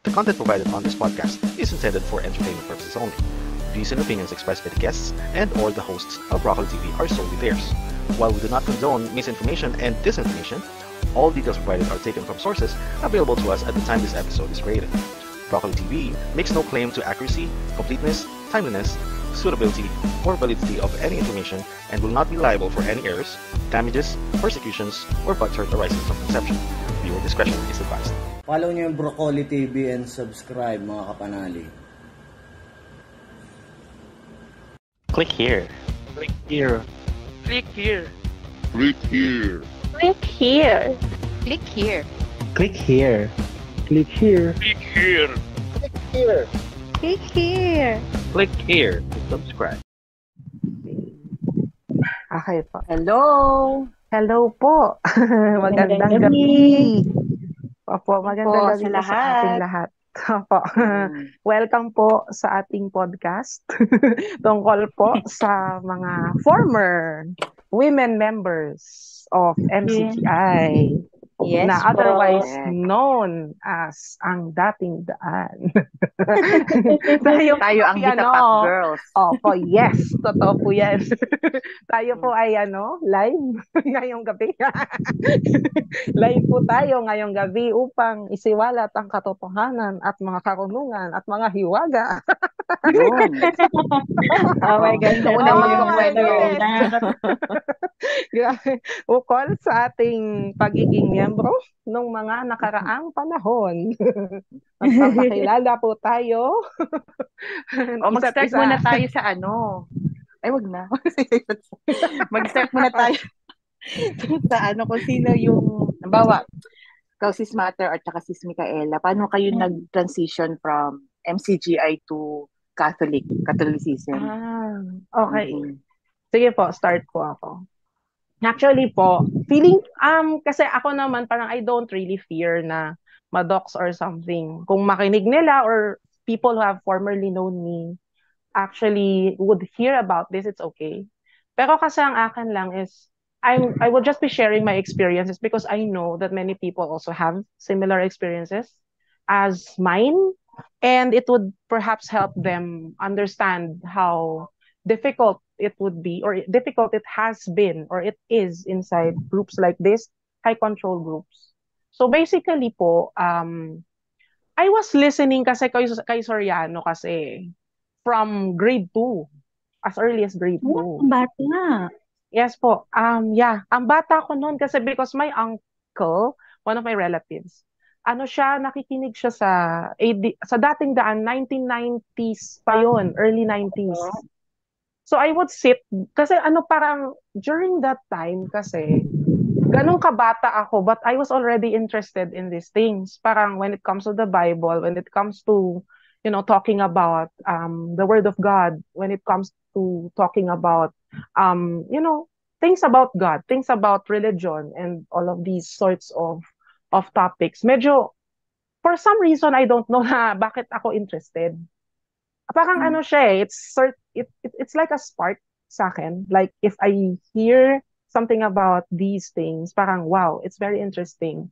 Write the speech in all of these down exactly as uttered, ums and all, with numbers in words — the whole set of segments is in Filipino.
The content provided on this podcast is intended for entertainment purposes only. Views and opinions expressed by the guests and or the hosts of Broccoli T V are solely theirs. While we do not condone misinformation and disinformation, all details provided are taken from sources available to us at the time this episode is created. Broccoli T V makes no claim to accuracy, completeness, timeliness, suitability, or validity of any information and will not be liable for any errors, damages, persecutions, or butthurt arising from conception. Viewer discretion is advised. Follow nyo yung Broccoli T V and subscribe, mga kapanali. Click here. Click here. Click here. Click here. Click here. Click here. Click here. Click here. Click here. Click here. Click here. Click here to subscribe. Okay po. Hello. Hello po. Magandang Magandang gabi. Opo, magandang Po, gabi sa po sa lahat. ating lahat. Opo. Welcome po sa ating podcast tungkol po sa mga former women members of M C G I. Yes Na po. otherwise known as ang dating daan. tayo, Tayo ang ay, Gita ano, Pop Girls. Opo, yes, totoo po yan. Tayo po ay ano, live ngayong gabi. Live po tayo ngayong gabi upang isiwalat ang katotohanan at mga karunungan at mga hiwaga. Yun. Oh my God. Gusto ko na Oh magkukwento. my Grabe. Ukol sa ating pagiging miyembro nung mga nakaraang panahon. Magpapakilala po tayo. O mag-start Isa't isa. muna tayo sa ano. Ay, wag na. Mag-start muna tayo sa ano kung sino yung, bawa, ikaw sis Matter at saka sis Micaela, paano kayo nag-transition from M C G I to Catholic, Catholicism? Ah, okay. Mhm. Sige po, start po ako. Actually po, feeling, um, kasi ako naman parang I don't really fear na madox or something. Kung makinig nila or people who have formerly known me actually would hear about this, it's okay. Pero kasi ang akin lang is, I'm, I will just be sharing my experiences because I know that many people also have similar experiences as mine. And it would perhaps help them understand how difficult it would be or difficult it has been or it is inside groups like this, high control groups. So basically po, um, I was listening kasi kay, kay Soriano kasi from grade two, as early as grade two. Bata. Yes po. Um, yeah, ang bata ko noon kasi because my uncle, one of my relatives, ano siya, nakikinig siya sa A D, sa dating daan, nineteen nineties pa yon, early nineties. So I would sit, kasi ano parang, during that time kasi, ganun kabata ako, but I was already interested in these things. Parang when it comes to the Bible, when it comes to, you know, talking about um, the Word of God, when it comes to talking about, um, you know, things about God, things about religion, and all of these sorts of of topics. Medyo, for some reason, I don't know na bakit ako interested. Parang Hmm. ano siya eh, it's, cert- it, it, it's like a spark sa akin. Like, if I hear something about these things, parang wow, it's very interesting.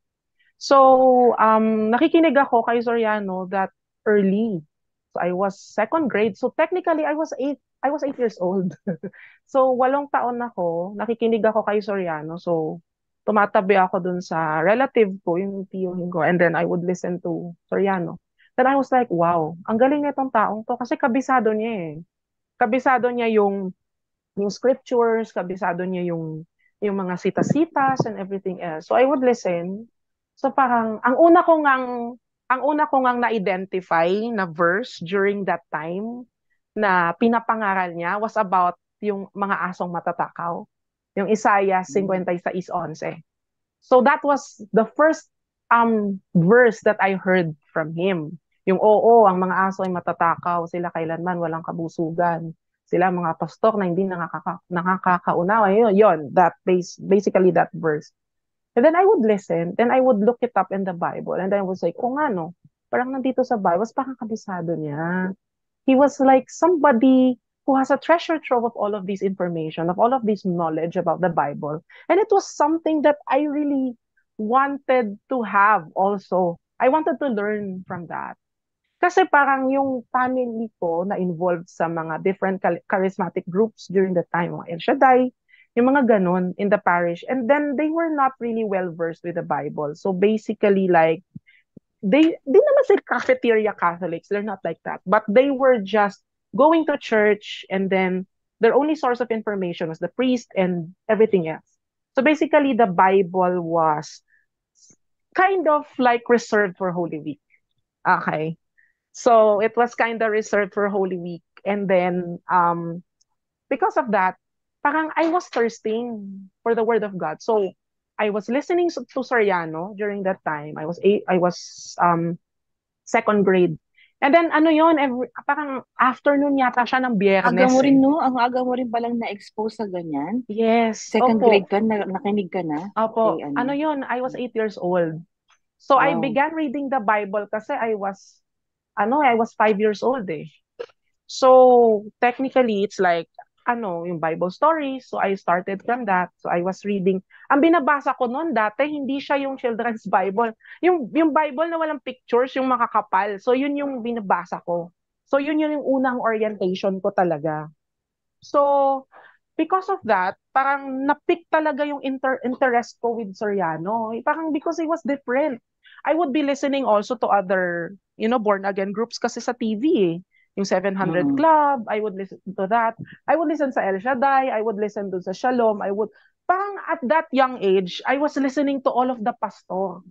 So, um, nakikinig ako kay Soriano that early. So, I was second grade. So, technically, I was eight, I was eight years old. So, walong taon ako, nakikinig ako kay Soriano. So, tumatabi ako dun sa relative ko, yung tiyuhin ko, and then I would listen to Soriano. Then I was like, wow, ang galing nitong taong to kasi kabisado niya eh. Kabisado niya yung yung scriptures, kabisado niya yung yung mga sita-sitas and everything else. So I would listen. So parang ang una ko ngang ang una ko ngang na-identify na verse during that time na pinapangaral niya was about yung mga asong matatakaw. Yung Isaiah fifty-six eleven. So that was the first um verse that I heard from him. Yung oo, ang mga aso ay matatakaw, sila kailanman walang kabusugan. Sila mga pastor na hindi nakaka nakakaunawa. Yun, yun, that base, basically that verse. And then I would listen, then I would look it up in the Bible, and then I was like, oh nga no, parang nandito sa Bible, parang kabisado niya. He was like somebody who has a treasure trove of all of this information, of all of this knowledge about the Bible. And it was something that I really wanted to have also. I wanted to learn from that. Kasi parang yung family ko na involved sa mga different chal- charismatic groups during the time, mga El Shaddai, yung mga ganun in the parish. And then they were not really well versed with the Bible. So basically like, they, di naman sila cafeteria Catholics. They're not like that. But they were just going to church and then their only source of information was the priest and everything else. So basically the Bible was kind of like reserved for Holy Week. Okay. So it was kind of reserved for Holy Week. And then um because of that, parang I was thirsting for the word of God. So I was listening s- to Soriano during that time. I was eight, I was um second grade. And then ano yon, every, parang afternoon yata siya ng Aga Biyernes mo rin, eh. no? Ang aga mo rin palang na-expose sa ganyan. Yes, Second grade opo. ka, na, nakinig ka na kay Opo. Ano ano. yon, I was eight years old. So I Wow. began reading the Bible kasi I was ano, I was five years old eh. So technically, it's like, ano, yung Bible stories. So I started from that. So I was reading. Ang binabasa ko noon dati, hindi siya yung children's Bible. Yung, yung Bible na walang pictures, yung makakapal. So yun yung binabasa ko. So yun yun yung unang orientation ko talaga. So because of that, parang napick talaga yung inter interest ko with Soriano. Parang because it was different. I would be listening also to other, you know, born again groups kasi sa T V eh. Yung seven hundred Mm-mm. Club, I would listen to that. I would listen sa El Shaddai, I would listen to sa Shalom, I would, parang at that young age, I was listening to all of the pastor.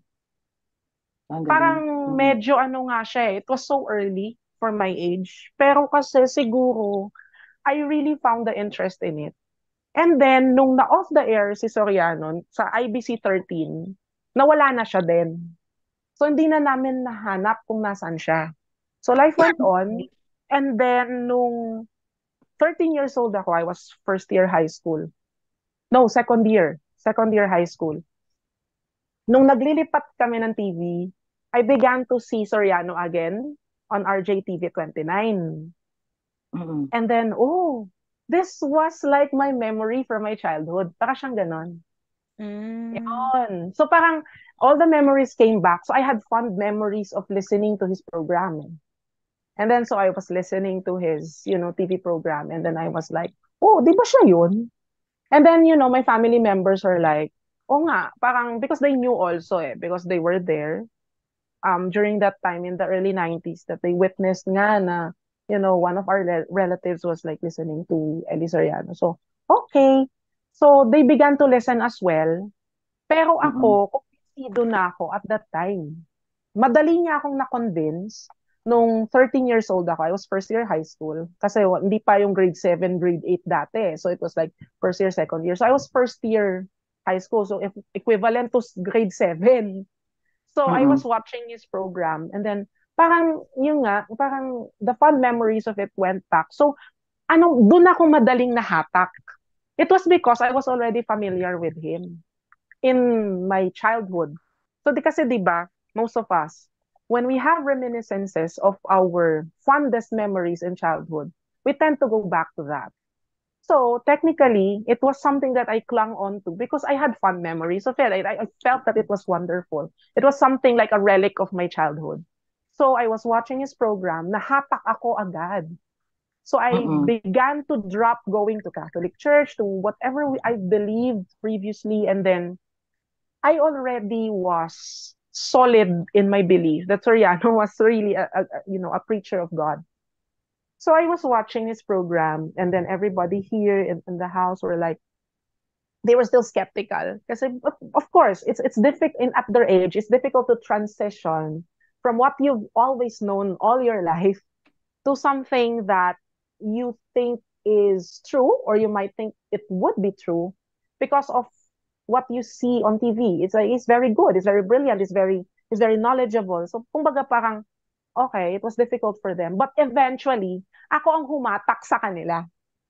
Ang Parang galing. Mm-mm. medyo ano nga siya eh, it was so early for my age. Pero kasi siguro, I really found the interest in it. And then, nung na-off the air si Soriano sa I B C thirteen, nawala na siya din. So, hindi na namin nahanap kung nasaan siya. So, life went on. And then, nung thirteen years old ako, I was first year high school. No, second year. Second year high school. Nung naglilipat kami ng T V, I began to see Soriano again on R J T V twenty-nine. Mm-mm. And then, oh, this was like my memory from my childhood. Para siyang ganon. Mm. Yun. So parang all the memories came back. So I had fond memories of listening to his program. eh. And then so I was listening to his, you know, T V program. And then I was like, oh, di ba siya yun? And then, you know, my family members were like, oh nga, parang because they knew also eh, because they were there um during that time in the early nineties that they witnessed nga na, you know, one of our re- relatives was like listening to Eli Soriano. So, okay. So they began to listen as well. Pero Mm-mm. ako, kumisido na ako at that time. Madali niya akong na-convince nung thirteen years old ako. I was first year high school. Kasi wa- hindi pa yung grade seven, grade eight dati. So it was like first year, second year. So I was first year high school. So if equivalent to s- grade seven. So I was Mm-mm. watching his program. And then parang yung nga, parang the fond memories of it went back. So ano, doon ako madaling nahatak. It was because I was already familiar with him in my childhood. So di kasi 'di ba, most of us when we have reminiscences of our fondest memories in childhood, we tend to go back to that. So technically, it was something that I clung on to because I had fond memories of it. I, I felt that it was wonderful. It was something like a relic of my childhood. So I was watching his program, nahatak ako agad. So I Mm-mm. began to drop going to Catholic Church, to whatever we, I believed previously, and then I already was solid in my belief that Soriano was really a, a a, you know a preacher of God. So I was watching his program, and then everybody here in, in the house were like, they were still skeptical. Because of of course, it's it's difficult in at their age. It's difficult to transition from what you've always known all your life to something that you think is true, or you might think it would be true because of what you see on T V. It's like it's very good, it's very brilliant, it's very it's very knowledgeable. So kumbaga parang okay, it was difficult for them, but eventually ako ang humatak sa kanila.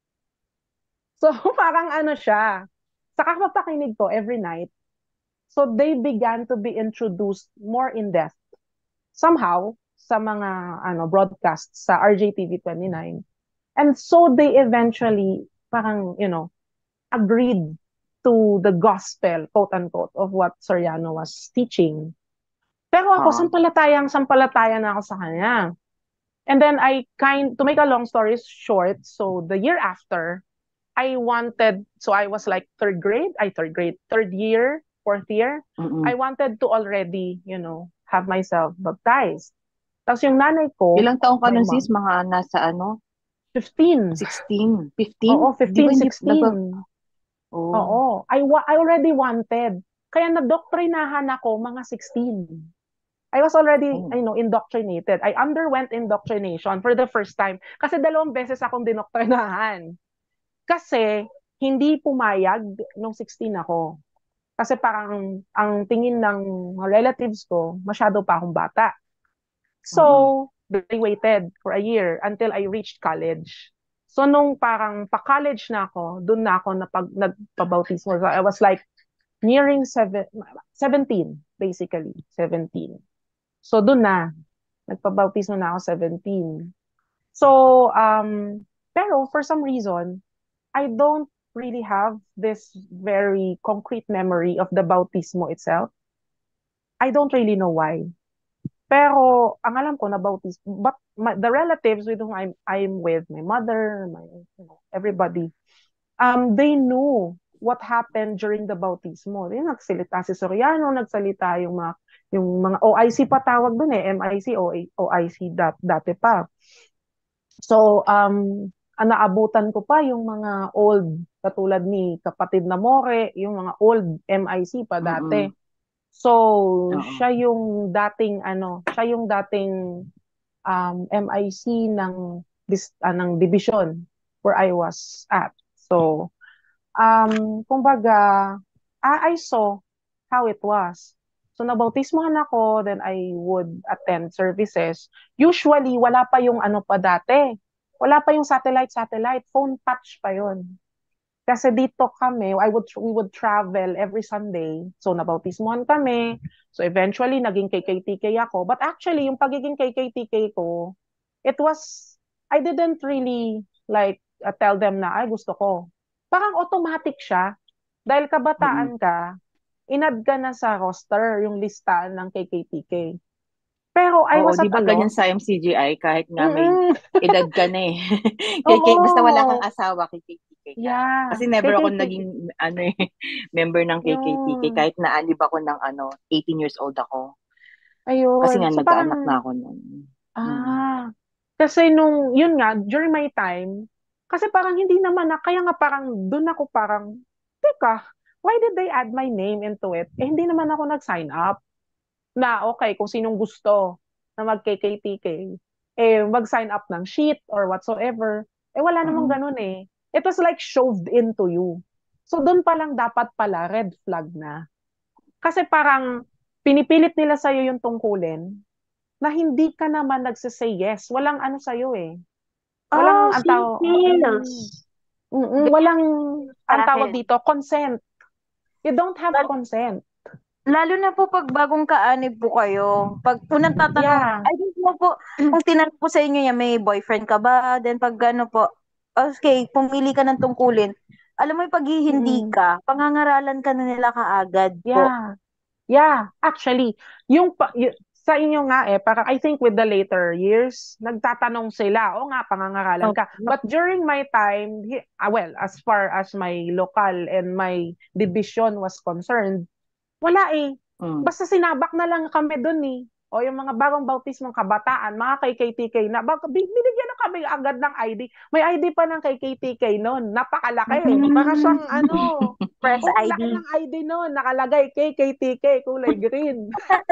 So parang ano siya, sa kakapakinig ko every night. So they began to be introduced more in depth somehow sa mga ano broadcasts sa R J T V twenty-nine. And so they eventually parang, you know, agreed to the gospel, quote unquote, of what Soriano was teaching. Pero ako, Oo. sampalatayang sampalataya na ako sa kanya. And then I kind, to make a long story short, so the year after, I wanted, so I was like third grade, I third grade, third year, fourth year. Mm-mm. I wanted to already, you know, have myself baptized. Tapos yung nanay ko, Ilang taong ka my nun, mom, sis? Mga nasa ano? fifteen. sixteen? Oo, fifteen? Di fifteen, ba hindi nagba... sixteen. Oh. Oo. I, wa- I already wanted. Kaya nadoktrinahan ako mga sixteen. I was already, Oh. you know, indoctrinated. I underwent indoctrination for the first time. Kasi dalawang beses akong dinoktrinahan. Kasi hindi pumayag nung sixteen ako. Kasi parang ang tingin ng relatives ko, masyado pa akong bata. So, they waited for a year until I reached college. So, nung parang pa-college na ako, dun na ako napag, nagpabautismo. So, I was like nearing seven, seventeen, basically. seventeen. So, dun na. Nagpabautismo na ako seventeen. So, um, pero for some reason, I don't really have this very concrete memory of the bautismo itself. I don't really know why. Pero ang alam ko na bautismo, but my, the relatives with whom I'm I'm with, my mother, my you know, everybody, um, they knew what happened during the bautismo. Yung nagsalita si Soriano, nagsalita yung mga yung mga O I C pa tawag doon eh, M I C o O I C dat, dati pa. So um ang naabutan ko pa yung mga old katulad ni kapatid na More, yung mga old M I C pa dati. Mm-mm. So, Oo. siya yung dating ano, siya yung dating um, M I C ng dis, ah, ng division where I was at. So, um, kumbaga, I, I saw how it was. So, nabautismohan ako, then I would attend services. Usually, wala pa yung ano pa dati. Wala pa yung satellite-satellite. Phone touch pa yon. Kasi dito kami, I would we would travel every Sunday. So nabautismohan kami. So eventually naging K K T K ako. But actually yung pagiging K K T K ko, it was I didn't really like uh, tell them na ay gusto ko. Parang automatic siya. Dahil kabataan ka, inad ka na sa roster yung listahan ng K K T K. Pero I Oo, was di at ba ano, ganyan sa M C G I kahit nga may mm-mm. edad ka na eh. Kay, kay, basta wala kang Oo. asawa, kay K K T K ka. Yeah. Kasi never ako K K T K. naging ano eh, member ng K K T K Yun. kahit naanib ako ng ano, eighteen years old ako. Ayun. Kasi nga So nagkaanak parang, na ako noon. Mm. ah, kasi nung, yun nga, during my time, kasi parang hindi naman na, kaya nga parang, dun ako parang, teka, why did they add my name into it? Eh, hindi naman ako nag-sign up. Na, okay, kung sinong gusto na mag-K K T K, eh, mag-sign up ng sheet or whatsoever. Eh, wala namang Mm. ganun eh. It was like shoved into you. So, dun pa lang dapat pala, red flag na. Kasi parang, pinipilit nila sa'yo yung tungkulin, na hindi ka naman nagsasay yes. Walang ano sa'yo eh. Walang Oh, ang taw- sales. Mm, mm, walang ang tawag akin. dito, consent. You don't have Lalo, consent. lalo na po pag bagong kaanib po kayo. Pag unang tatanong, Yeah. I don't know po, kung tinanong po sa inyo yan, may boyfriend ka ba? Then pag ano po, okay, pumili ka ng tungkulin. Alam mo yung pag hindi Mm-mm. ka, pangangaralan ka na nila kaagad po. Yeah. Yeah, actually, yung, pa- y- sa inyo nga eh, parang I think with the later years, nagtatanong sila, o nga, pangangaralan ka. Oh, But during my time, he- ah, well, as far as my local and my division was concerned, wala eh. Mm. Basta sinabak na lang kami dun eh. O yung mga bagong bautismong kabataan, mga K K T K na, bag, bin- binigyan na kami agad ng I D. May I D pa ng K K T K noon. Napakalaki. Para siyang ano, Press oh, I D. laki ng I D noon. Nakalagay K K T K, kulay green.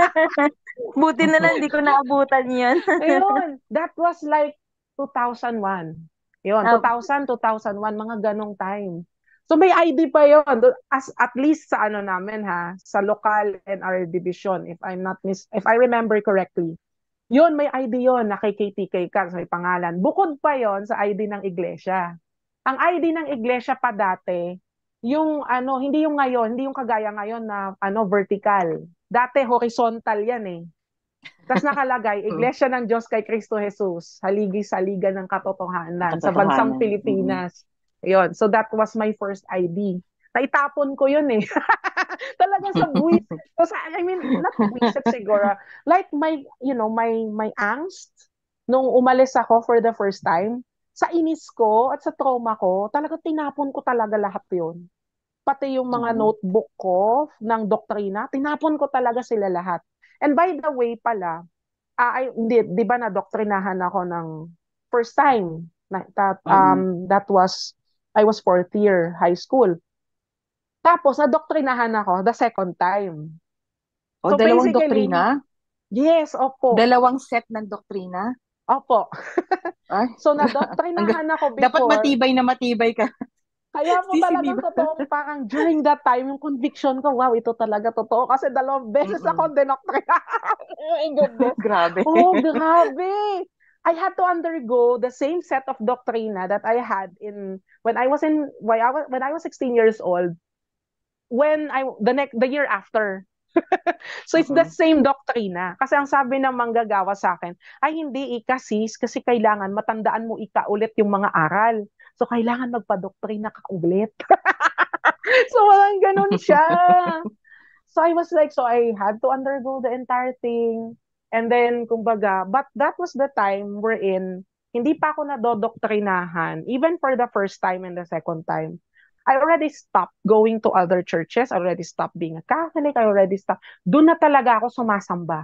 Buti na lang, di ko naabutan yun. Ayun, that was like two thousand one. Yun, Ah, two thousand, two thousand one, mga ganong time. So may I D pa yon, as at least sa ano namin ha, sa local and our division, if I'm not mis if I remember correctly. Yun, may I D yon na kay K T K ka, sa may pangalan. Bukod pa yon sa I D ng iglesia. Ang I D ng iglesia pa dati, yung ano, hindi yung ngayon, hindi yung kagaya ngayon na ano vertical. Dati horizontal yan eh. Tapos nakalagay, Iglesia ng Diyos kay Kristo Jesus, haligi sa liga ng katotohanan, sa bansang Katotohanan. Pilipinas. Ayun. So that was my first I D. Naitapon ko yun eh. Talagang sa buwis. So, sa, I mean, not buwisit siguro. Like my, you know, my my angst nung umalis ako for the first time, sa inis ko at sa trauma ko, talaga tinapon ko talaga lahat yun. Pati yung mga Oo. notebook ko ng doktrina, tinapon ko talaga sila lahat. And by the way pala, ah, ay, di, di ba na doktrinahan ako ng first time? Na, that, Mm-mm. um, that was, I was fourth year high school. Tapos, nadoktrinahan ako the second time. O, So dalawang basically, doktrina? yes, opo. Dalawang set ng doktrina? Opo. Ay, So, hanggang- nadoktrinahan ako dapat before. matibay na matibay ka. Kaya po Sisi, di talagang ba? totoong parang during that time, yung conviction ko, wow, ito talaga totoo. Kasi dalawang beses Mm-mm. ako dinoktrinahan. Oh my goodness. Grabe. Oh, grabe. I had to undergo the same set of doctrina that I had in when I was in when I was, when I was sixteen years old. When I the next the year after. So it's the Mm-mm. same doctrina. Kasi ang sabi ng manggagawa sa akin, ay hindi ika sis, kasi kailangan matandaan mo ika ulit yung mga aral. So kailangan magpa-doktrina ka ulit. So walang ganun siya. So I was like, so I had to undergo the entire thing. And then, kumbaga, but that was the time we're in, hindi pa ako nadodoktrinahan, even for the first time and the second time. I already stopped going to other churches. I already stopped being a Catholic. I already stopped. Doon na talaga ako sumasamba.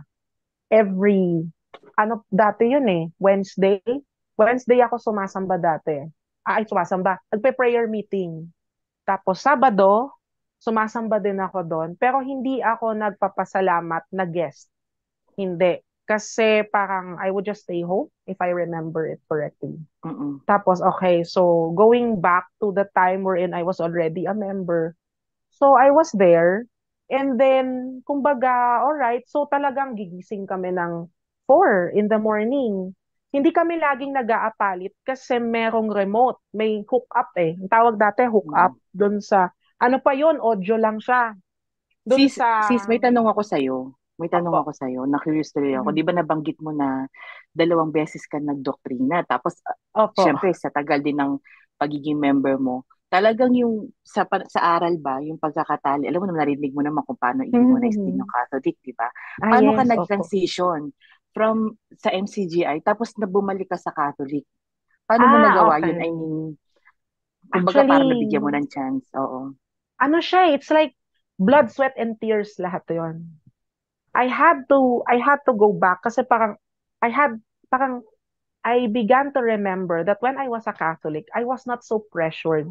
Every, ano, dati yun eh, Wednesday. Wednesday ako sumasamba dati. Ah, Ay, sumasamba. Nagpe-prayer meeting. Tapos Sabado, sumasamba din ako doon. Pero hindi ako nagpapasalamat na guest. Hindi. Kasi parang I would just stay home if I remember it correctly. Mm-mm. Tapos, okay, so going back to the time wherein I was already a member. So I was there. And then, kumbaga, alright, so talagang gigising kami ng four in the morning. Hindi kami laging nag-aapalit kasi merong remote. May hook up eh. Ang tawag dati hook up Mm. doon sa, ano pa yon audio lang siya. Doon Sis, sa, sis, may tanong ako sa'yo. May tanong opo. ako sa'yo. Na-curious tuloy ako. Mhm. Di ba nabanggit mo na dalawang beses ka nagdoktrina? Tapos, ah, Opo. syempre, sa tagal din ng pagiging member mo, talagang yung sa, pa- sa aral ba, yung pagkakatali, alam mo na narinig mo naman kung paano i-demonize din yung Mhm. Catholic, di ba? Ah, Paano ka yes, opo. nag-transition from sa M C G I tapos na bumalik ka sa Catholic? Paano mo Ah, nagawa yun? I okay. mean, kumbaga parang nabigyan mo Actually, ng chance. Oo. ano siya, eh, it's like blood, sweat, and tears lahat yon. I had to, I had to go back kasi parang, I had, parang, I began to remember that when I was a Catholic, I was not so pressured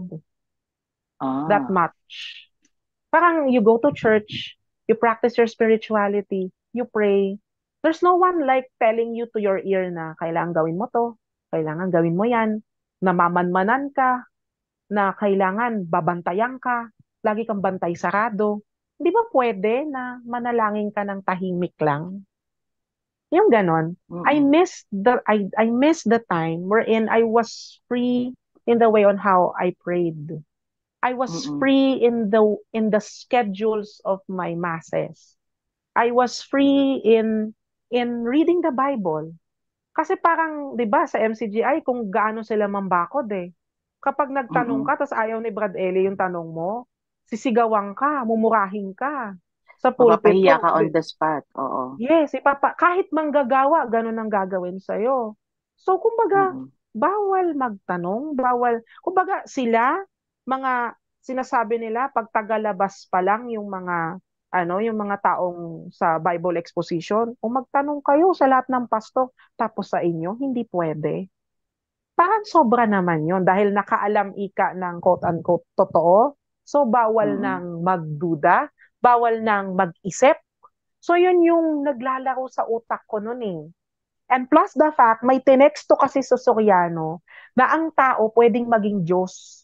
that Ah. much. Parang you go to church, you practice your spirituality, you pray. There's no one like telling you to your ear na kailangan gawin mo to, kailangan gawin mo yan, namamanmanan ka, na kailangan babantayan ka, lagi kang bantay sarado. Di ba pwede na manalangin ka ng tahimik lang? Yung ganon. I Mm-mm. missed the I I missed the time wherein I was free in the way on how I prayed. I was Mm-mm. free in the in the schedules of my masses. I was free in in reading the Bible. Kasi parang, 'di ba, sa M C G I kung gaano sila mambakod eh. Kapag nagtanong Mm-mm. ka tapos ayaw ni Brad Ellie yung tanong mo, sisigawan ka, mumurahin ka sa pulpit Mapapahiya ka ko. on the spot. Oo. Yes, ipapa kahit manggagawa, ganun ang gagawin sa'yo. So, kumbaga, Mm-mm. bawal magtanong, bawal, kumbaga, sila, mga, sinasabi nila, pag tagalabas pa lang yung mga, ano, yung mga taong sa Bible exposition, o magtanong kayo sa lahat ng pasto, tapos sa inyo, hindi pwede. Parang sobra naman yon dahil nakaalam ika ng quote-unquote totoo. So, bawal Mm-mm. nang magduda, bawal nang mag-isip. So, yun yung naglalaro sa utak ko noon eh. And plus the fact, may tinexto kasi sa Soriano na ang tao pwedeng maging Diyos.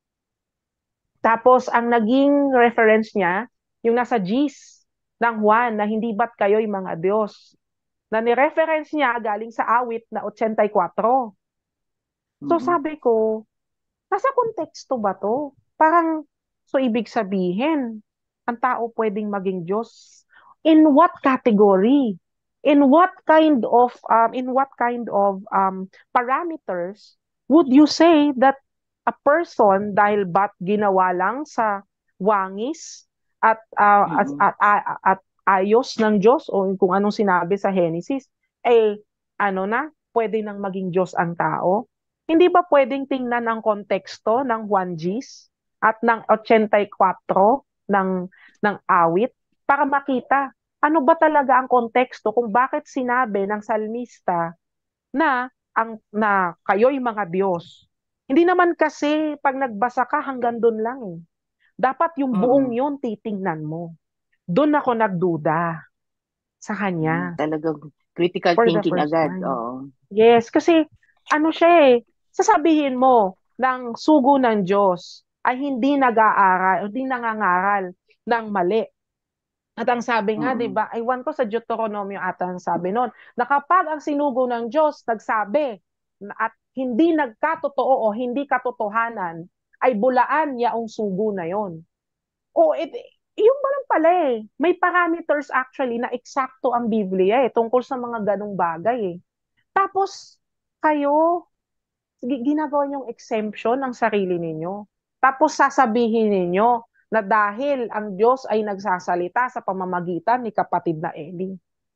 Tapos, ang naging reference niya, yung nasa G's ng Juan, na hindi ba't kayo'y mga Diyos. Na ni-reference niya galing sa awit na eighty-four. So, Mm-mm. sabi ko, nasa konteksto ba to? Parang, so ibig sabihin, ang tao pwedeng maging Diyos. In what category? In what kind of um, in what kind of um, parameters would you say that a person dahil ba't ginawa lang sa wangis at uh, at, Mm-mm. at, at, at ayos ng Diyos o kung anong sinabi sa Genesis, eh ano na, pwede nang maging Diyos ang tao? Hindi ba pwedeng tingnan ang konteksto ng Juan Gis at ng eighty-four ng, ng awit para makita ano ba talaga ang konteksto kung bakit sinabi ng salmista na ang na kayo'y mga Diyos. Hindi naman kasi pag nagbasa ka hanggang doon lang eh. Dapat yung buong Mm-mm. yun titingnan mo. Doon ako nagduda sa Mm, kanya Talagang critical for the thinking first agad. time. Oo. Yes, kasi ano siya eh, sasabihin mo ng sugo ng Diyos ay hindi nag-aaral, hindi nangangaral ng mali. At ang sabi nga, di Mm-mm. ba, iwan ko sa Deuteronomio ata ang sabi noon, na kapag ang sinugo ng Diyos nagsabi na- at hindi nagkatotoo o hindi katotohanan, ay bulaan niya ang sugo na yon. O, it, yung ba lang pala eh. May parameters actually na eksakto ang Biblia eh, tungkol sa mga ganong bagay eh. Tapos, kayo, gi- ginagawa niyong exemption ng sarili ninyo. Tapos sasabihin ninyo na dahil ang Diyos ay nagsasalita sa pamamagitan ni kapatid na Eli.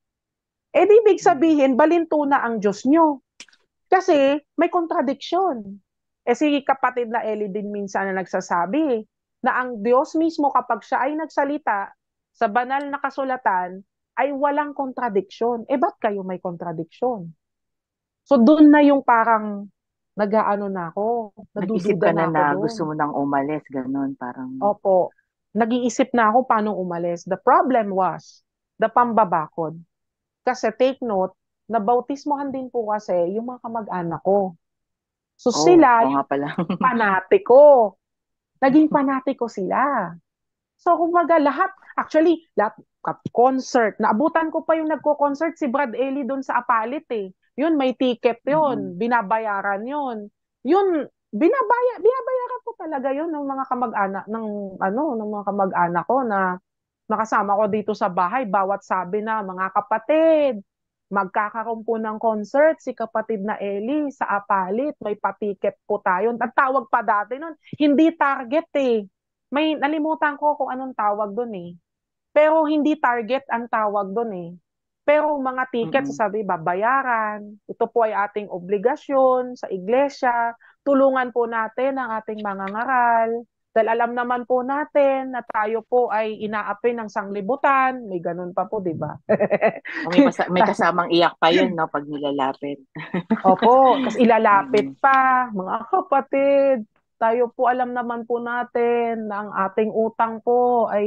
Eh di ibig sabihin, balinto na ang Diyos niyo. Kasi may contradiction. Eh si kapatid na Eli din minsan na nagsasabi na ang Diyos mismo kapag siya ay nagsalita sa banal na kasulatan ay walang contradiction. Eh ba't kayo may contradiction? So doon na yung parang nag-aano na ako, Nag-isip nadududa ka na na ako na doon. gusto mo nang umalis, ganun, parang, Opo, nag-iisip na ako paano umalis. The problem was, the pambabakod. Kasi take note, nabautismohan din po kasi yung mga kamag-anak ko. So oh, sila, oo yung nga pala. panatiko. Naging panatiko sila. So kumbaga lahat, actually, lahat, kap- concert, naabutan ko pa yung nagko-concert si Brad Ellie doon sa Apalit eh. Yun, may ticket Mm-mm. yun, binabayaran yun. Yun, binabaya, binabayaran ko talaga yun ng mga kamag-anak, ng ano, ng mga kamag-anak ko na nakasama ko dito sa bahay, bawat sabi na, mga kapatid, magkakaroon po ng concert si kapatid na Ellie sa Apalit, may patiket po tayo. Ang tawag pa dati nun, hindi target eh. May nalimutan ko kung anong tawag doon eh. Pero hindi target ang tawag doon eh. Pero mga ticket, Mm-mm. sasabi, babayaran. Ito po ay ating obligasyon sa iglesia. Tulungan po natin ang ating mga ngaral. Dahil alam naman po natin na tayo po ay inaapi ng sanglibutan. May ganun pa po, di ba? O may, pasa- may kasamang iyak pa yun, no, pag nilalapit. Opo, tapos ilalapit Mm-mm. pa, mga kapatid, tayo po alam naman po natin na ang ating utang po ay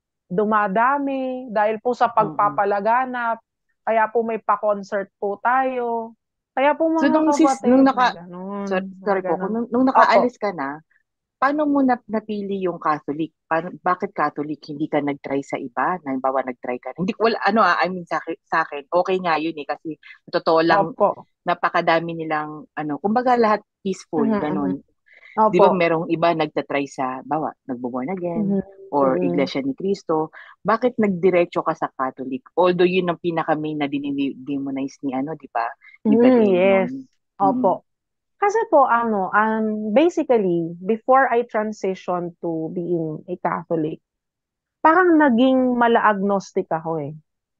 dumadami dahil po sa Mm-mm. pagpapalaganap. Kaya po may pa-concert po tayo. Kaya po So, mga nung sis, nung kapatid, may naka, sorry, ganun, mga sorry po, kung ganun. nung, nung Opo. nakaalis ka na, paano mo na, napili yung Catholic? Paano, bakit Catholic? Hindi ka nag-try sa iba? Halimbawa, nag-try ka. Hindi, wala, ano ah, I mean, sa, akin- sa akin, okay nga yun eh, kasi totoo lang, Opo. napakadami nilang, ano, kumbaga lahat peaceful, Mhm, mhm. ganon. Di ba Opo. merong iba nagtatry sa, bawa, nagbo-born again, Mhm, or mhm. Iglesia ni Cristo. Bakit nagdiretso ka sa Catholic? Although yun ang pinaka-main na dinidemonize ni, ano, di ba? Ni Brad Mhm, Ellie yes. noon. Mm-mm. Opo. Kasi po, ano, um, basically, before I transition to being a Catholic, parang naging mala-agnostic ako eh.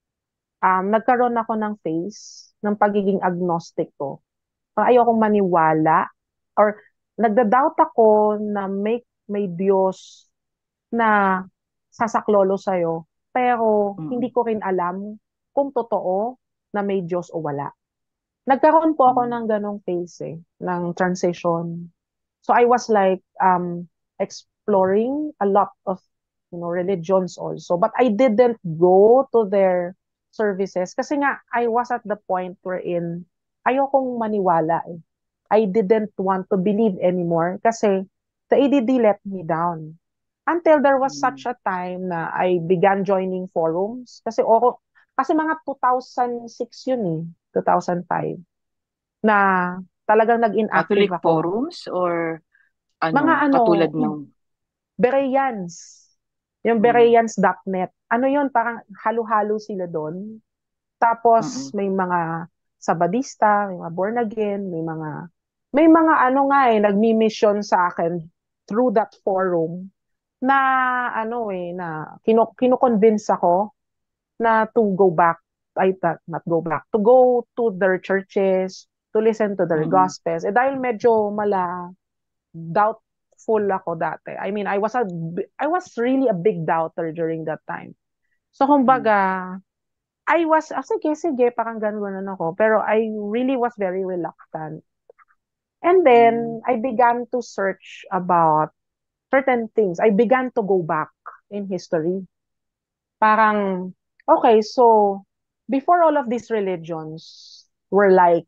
Um, nagkaroon ako ng phase ng pagiging agnostic ko. Parang ayokong maniwala or nagda-doubt ako na may, may Diyos na sasaklolo sa'yo, pero hindi Mm-mm. ko rin alam kung totoo na may Diyos o wala. Nagkaroon po ako Mm-mm. ng ganong phase eh, ng transition. So I was like um exploring a lot of you know religions also, but I didn't go to their services kasi nga I was at the point wherein ayokong maniwala eh. I didn't want to believe anymore kasi the A D D let me down. Until there was such a time na I began joining forums kasi oro kasi mga two thousand six yun eh, two thousand five na talagang nag-inactive Catholic ako. forums or Mga ano, ano, katulad ng Bereans. Yung mm, bereans dot net. Ano yun, parang halo-halo sila doon. Tapos mm, may mga Sabadista, may mga born again, may mga may mga ano nga eh, nagmi-mission sa akin through that forum na ano eh, na kino, kino-convince ako na to go back, ay not, not go back, to go to their churches, to listen to their Mm-mm. gospels. Eh dahil medyo mala doubtful ako dati. I mean, I was a bi- I was really a big doubter during that time. So Mm. kumbaga, I was, ah, sige, sige, parang ganun ako. Pero I really was very reluctant. And Mm. then, I began to search about certain things. I began to go back in history. Parang, okay, so, before all of these religions were like,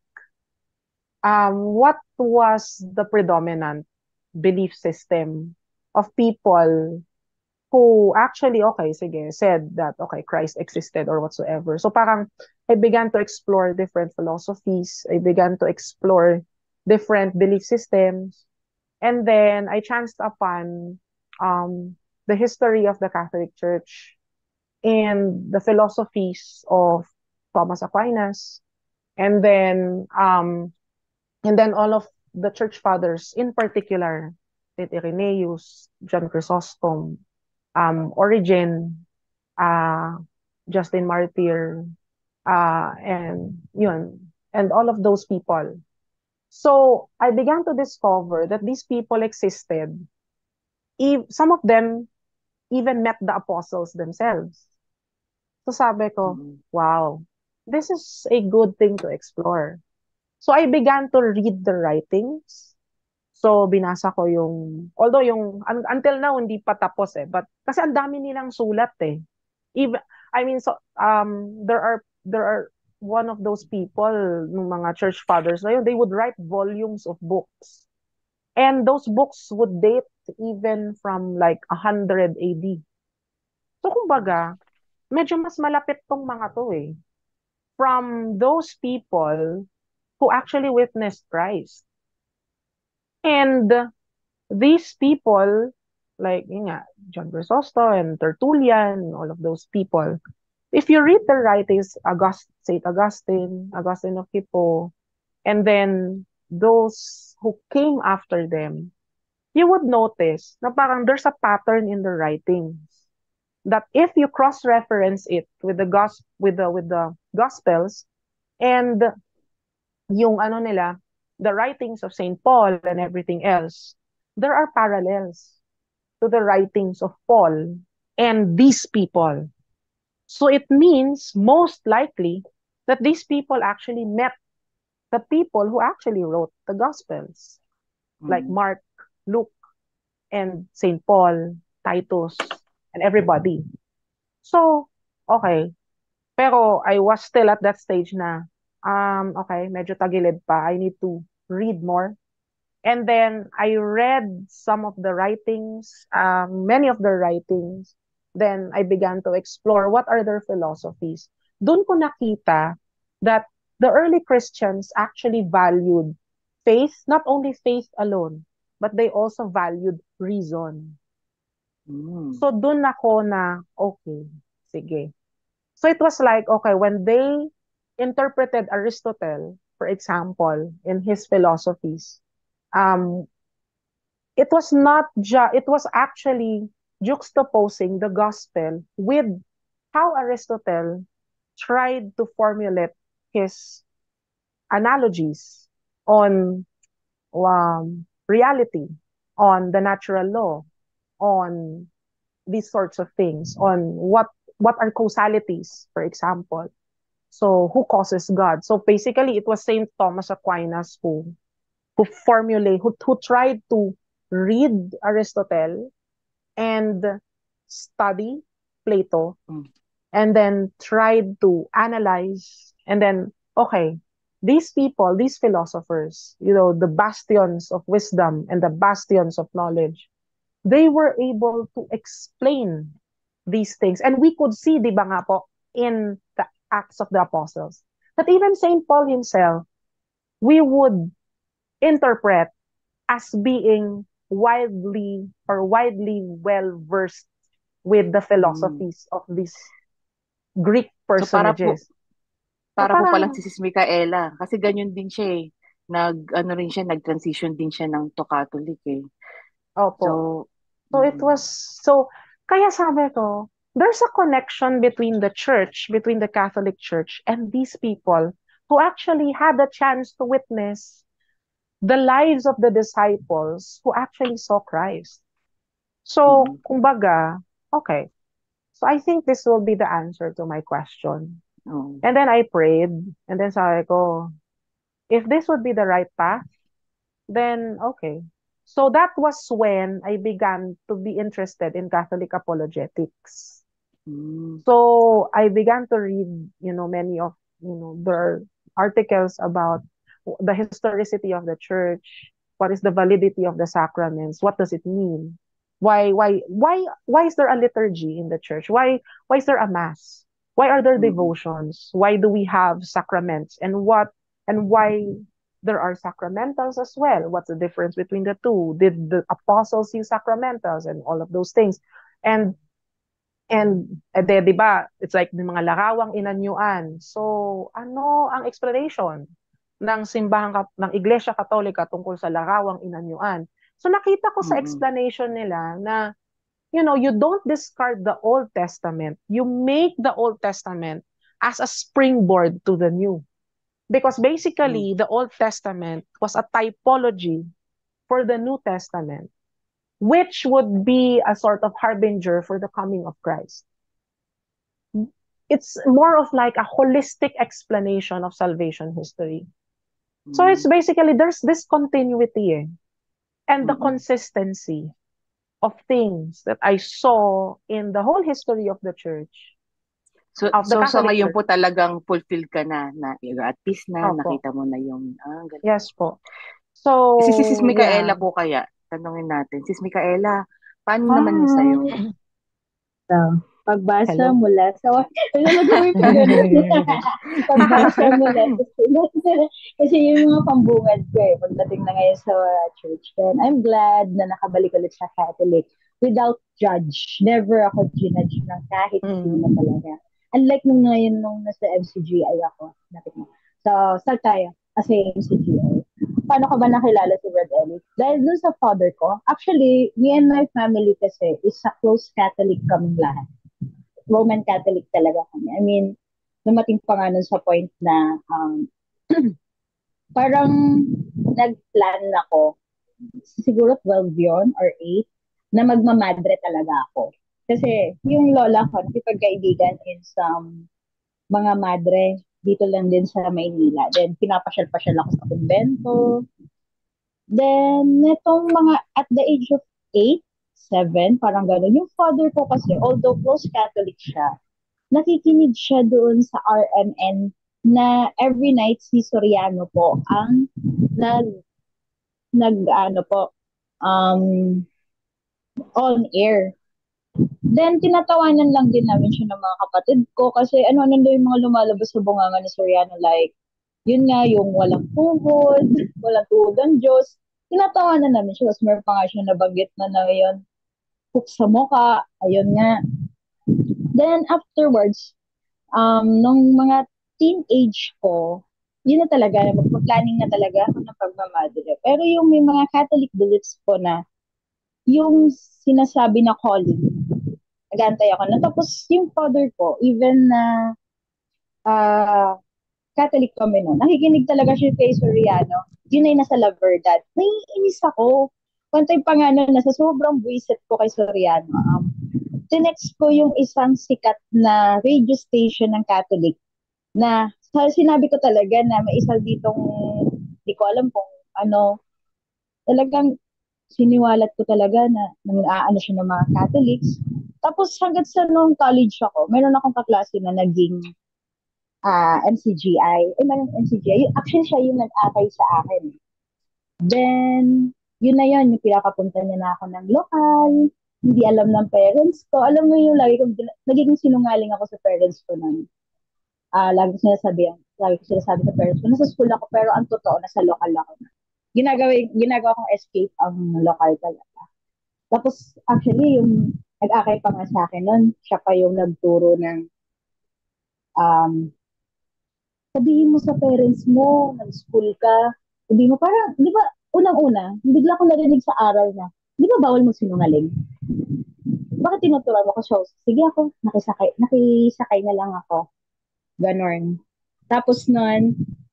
um, what was the predominant belief system of people who actually, okay, sige, said that, okay, Christ existed or whatsoever. So parang, I began to explore different philosophies. I began to explore different belief systems. And then I chanced upon um, the history of the Catholic Church and the philosophies of Thomas Aquinas. And then, um, and then all of the church fathers, in particular, Saint Irenaeus, John Chrysostom, um, Origen, uh, Justin Martyr, uh, and yun, and all of those people. So I began to discover that these people existed. Ev- some of them even met the apostles themselves. So sabi ko, Mm. wow, this is a good thing to explore. So I began to read the writings. So binasa ko yung, although yung, un- until now, hindi pa tapos eh. But, kasi ang dami nilang sulat eh. Even, I mean, so, um, there are, there are one of those people, ng mga church fathers na yun, they would write volumes of books. And those books would date even from like one hundred A D. So, kumbaga, medyo mas malapit tong mga to eh. From those people who actually witnessed Christ. And these people, like yun nga, John Chrysostom and Tertullian, all of those people, if you read the writings, August, Saint Augustine, Augustine of Hippo, and then those who came after them, you would notice na parang there's a pattern in the writings. That if you cross-reference it with the gos with the with the Gospels and yung ano nila, the writings of Saint Paul and everything else, there are parallels to the writings of Paul and these people. So it means most likely that these people actually met the people who actually wrote the Gospels, like Mm. Mark, Luke, and Saint Paul, Titus, and everybody. So, okay. Pero I was still at that stage na, um, okay, medyo tagilid pa. I need to read more. And then I read some of the writings, um, many of the writings. Then I began to explore what are their philosophies. Doon ko nakita that the early Christians actually valued faith, not only faith alone, but they also valued reason. Mm. So doon ako na, okay, sige. So it was like, okay, when they interpreted Aristotle, for example, in his philosophies, um, it was not just, it was actually juxtaposing the gospel with how Aristotle tried to formulate his analogies on um, reality, on the natural law, on these sorts of things, on what what are causalities, for example. So who causes God? So basically, it was Saint Thomas Aquinas who who formulate who who tried to read Aristotle and study Plato, Mm. and then tried to analyze, and then okay, these people, these philosophers, you know, the bastions of wisdom and the bastions of knowledge, they were able to explain these things. And we could see, di ba nga po, in the Acts of the Apostles, that even Saint Paul himself, we would interpret as being widely or widely well versed with the Mm. philosophies of these Greek So para po, personages. So para po palang parang, si Sis Micaela. Kasi ganyan din siya eh. Nag, ano rin siya, nag-transition din siya ng to Catholic eh. opo. So, So it mm. was, so, kaya sabi ko, there's a connection between the church, between the Catholic Church and these people who who actually had the chance to witness the lives of the disciples who actually saw Christ. So, Mm. kumbaga, okay. So I think this will be the answer to my question. Oh. And then I prayed, and then sabi ko, if this would be the right path, then okay. So that was when I began to be interested in Catholic apologetics. Mm. So I began to read, you know, many of, you know, there are articles about the historicity of the church, what is the validity of the sacraments, what does it mean? Why why why why is there a liturgy in the church? Why why is there a mass? Why are there Mm. devotions? Why do we have sacraments? And what and why there are sacramentals as well? What's the difference between the two? Did the apostles use sacramentals and all of those things? And And, eh, de, di ba, it's like yung mga larawang inanyuan. So, ano ang explanation ng simbahan ka- ng Iglesia Katolika tungkol sa larawang inanyuan? So, nakita ko sa Mm-mm. explanation nila na, you know, you don't discard the Old Testament. You make the Old Testament as a springboard to the New. Because basically, the Old Testament was a typology for the New Testament, which would be a sort of harbinger for the coming of Christ. It's more of like a holistic explanation of salvation history. So it's Mm. basically, there's this continuity eh, and the Mm-mm. consistency of things that I saw in the whole history of the church, So, of the so sa Catholic ngayon Church. po talagang fulfilled ka na, na you're at peace na, Opo. nakita mo na yung, ah, ganun. Yes po. So, Si Sis Micaela yeah. po kaya, tanungin natin. Sis Micaela, paano naman yung sa'yo? So, pagbasa Hello. mula sa... Ano na gawin pa ganun? Pagbasa mula sa... Kasi yung mga pambungad ko eh, pagdating na ngayon sa church. Then, I'm glad na nakabalik ulit sa Catholic without judge. Never ako ginudge ng kahit Mm. sino talaga. Unlike nung ngayon nung nasa M C G I ako. Natin mo. So, start tayo. Kasi M C G I. Paano ka ba nakilala si Brad Ellie? Dahil dun sa father ko, actually, me and my family kasi is a close Catholic kaming lahat. Roman Catholic talaga kami. I mean, dumating pa nga nun sa point na um, parang nag-plan ako, siguro twelve yun or eight, na magmamadre talaga ako. Kasi yung lola ko, nakipagkaibigan in some mga madre dito lang din sa Maynila. Then, pinapasyal-pasyal ako sa kumbento. Then, netong mga, at the age of eight, seven, parang gano'n. Yung father ko kasi, although close Catholic siya, nakikinig siya doon sa R M N na every night si Soriano po ang nag, nag, ano po, um, on air. Then, tinatawanan lang din namin siya ng mga kapatid ko kasi ano-ano daw yung mga lumalabas sa bunganga ni Soriano, like, yun nga, yung walang tuhod, walang tuhod ang Diyos. Tinatawanan namin siya. Tapos meron pa nga siya nabanggit na na yun, hook sa mukha, ayun nga. Then, afterwards, um, nung mga teenage ko, yun na talaga, magpa-planning na talaga ako ng pagmamadre. Pero yung may mga Catholic beliefs ko na, yung sinasabi na calling, nag-aantay ako na. Tapos yung father ko, even na uh, Catholic kami nun, nakikinig talaga siya kay Soriano, yun ay nasa La Verdad. Naiinis ako. Pantay pa nga nun, nasa sobrang buwisit ko kay Soriano. Um, tinext ko yung isang sikat na radio station ng Catholic na sinabi ko talaga na may isa ditong, di ko alam kung ano, talagang siniwalat ko talaga na nang-aano siya ng mga Catholics. Tapos hanggang sa nung college ako, meron akong kaklase na naging uh, M C G I. Eh, meron M C G I. Actually, siya yung nag-akay sa akin. Then, yun na yun, yung pinakapunta niya na ako ng lokal, hindi alam ng parents ko. Alam mo yung lagi kong, nagiging sinungaling ako sa parents ko nun. Uh, lagi ko sinasabi, lagi ko sinasabi sa parents ko, nasa school ako, pero ang totoo, nasa lokal ako na. Ginagawa, ginagawa kong escape ang local talaga. Tapos, actually, yung nag-akay pa nga sa akin nun, siya pa yung nagturo ng um, sabihin mo sa parents mo, nag-school ka, sabihin mo, parang, di ba, unang-una, bigla ko narinig sa aral na, di ba bawal mo sinungaling? Bakit tinuturuan mo ko siya? Sige ako, nakisakay, nakisakay na lang ako. Ganon. Tapos nun,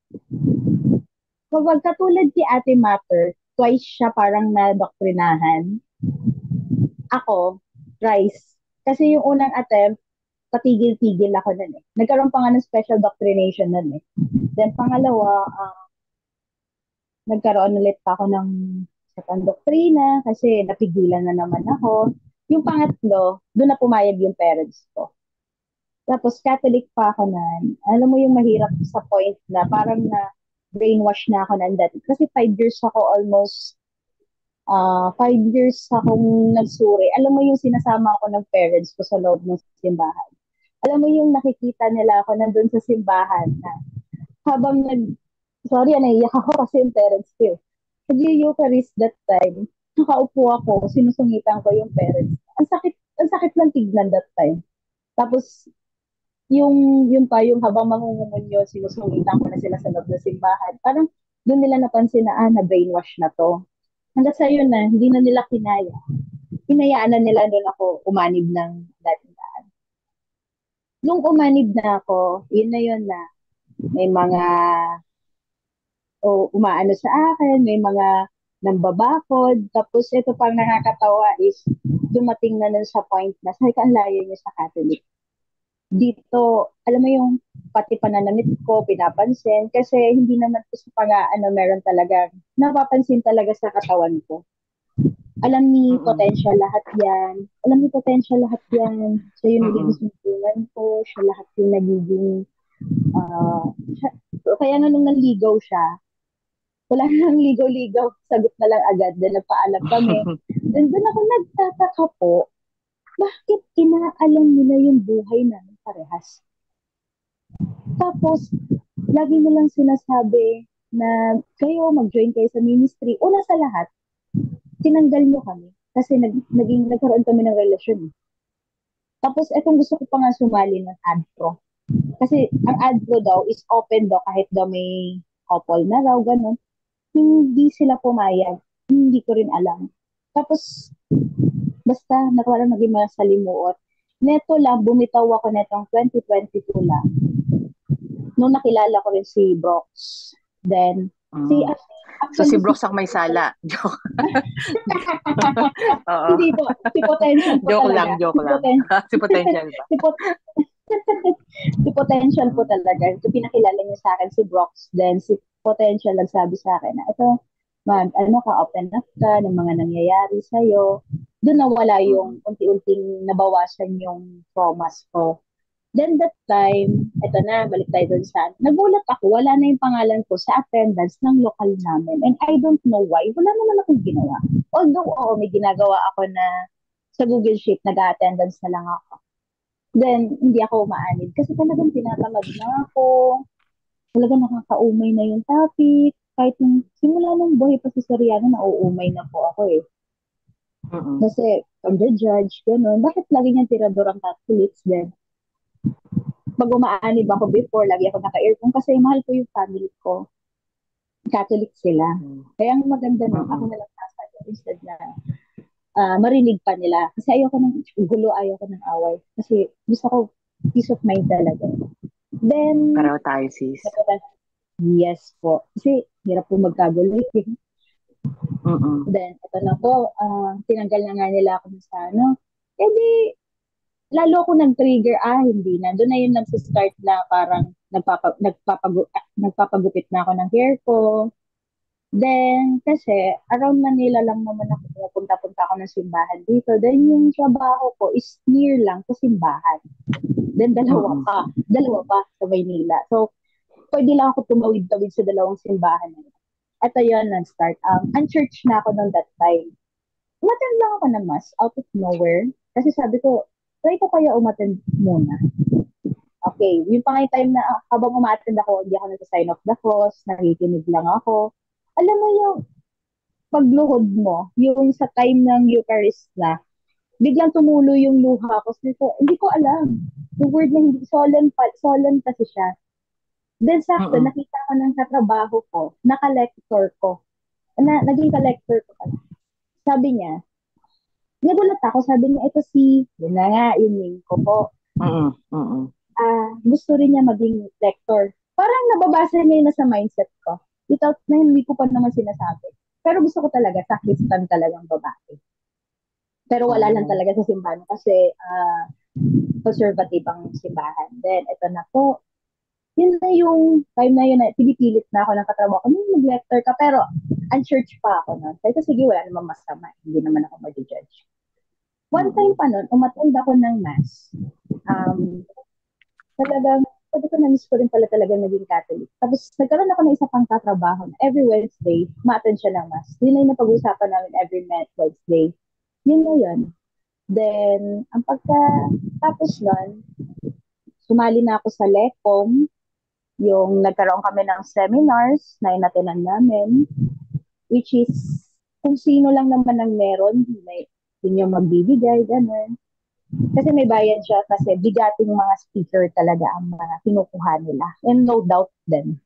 Kapag katulad si Ate Matter, twice siya parang nadoktrinahan. Ako, thrice. Kasi yung unang attempt, patigil-tigil ako nun eh. Nagkaroon pa nga ng special doctrination nun eh. Then pangalawa, ah, nagkaroon ulit pa ako ng sa pandoktrina kasi napigilan na naman ako. Yung pangatlo, doon na pumayag yung parents ko. Tapos Catholic pa ako na, alam mo yung mahirap sa point na parang na brainwash na ako ng dati. Kasi five years ako almost, uh, five years akong nagsuri. Alam mo yung sinasama ako ng parents ko sa loob ng simbahan. Alam mo yung nakikita nila ako nandun sa simbahan na habang nag, sorry, naiyak ako kasi yung parents ko. Nag-Eucharist that time, nakaupo ako, sinusungitan ko yung parents. Ang sakit, ang sakit lang tignan that time. Tapos, yung, yung pa, yung habang mangungumunyo, sinusungitan ko na sila sa loob ng simbahan. Parang, doon nila napansin na, ah, na-brainwash na to. Hanggang sa yun na, hindi na nila kinaya. Hinayaan na nila doon ako umanib ng dating daan. Nung umanib na ako, yun na yun na, may mga o umaano sa akin, may mga nambabakod. Tapos ito pang nakakatawa is dumating na nun sa point na sabi ka, ang layo niya sa Catholic. Dito, alam mo yung pati pananamit ko, pinapansin, kasi hindi naman ko sa pag-ano, meron talaga, napapansin talaga sa katawan ko. Alam ni Mm-mm. potential lahat yan. Alam ni potential lahat yan. Siya yung Mm-mm. nagiging suntungan ko, siya lahat yung nagiging, uh, siya, kaya nga nung nanligaw siya, wala nang ligaw-ligaw, sagot na lang agad, then nagpaalam kami. Then doon ako nagtataka po, bakit inaalam nila yung buhay namin parehas? Tapos, lagi nilang sinasabi na kayo, mag-join kayo sa ministry. Una sa lahat, tinanggal nyo kami kasi nag, naging, nagkaroon kami ng relasyon. Tapos, etong gusto ko pa nga sumali ng AdPro. Kasi ang AdPro daw is open daw kahit daw may couple na raw, ganun. Hindi sila pumayag. Hindi ko rin alam. Tapos, basta, parang naging masalimuot. Neto lang, bumitaw ako netong twenty twenty-two lang. Nung nakilala ko rin si Brox. Then, Mm. si... So, si Brox ang may sala. Joke. Oo. Hindi po. Si Potential po Joke talaga. lang, joke si lang. Poten- Si Potential ba? si, pot- si Potential po talaga. So, pinakilala niya sa akin si Brox. Then, si Potential nagsabi sa akin na, ito, mag, ano ka, open up ka ng mga nangyayari sa'yo. Doon nawala yung unti-unting nabawasan yung traumas ko. Then that time, eto na, balik tayo dun sa, nagulat ako, wala na yung pangalan ko sa attendance ng lokal namin. And I don't know why, wala naman akong ginawa. Although, oo, may ginagawa ako na sa Google Sheet, nag-attendance na lang ako. Then, hindi ako umaanid. Kasi talagang tinatamad na ako. Talagang nakakaumay na yung topic. Kahit yung simula ng buhay pa si Soriano, nauumay na po ako eh. Mm-mm. Kasi, pag-judge, gano'n. Bakit lagi niyang tirador ang Catholics din? Pag umaanib ako before, lagi ako naka-earphone kasi mahal ko yung family ko. Catholic sila. Kaya ang maganda nun, Mm-mm. ako na lang nasa instead na uh, marinig pa nila. Kasi ayoko ng gulo, ayoko ng away. Kasi gusto ko peace of mind talaga. Then, Pareho tayo, sis. yes po. Kasi hirap po magkagulo. Mm-mm. Then, ito na po, uh, tinanggal na nga nila ako sa ano. Eh di, lalo ako nag-trigger, ah, hindi na. Doon na yun nagsistart na parang nagpapa, nagpapagu, nagpapagupit na ako ng hair ko. Then, kasi, around Manila lang naman ako, pupunta-punta ako ng simbahan dito. Then, yung trabaho ko is near lang sa simbahan. Then, dalawa Mm-mm. pa. Dalawa pa sa Maynila. So, pwede lang ako tumawid-tawid sa dalawang simbahan na yun. At ayun, nag-start. Um, unchurch na ako noong that time. Umattend lang ako ng mass out of nowhere. Kasi sabi ko, try ko kaya umattend muna. Okay, yung pang time na ah, habang umattend ako, hindi ako nag-sign off the cross, nakikinig lang ako. Alam mo yung pagluhod mo, yung sa time ng Eucharist na, biglang tumulo yung luha ko. So, hindi ko alam. The word na hindi, solemn, pa, solemn kasi siya. Then sakto, Mm-mm. nakita ko ng katrabaho ko, naka-lector ko. Na, naging ka-lector ko pala. Sabi niya, nagulat ako, sabi niya, ito si, yun na nga, yung name ko po. Mm-mm. Mm-mm. Ah, gusto rin niya maging lector. Parang nababasa niya yun na sa mindset ko. without na hindi ko pa naman sinasabi. Pero gusto ko talaga, sakristan talagang babae. Pero wala lang talaga sa simbahan kasi uh, conservative ang simbahan. Then, ito na po, yun na yung time na yun na pinipilit na ako ng katrabaho ko, mag-lecture ka, pero unchurch pa ako nun. Kaya sige, wala naman masama. Hindi naman ako mag-judge. One time pa nun, umattend ako ng mass. Um, talagang, sabi ko na-miss ko rin pala talaga naging Catholic. Tapos, nagkaroon ako ng isa pang katrabaho na every Wednesday, ma-attend siya ng mass. Yun na yung napag-usapan namin every Wednesday. Yun na yun. Then, ang pagka, tapos nun, sumali na ako sa LECOM, yung nagkaroon kami ng seminars na inatinan namin, which is, kung sino lang naman ang meron, may, yun yung magbibigay, gano'n. Kasi may bayad siya kasi bigating mga speaker talaga ang mga kinukuha nila. And no doubt din.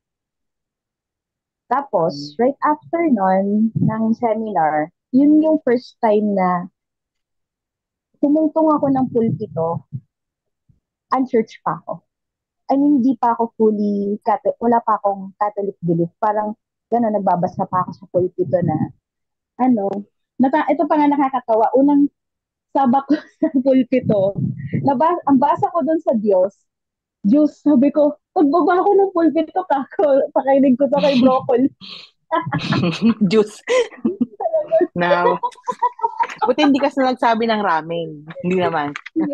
Tapos, right after nun, ng seminar, yun yung first time na tumungtong ako ng pulpito, unchurch pa ako. I mean, hindi pa ako fully, Catholic, wala pa akong Catholic belief. Parang, gano'n, nagbabasa pa ako sa pulpito na, ano, nata, ito pa nga nakakatawa, unang sabak ko sa pulpito, nabas, ang basa ko doon sa Diyos, Diyos, sabi ko, pagbaba ko ng pulpito, kako, pakinig ko to kay Broccoli. Juice. Now, buti hindi kasi nagsabi ng ramen. Hindi naman.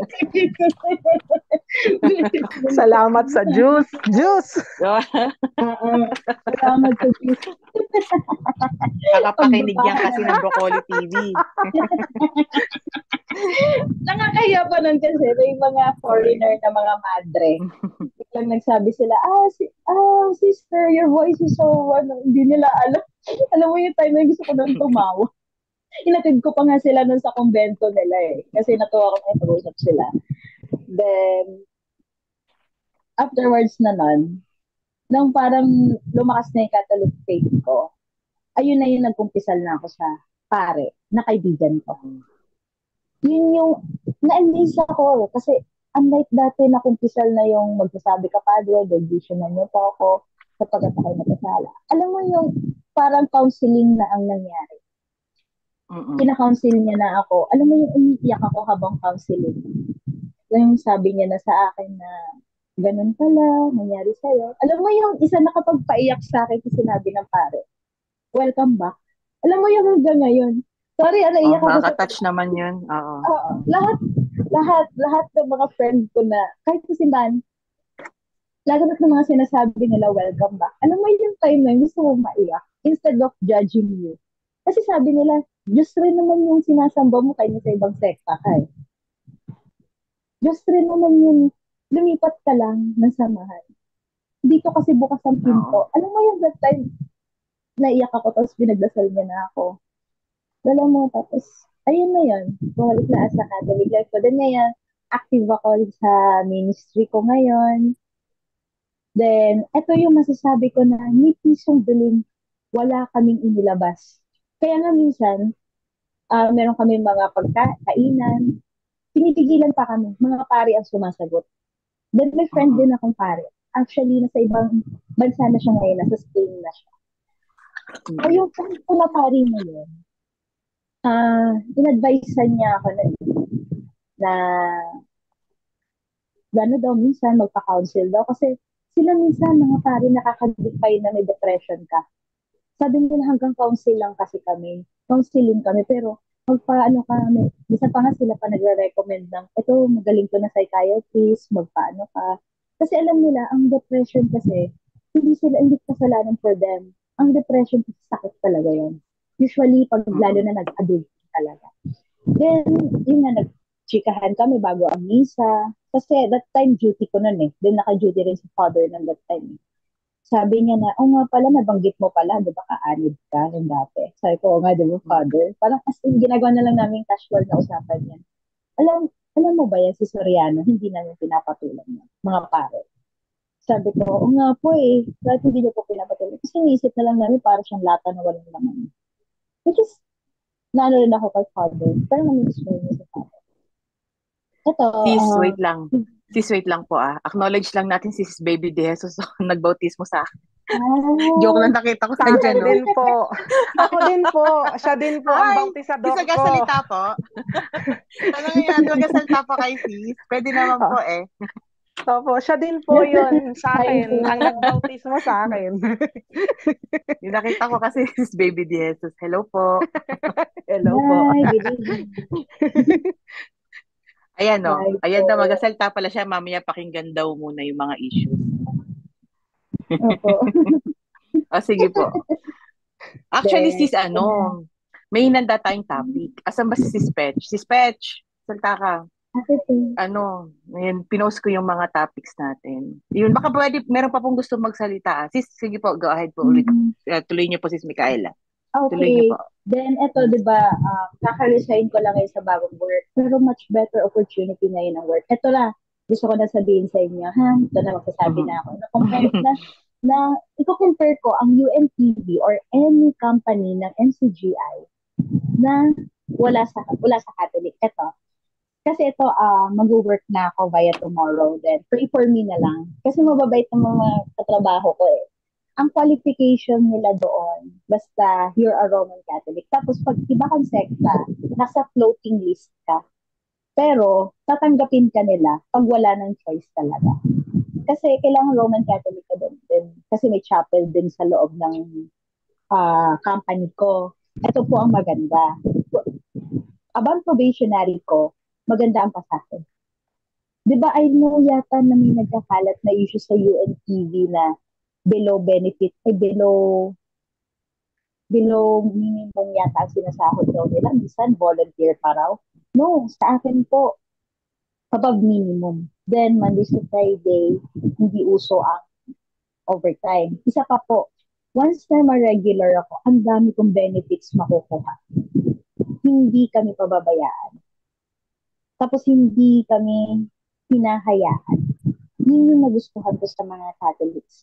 Salamat sa juice. Juice! Uh, salamat sa Diyos. Kakapakinig yan kasi ng Broccoli T V. Nakakaya pa nun kasi may mga foreigner na mga madre. Biglang nagsabi sila, ah, si, ah, sister, your voice is so, ano, hindi nila alam. Alam mo yung time na gusto ko nang tumawa. Inatid ko pa nga sila nun sa kumbento nila eh. Kasi natuwa ko na pag-usap sila. Then, afterwards na nun, nang parang lumakas na yung Catholic faith ko, ayun na yung nagkumpisal na ako sa pare, na kaibigan ko. Yun yung, na-amaze ako kasi unlike dati na kumpisal na yung magsasabi ka, Padre, dedition na niyo po ako kapag ako nagkasala. Alam mo yung parang counseling na ang nangyari. Mm-mm. Kina-counsel niya na ako. Alam mo yung umiiyak ako habang counseling. Yung sabi niya na sa akin na ganun pala, nangyari sa'yo. Alam mo yung isa na kapag paiyak sa akin kasi sinabi ng pare, welcome back. Alam mo yung hanggang ngayon. Sorry, ano, iyak Oh, ako. nakaka-touch naman yun. Oo. Oo. Lahat, lahat, lahat ng mga friend ko na, kahit sa simbahan, lahat ng mga sinasabi nila, welcome back. Alam mo yung time na gusto mo maiyak instead of judging you. Kasi sabi nila, Diyos rin naman yung sinasamba mo kayo sa ibang sekta ka eh. Diyos rin naman yung lumipat ka lang ng samahan. Dito kasi bukas ang pinto. Oo. Alam mo yung that time, naiyak ako tapos pinagdasal niya na ako. Dala mo, tapos, ayun na yun. Bumalik na sa Catholic life ko. Then ngayon, active ako sa ministry ko ngayon. Then, ito yung masasabi ko na ni pisong biling wala kaming inilabas. Kaya nga minsan, uh, meron kami mga pagkainan, pinipigilan pa kami, mga pari ang sumasagot. Then may friend din akong pari. Actually, nasa ibang bansa na siya ngayon, nasa Spain na siya. So yung friend ko na pari na yun, uh, in-advisean niya ako na, na gano daw minsan magpa-counsel daw kasi sila minsan mga pari nakaka-define na may depression ka. Sabi nila hanggang counsel lang kasi kami. Counseling kami, pero magpaano kami. Bisa pa nga sila pa nagre-recommend ng, ito, magaling to na psychiatrist, magpaano ka. Kasi alam nila, ang depression kasi, hindi sila, hindi kasalanan for them. Ang depression kasi sakit talaga yan. Usually, pag lalo na nag-adult talaga. Then, yun nga, nag-chikahan kami bago ang misa. Kasi that time, duty ko nun eh. Then, naka-duty rin si father ng that time. Sabi niya na, oh nga pala, nabanggit mo pala, di ba ka-anid ka nung dati? Sabi ko, oh nga, di ba, father? Parang as in, ginagawa na lang namin casual na usapan yan. Alam, alam mo ba yan, si Soriano, hindi namin pinapatulan yan, mga pare. Sabi ko, oh nga po eh, dahil hindi niyo po pinapatulan. Kasi niisip na lang namin, para siyang lata na walang laman. Which is, naano rin ako kay father, pero namiss mo yun sa father. Ito, Sis, uh, wait lang. Sis, wait lang po ah. Acknowledge lang natin si Sis Baby De Jesus nag-bautismo sa akin. Joke Ay, lang, nakita ko Sa sa akin dyan, no? din po. Ako din po. Siya din po ang Ay, bautisador sis, ko. magkasalita po. Tanongin natin, magkasalita po kay sis. Pwede naman po Oh, eh. opo, siya din po yun sa Hi akin. Ang po. nagbautismo sa akin. Yung nakita ko kasi sis Baby De Jesus. Hello po. Hello po. Hi, good evening. Ayan no. Hi Ayan na, po. magkasalita pala siya. Mamaya pakinggan daw muna yung mga issues. Opo. O, sige po. Actually, Then, sis, ano, may hinanda tayong topic. Asan ba si Sis Petch? Sis Petch, salta ka. ako po. Ano, ngayon, pinost ko yung mga topics natin. Yun, baka pwede, meron pa pong gusto magsalita. Ah. Sis, sige po, go ahead po ulit. Mhm. Uh, tuloy niyo po, Sis Micaela. Tuloy niyo Okay. po. Then, eto, di ba, um, kaka-resign ko lang ngayon sa bagong work. Pero much better opportunity ngayon ang work. Eto lang, gusto ko na sabihin sa inyo, ha? Ito na, magsasabi na ako. Na, compare, na, na, iko-compare ko ang U N T V or any company ng M C G I na wala sa wala sa Catholic. Eto, kasi ito, ah mag-work na ako via tomorrow. Then, pray for me na lang. Kasi mababait ng mga katrabaho ko eh. Ang qualification nila doon, basta you're a Roman Catholic. Tapos pag iba kang sekta, nasa floating list ka. Pero, tatanggapin ka nila pag wala ng choice talaga. Kasi kailangan Roman Catholic ka doon. Then, kasi may chapel din sa loob ng ah, company ko. Ito po ang maganda. Abang probationary ko, maganda ang pasahe. Di ba, I know yata na may nagkakalat na issue sa U N T V na below benefit, ay below below minimum yata ang sinasahod daw nila. Minsan, volunteer pa raw. No, sa akin po, above minimum. Then, Monday to Friday, hindi uso ang overtime. Isa pa po, once na ma-regular ako, ang dami kong benefits makukuha. Hindi kami pababayaan. Tapos hindi kami hinahayaan. Yun yung nagustuhan ko sa mga Catholics.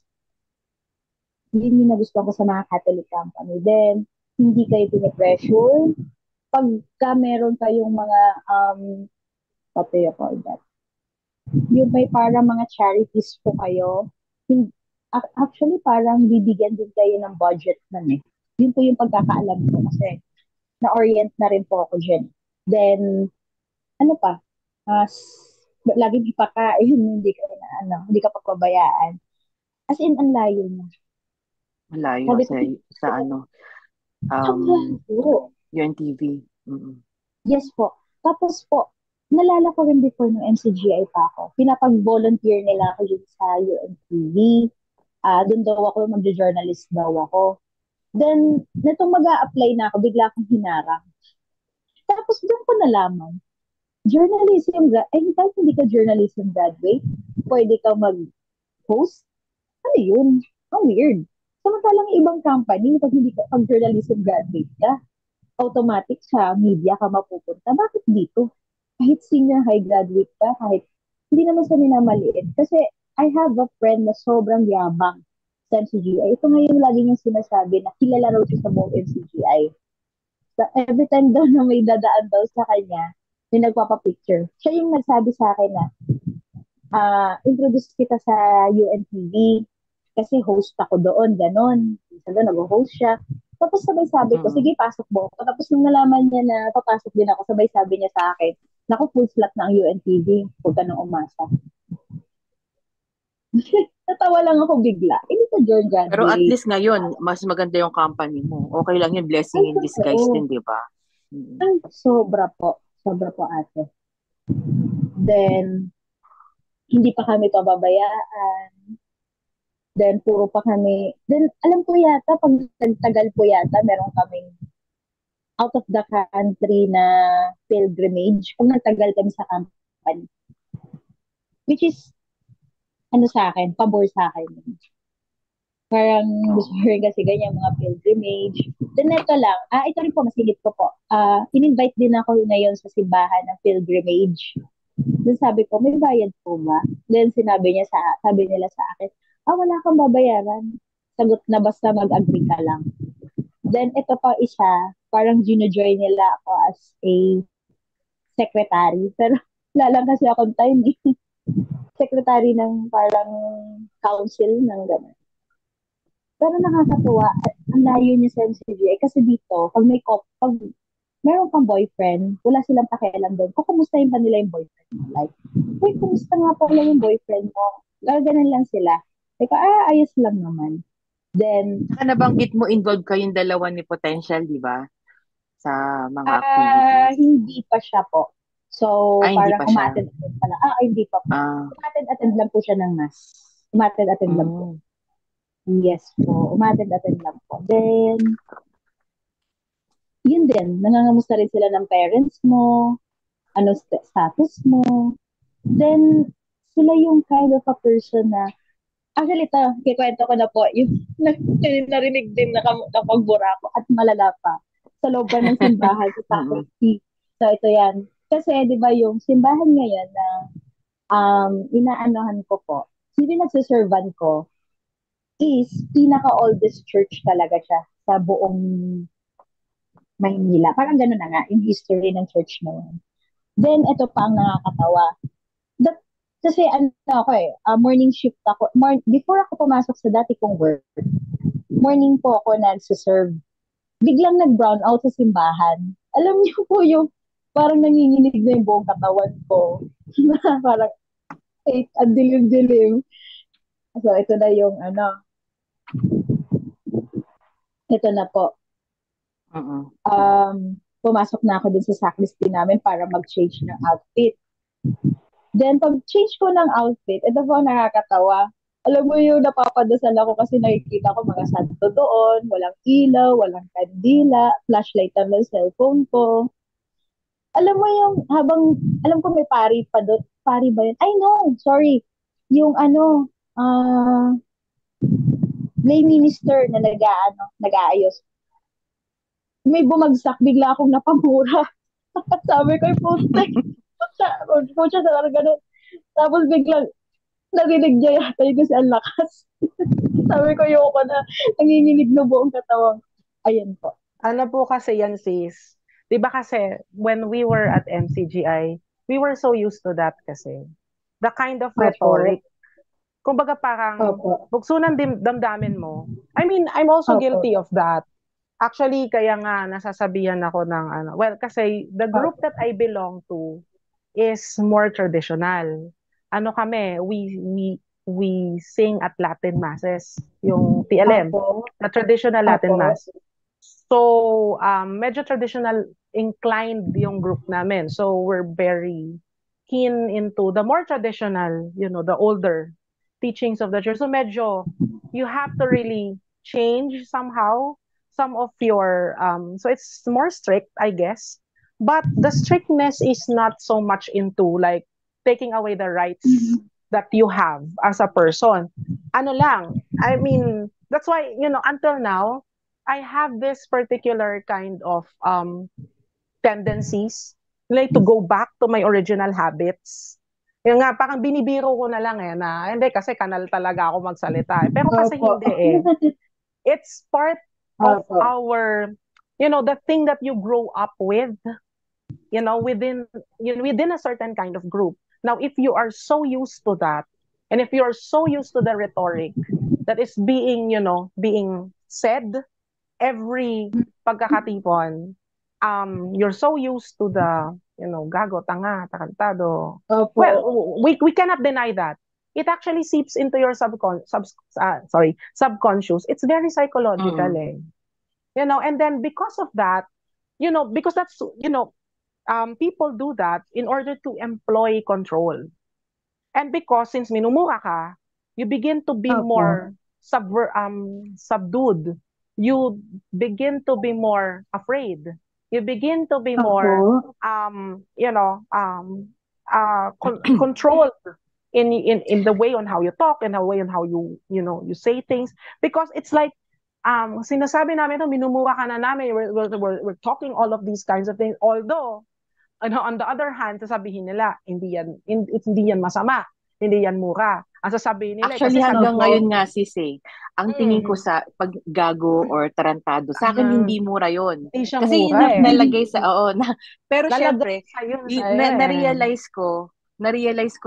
Yun yung nagustuhan ko sa mga Catholic company. Then, hindi kayo pinipressure. Pagka meron kayong mga, um, what do you call that? Yung may para mga charities po kayo, hin- ac- actually parang bibigyan din kayo ng budget nun eh. Yun po yung pagkakaalam ko kasi na-orient na rin po ako dyan. Then, ano pa, as laging ipakain, hindi ka na, ano, hindi ka papabayaan. As in, ang layo na. Malayo Sabi ko, sa, sa ano, sobrang um, layo. U N T V. Mm-mm. Yes po. Tapos po, nalala ko rin before ng M C G I pa ako. Pinapag-volunteer nila ako yun sa U N T V. Ah, doon daw ako, mag-journalist daw ako. Then, netong mag apply na ako, bigla akong hinarang. Tapos doon ko nalaman, journalism, gra- eh, kahit hindi ka journalism graduate, pwede ka mag-host. Ano yun? Ang weird. Samantalang ibang company, pag hindi ka, pag journalism graduate ka, automatic sa media ka mapupunta. Bakit dito? Kahit senior high graduate ka, kahit hindi naman sa minamaliit. Kasi I have a friend na sobrang yabang sa M C G I. Ito ngayon lagi niyang sinasabi na kilala raw siya sa buong M C G I. So, every time daw na may dadaan daw sa kanya, may nagpapapicture. Siya yung nagsabi sa akin na, ah, introduce kita sa U N T V kasi host ako doon, ganon. Minsan doon, nag-host siya. Tapos sabay sabi ko, Mm-mm. sige, pasok mo. Tapos nung nalaman niya na papasok din ako, sabay sabi niya sa akin, naku, full slot na ang U N T V. Huwag ka nang umasa. Natawa lang ako bigla. Eh, dito, Jordan Pero at graduate. least ngayon, mas maganda yung company mo. Okay lang yun, blessing Ay, in disguise totoo. din, di ba? Mm. Ay, sobra po. Sobra po, ate. Then, hindi pa kami pababayaan. Then, puro pa kami. Then, alam ko yata, pag nagtagal po yata, meron kaming out of the country na pilgrimage. Pag nagtagal kami sa company. Which is, ano sa akin, pabor sa akin. Parang gusto Oo. ko rin kasi ganyan mga pilgrimage. Then ito lang, ah ito rin po, masigit ko po. Ah, in-invite din ako ngayon sa simbahan ng pilgrimage. Then sabi ko, may bayad po ba? Then sinabi niya sa, sabi nila sa akin, ah wala kang babayaran. Sagot na basta mag-agree ka lang. Then ito pa isa, parang gino-join nila ako as a secretary. Pero wala lang kasi akong time eh. Secretary ng parang council ng gano'n. Pero nakakatuwa, ang layo niya sa M C G I kasi dito, pag may cop, pag meron kang boyfriend, wala silang pakialam doon. Kung kumustahin pa nila yung boyfriend mo. Like, uy, kumusta nga pala yung boyfriend mo? Gaganan lang sila. Like, ah, ayos lang naman. Then, Saka nabanggit mo involved kayong dalawa ni Potential, di ba? Sa mga ah, activities. hindi pa siya po. So, Ah, hindi parang pa siya. umattend-attend pa lang. Ah, hindi pa po. Ah, Umattend-attend lang po siya ng mass. Umattend-attend lang po. mm. Yes po. Umattend-attend lang po. Then, yun din. Nangangamusta rin sila ng parents mo. Ano st- status mo. Then, sila yung kind of a person na, actually ito, kikwento ko na po, yung narinig din na kam- kapagbura ko at malala pa sa loob pa ng simbahan sa faculty. So, ito yan. Kasi, di ba, yung simbahan ngayon na um, inaanohan ko po, sino nagsiservan ko is pinaka-oldest church talaga siya sa buong Maynila. Parang gano'n na nga, yung history ng church na yun. Then, ito pa ang nakakatawa. That, kasi ano ako eh, uh, morning shift ako. Mor- before ako pumasok sa dati kong work, morning po ako nagsiserve. Biglang nag-brown out sa simbahan. Alam niyo po yung parang nanginginig na yung buong katawan ko. Parang, eh, ang dilim-dilim. So, ito na yung ano. Ito na po. Uh-uh. Um, pumasok na ako din sa sacristy namin para mag-change ng outfit. Then, pag-change ko ng outfit, ito po nakakatawa. Alam mo yung napapadasal ako kasi nakikita ko mga santo doon, walang ilaw, walang kandila, flashlight lang ng cellphone ko. Alam mo yung, habang, alam ko may pari pa doon, pari ba yun? Ay no, sorry. Yung ano, ah, uh, lay minister na nag-ano, nag-aayos. May bumagsak, bigla akong napamura. Sabi ko, putek, putek, sa ganun. Tapos biglang, narinig niya yata yung kasi ang lakas. Sabi ko, yung ko na, nanginginig na buong katawang. Ayan po. Ano po kasi yan, sis? Di ba kasi, when we were at M C G I, we were so used to that kasi. The kind of rhetoric. Kumbaga parang, Opo. bukso ng dim- damdamin mo. I mean, I'm also Opo. guilty of that. Actually, kaya nga nasasabihan ako ng ano. Well, kasi the group that I belong to is more traditional. Ano kami, we we we sing at Latin masses, yung T L M, Opo. the traditional Latin Opo. mass. So, um, medyo traditional inclined yung group namin. So, we're very keen into the more traditional, you know, the older teachings of the church. So, medyo, you have to really change somehow some of your, um, so it's more strict, I guess. But the strictness is not so much into like taking away the rights Mhm. that you have as a person. Ano lang, I mean, that's why, you know, until now, I have this particular kind of um, tendencies like to go back to my original habits. Yung nga, parang binibiro ko na lang eh, na hindi kasi kanal talaga ako magsalita. Eh. Pero kasi Opo. hindi eh. It's part of Opo. our, you know, the thing that you grow up with, you know, within, you know, within a certain kind of group. Now, if you are so used to that, and if you are so used to the rhetoric that is being, you know, being said every pagkakatipon, um, you're so used to the, you know, gago, tanga, tarantado. Opo. Well, we we cannot deny that. It actually seeps into your subcon sub uh, sorry, subconscious. It's very psychological, Mm. eh. You know, and then because of that, you know, because that's, you know, um, people do that in order to employ control. And because since minumura ka, you begin to be Opo. more subver um subdued. You begin to be more afraid. You begin to be more Opo. um you know um uh con controlled in in in the way on how you talk and the way on how you you know you say things, because it's like um sinasabi namin to, minumura ka na namin, we're, we're, we're, we're talking all of these kinds of things, although ano, on the other hand, sasabihin nila, hindi yan, in, it's, hindi yan masama, hindi yan mura. Ang sasabihin nila, Actually, kasi hanggang sabi ko, ngayon nga, sis, eh, ang tingin ko mm, sa pag gago or tarantado, sa akin ah, hindi mura yon. hindi siya Kasi yun mura na, eh. nalagay sa, oo, na, pero Nalagay syempre, sa yun y- eh. na, na-realize ko, na-realize ko na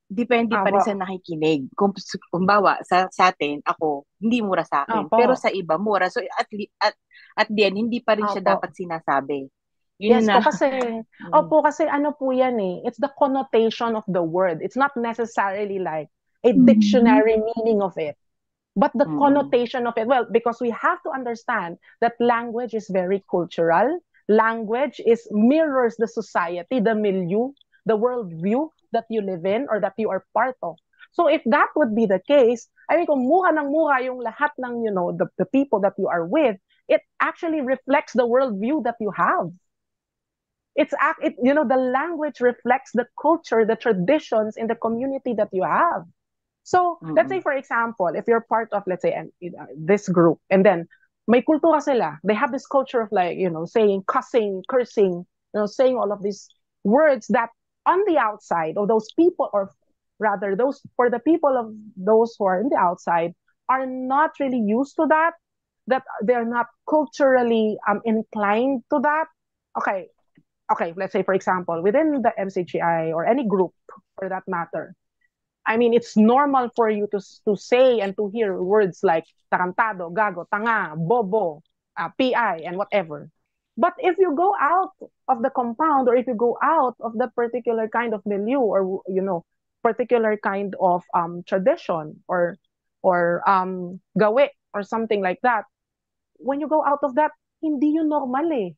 depende pa rin Apo. sa nakikinig. Kung kumbawa sa sa atin, ako, hindi mura sa akin, pero Opo. sa iba mura. So at li- at at the end, hindi pa rin siya Opo. dapat sinasabi. Yes Yun po, na. kasi, Mm. opo, kasi ano po yan eh, it's the connotation of the word. It's not necessarily like a Mhm. dictionary meaning of it, but the Mm. connotation of it. Well, because we have to understand that language is very cultural. Language is mirrors the society, the milieu, the worldview that you live in or that you are part of. So if that would be the case, I mean, kung mura ng mura yung lahat ng, you know, the, the people that you are with, it actually reflects the worldview that you have. It's act it, you know, the language reflects the culture, the traditions in the community that you have. So let's say, Mm-mm. for example, if you're part of, let's say, an, uh, this group, and then may kultura sila, they have this culture of, like, you know, saying cussing, cursing, you know, saying all of these words that on the outside of those people, or rather those for the people of those who are in the outside, are not really used to that, that they're not culturally um, inclined to that. Okay, okay, let's say, for example, within the M C G I or any group for that matter, I mean, it's normal for you to to say and to hear words like tarantado, gago, tanga, bobo, uh, P I, and whatever. But if you go out of the compound, or if you go out of that particular kind of milieu, or, you know, particular kind of um, tradition, or or um, gawe, or something like that, when you go out of that, hindi yun normal eh.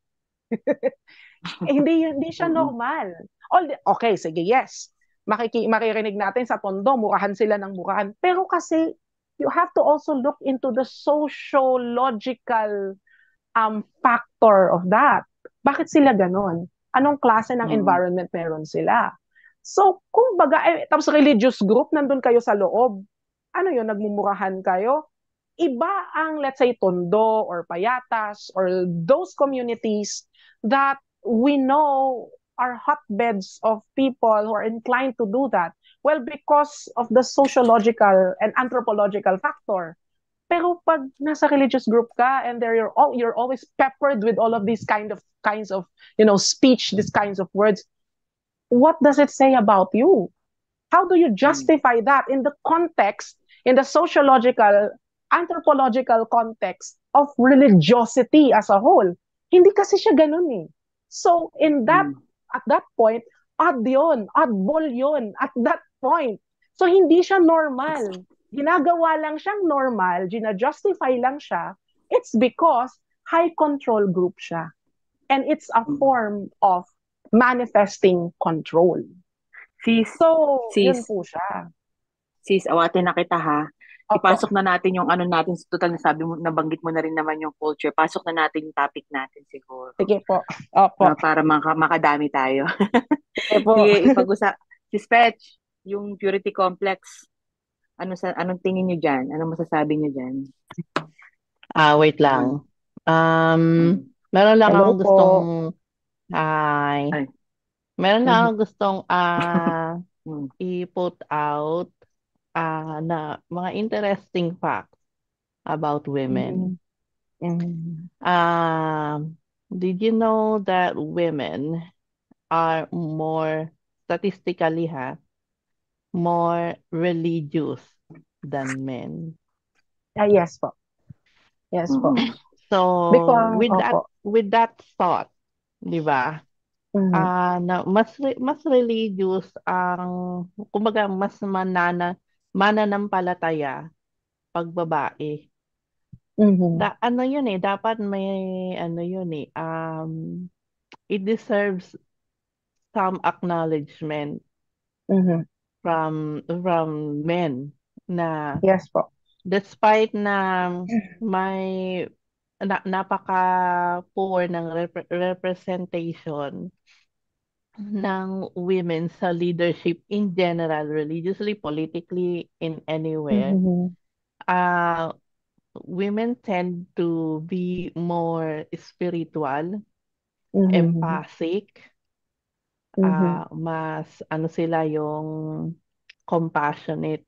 Eh, hindi hindi siya Mm-mm. normal. All the, okay, sige, yes. Makiki, maririnig natin sa Tondo, murahan sila ng murahan. Pero kasi, you have to also look into the sociological um, factor of that. Bakit sila ganon? Anong klase ng Mm-mm. environment meron sila? So, kung baga, eh, tapos religious group, nandun kayo sa loob. Ano yun, nagmumurahan kayo? Iba ang, let's say, Tondo or Payatas or those communities that we know are hotbeds of people who are inclined to do that. Well, because of the sociological and anthropological factor. Pero pag nasa religious group ka, and there you're all, you're always peppered with all of these kind of kinds of, you know, speech, these kinds of words, what does it say about you? How do you Mm. justify that in the context, in the sociological, anthropological context of religiosity as a whole? Hindi kasi siya ganun eh. So, in that, Mm. at that point, odd yun, oddball yun, at that point. So, hindi siya normal. Ginagawa lang siyang normal, gina-justify lang siya. It's because high control group siya. And it's a Mm. form of manifesting control. Sis, So, yun sis, po siya. sis, awatin na kita ha. Opo. Ipasok na natin yung ano natin, total na sabi mo, nabanggit mo na rin naman yung culture. Pasok na natin yung topic natin siguro. Sige po. Opo. Ah, para maka, makadami tayo. Sige po. Sige, ipag-usap. Sis Petch, yung purity complex, ano sa anong tingin niyo diyan? Anong masasabi niyo diyan? Ah, wait lang. Um, Mm. meron lang Hello akong po. gustong ay, Ay. meron lang Mhm. akong gustong ah Mm. i-put out ah na mga interesting facts about women. Mhm. Mhm. Um, did you know that women are more statistically ha, more religious than men? Ah, yes po. Yes po. Mm. So, Because, with that opo. with that thought, 'di ba? Mhm. Ah, na mas re- mas religious ang kumbaga mas manana mananampalataya pag babae. Mhm. Da, ano yun eh, dapat may ano yun eh, um it deserves some acknowledgement Mhm. from from men na Yes po. despite na may na, napaka poor ng rep- representation ng women sa leadership in general, religiously, politically, in anywhere, Mhm. uh, women tend to be more spiritual, Mhm. empathic, Mhm. uh, mas ano sila yung compassionate.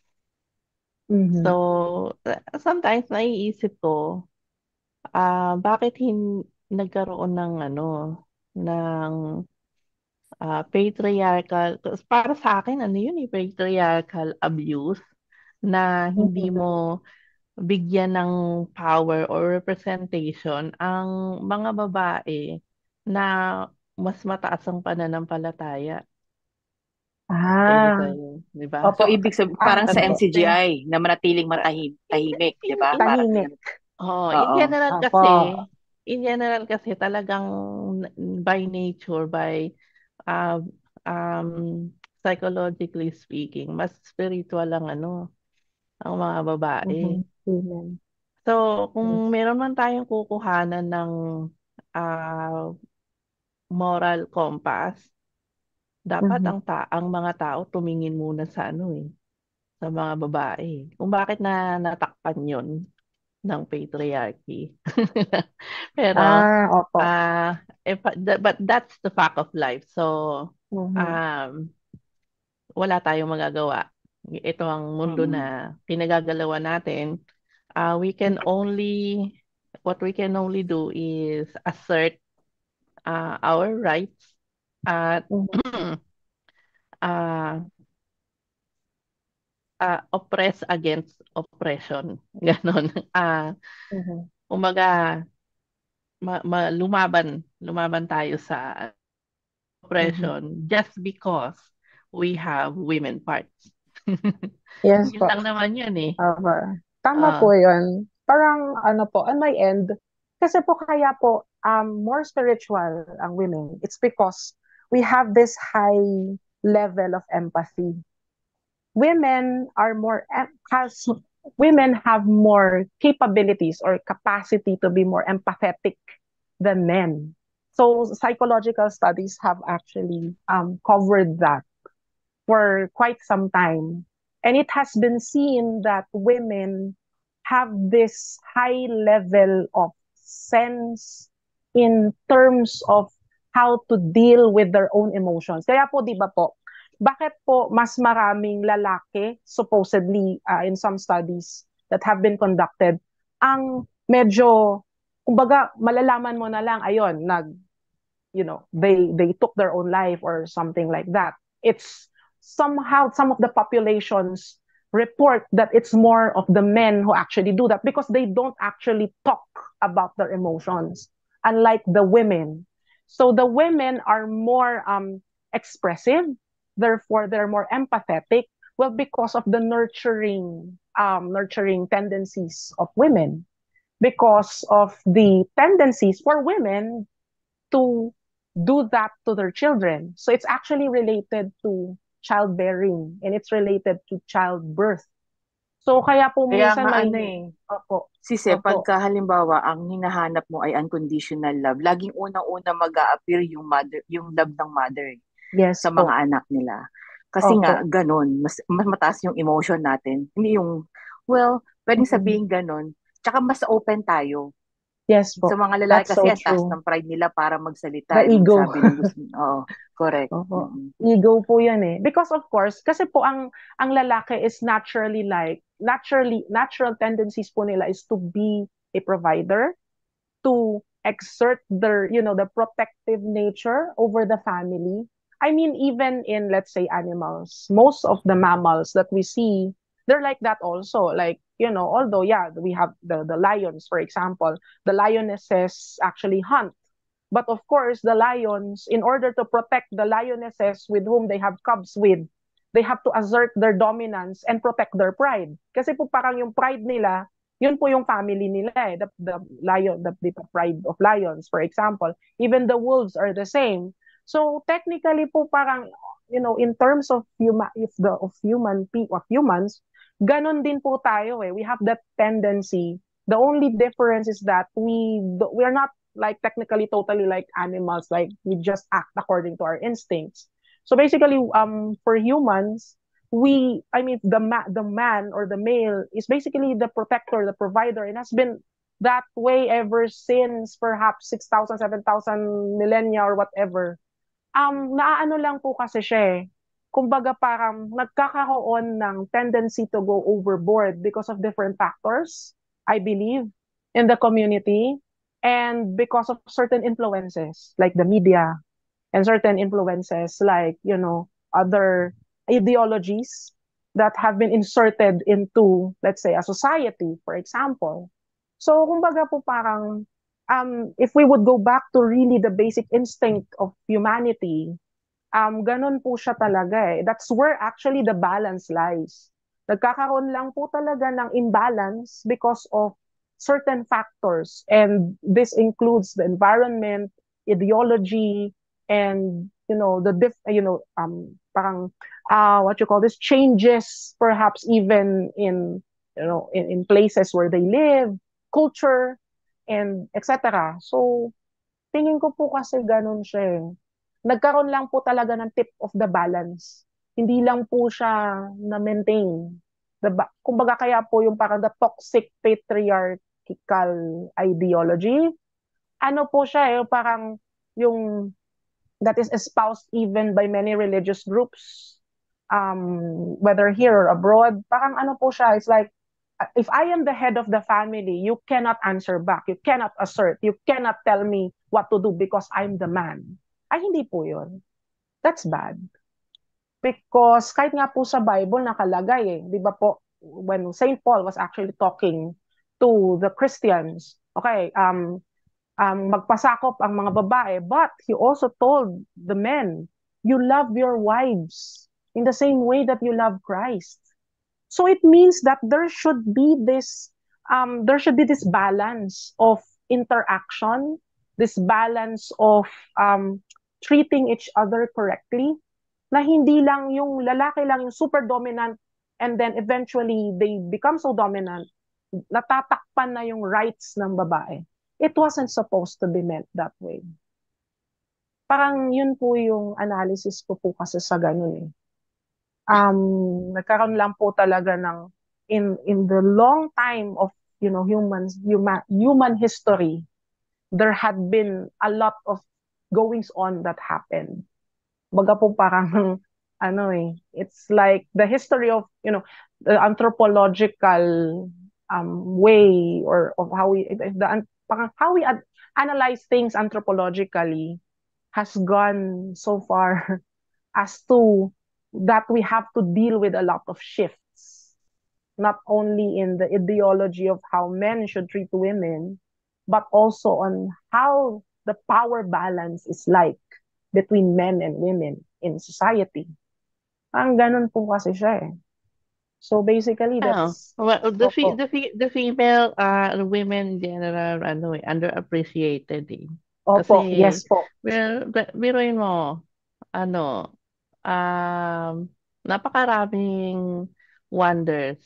Mhm. So, uh, sometimes naiisip ko, ah bakit hin nagkaroon ng ano, ng ah, patriarchal, para sa akin, ano yun eh, patriarchal abuse na hindi Mhm. mo bigyan ng power or representation ang mga babae na mas mataas ang pananampalataya kaysa Ah, sa'yo, di ba? So, opo. ibig sabihin, Ah, parang sa Kasi, opo. M C G I, na manatiling matahim, hindi, tahimik, di in, ba? in, Parang Tahimik. ganun. oh, in Oo. general Opo. kasi, in general kasi talagang by nature, by uh, um, psychologically speaking, mas spiritual ang ano, ang mga babae. Mhm. Women. So, kung Yes. meron man tayong kukuhanan ng ah, moral compass, dapat Mhm. ang ta ang mga tao tumingin muna sa ano eh, sa mga babae. Kung bakit na natakpan 'yon ng patriarchy. Pero Ah, opo. ah eh, pa- that- but that's the fact of life. So, Mhm. um wala tayong magagawa. Ito ang mundo Mm-mm. na pinagagalawan natin. Uh, we can only what we can only do is assert uh, our rights at Mhm. uh, uh, oppress against oppression. Ganon. Ah, Mhm. umaga ma- ma- lumaban, lumaban tayo sa Mhm. oppression just because we have women parts. Yes Yun po. lang naman yun eh. Opo. Tama Ah, po yun. Parang ano po, on my end, kasi po kaya po um, more spiritual ang women. It's because we have this high level of empathy. Women are more, em- has, women have more capabilities or capacity to be more empathetic than men. So psychological studies have actually um, covered that for quite some time. And it has been seen that women have this high level of sense in terms of how to deal with their own emotions. Kaya po, di ba po, bakit po mas maraming lalaki, supposedly uh, in some studies that have been conducted, ang medyo, kumbaga, malalaman mo na lang, ayon, nag, you know, they they took their own life or something like that. It's somehow some of the populations report that it's more of the men who actually do that because they don't actually talk about their emotions, unlike the women. So the women are more um, expressive, therefore they're more empathetic. Well, because of the nurturing um, nurturing tendencies of women, because of the tendencies for women to do that to their children. So it's actually related to childbearing and it's related to childbirth. So kaya po Kaya minsan nga may ano eh, opo, Sise, opo. pagka halimbawa ang hinahanap mo ay unconditional love, laging unang-una mag-a-appear yung mother, yung love ng mother eh, Yes sa mga po. anak nila. Kasi nga Opo. ganun, mas, mas mataas yung emotion natin. Hindi yung, well, pwedeng Mhm. sabihin ganun. Tsaka mas open tayo. Yes Sa po. mga lalaki That's kasi so ang taas true. ng pride nila para The magsalita, eh, ego. magsabi ng gusto. Oo, correct. Opo. Mm-mm. Ego po 'yan eh. Because of course, kasi po ang ang lalaki is naturally like naturally natural tendencies po nila is to be a provider, to exert their, you know, the protective nature over the family. I mean, even in, let's say, animals, most of the mammals that we see, they're like that also. Like, you know, although, yeah, we have the, the lions, for example, the lionesses actually hunt. But of course, the lions, in order to protect the lionesses with whom they have cubs with, they have to assert their dominance and protect their pride. Kasi po parang yung pride nila, yun po yung family nila eh. The, the lion, the, the pride of lions, for example. Even the wolves are the same. So technically po parang, you know, in terms of human, if the of human of humans, ganon din po tayo eh. We have that tendency. The only difference is that we we are not like technically totally like animals, like we just act according to our instincts. So basically, um, for humans, we, I mean, the ma- the man or the male is basically the protector, the provider, and has been that way ever since perhaps six thousand, seven thousand millennia or whatever. Um, naaano lang po kasi siya eh. Kumbaga parang nagkakaroon ng tendency to go overboard because of different factors, I believe, in the community and because of certain influences like the media, and certain influences like, you know, other ideologies that have been inserted into, let's say, a society, for example. So, kumbaga po parang, um, if we would go back to really the basic instinct of humanity, um, ganun po siya talaga eh. That's where actually the balance lies. Nagkakaroon lang po talaga ng imbalance because of certain factors. And this includes the environment, ideology, and you know the diff, you know um parang uh what you call this changes perhaps even in you know in, in places where they live, culture, and et cetera. So tingin ko po kasi ganun siya eh. Nagkaroon lang po talaga ng tip of the balance. Hindi lang po siya na-maintain. Diba? Kumbaga kaya po yung parang the toxic patriarchal ideology. Ano po siya eh, parang yung that is espoused even by many religious groups, um, whether here or abroad. Parang ano po siya, it's like, if I am the head of the family, you cannot answer back, you cannot assert, you cannot tell me what to do because I'm the man. Ay, hindi po yun. That's bad. Because kahit nga po sa Bible nakalagay eh, di ba po, when Saint Paul was actually talking to the Christians, okay, um, um, magpasakop ang mga babae, but he also told the men, you love your wives in the same way that you love Christ. So it means that there should be this, um, there should be this balance of interaction, this balance of um, treating each other correctly, na hindi lang yung lalaki lang yung super dominant and then eventually they become so dominant, natatakpan na yung rights ng babae. It wasn't supposed to be meant that way. Parang yun po yung analysis ko po kasi sa ganun eh. Um, nagkaroon lang po talaga ng in in the long time of you know humans human human history, there had been a lot of goings on that happened. Baga po parang ano eh, it's like the history of you know the anthropological um way or of how we the parang how we ad- analyze things anthropologically has gone so far as to that we have to deal with a lot of shifts, not only in the ideology of how men should treat women, but also on how the power balance is like between men and women in society. Ang ganun po kasi siya eh. So basically, Oh, that's well, the fe opo. the fe the female uh women in general ano eh, underappreciated eh. Opo, Kasi yes po. well, ba- biruin mo ano um napakaraming wonders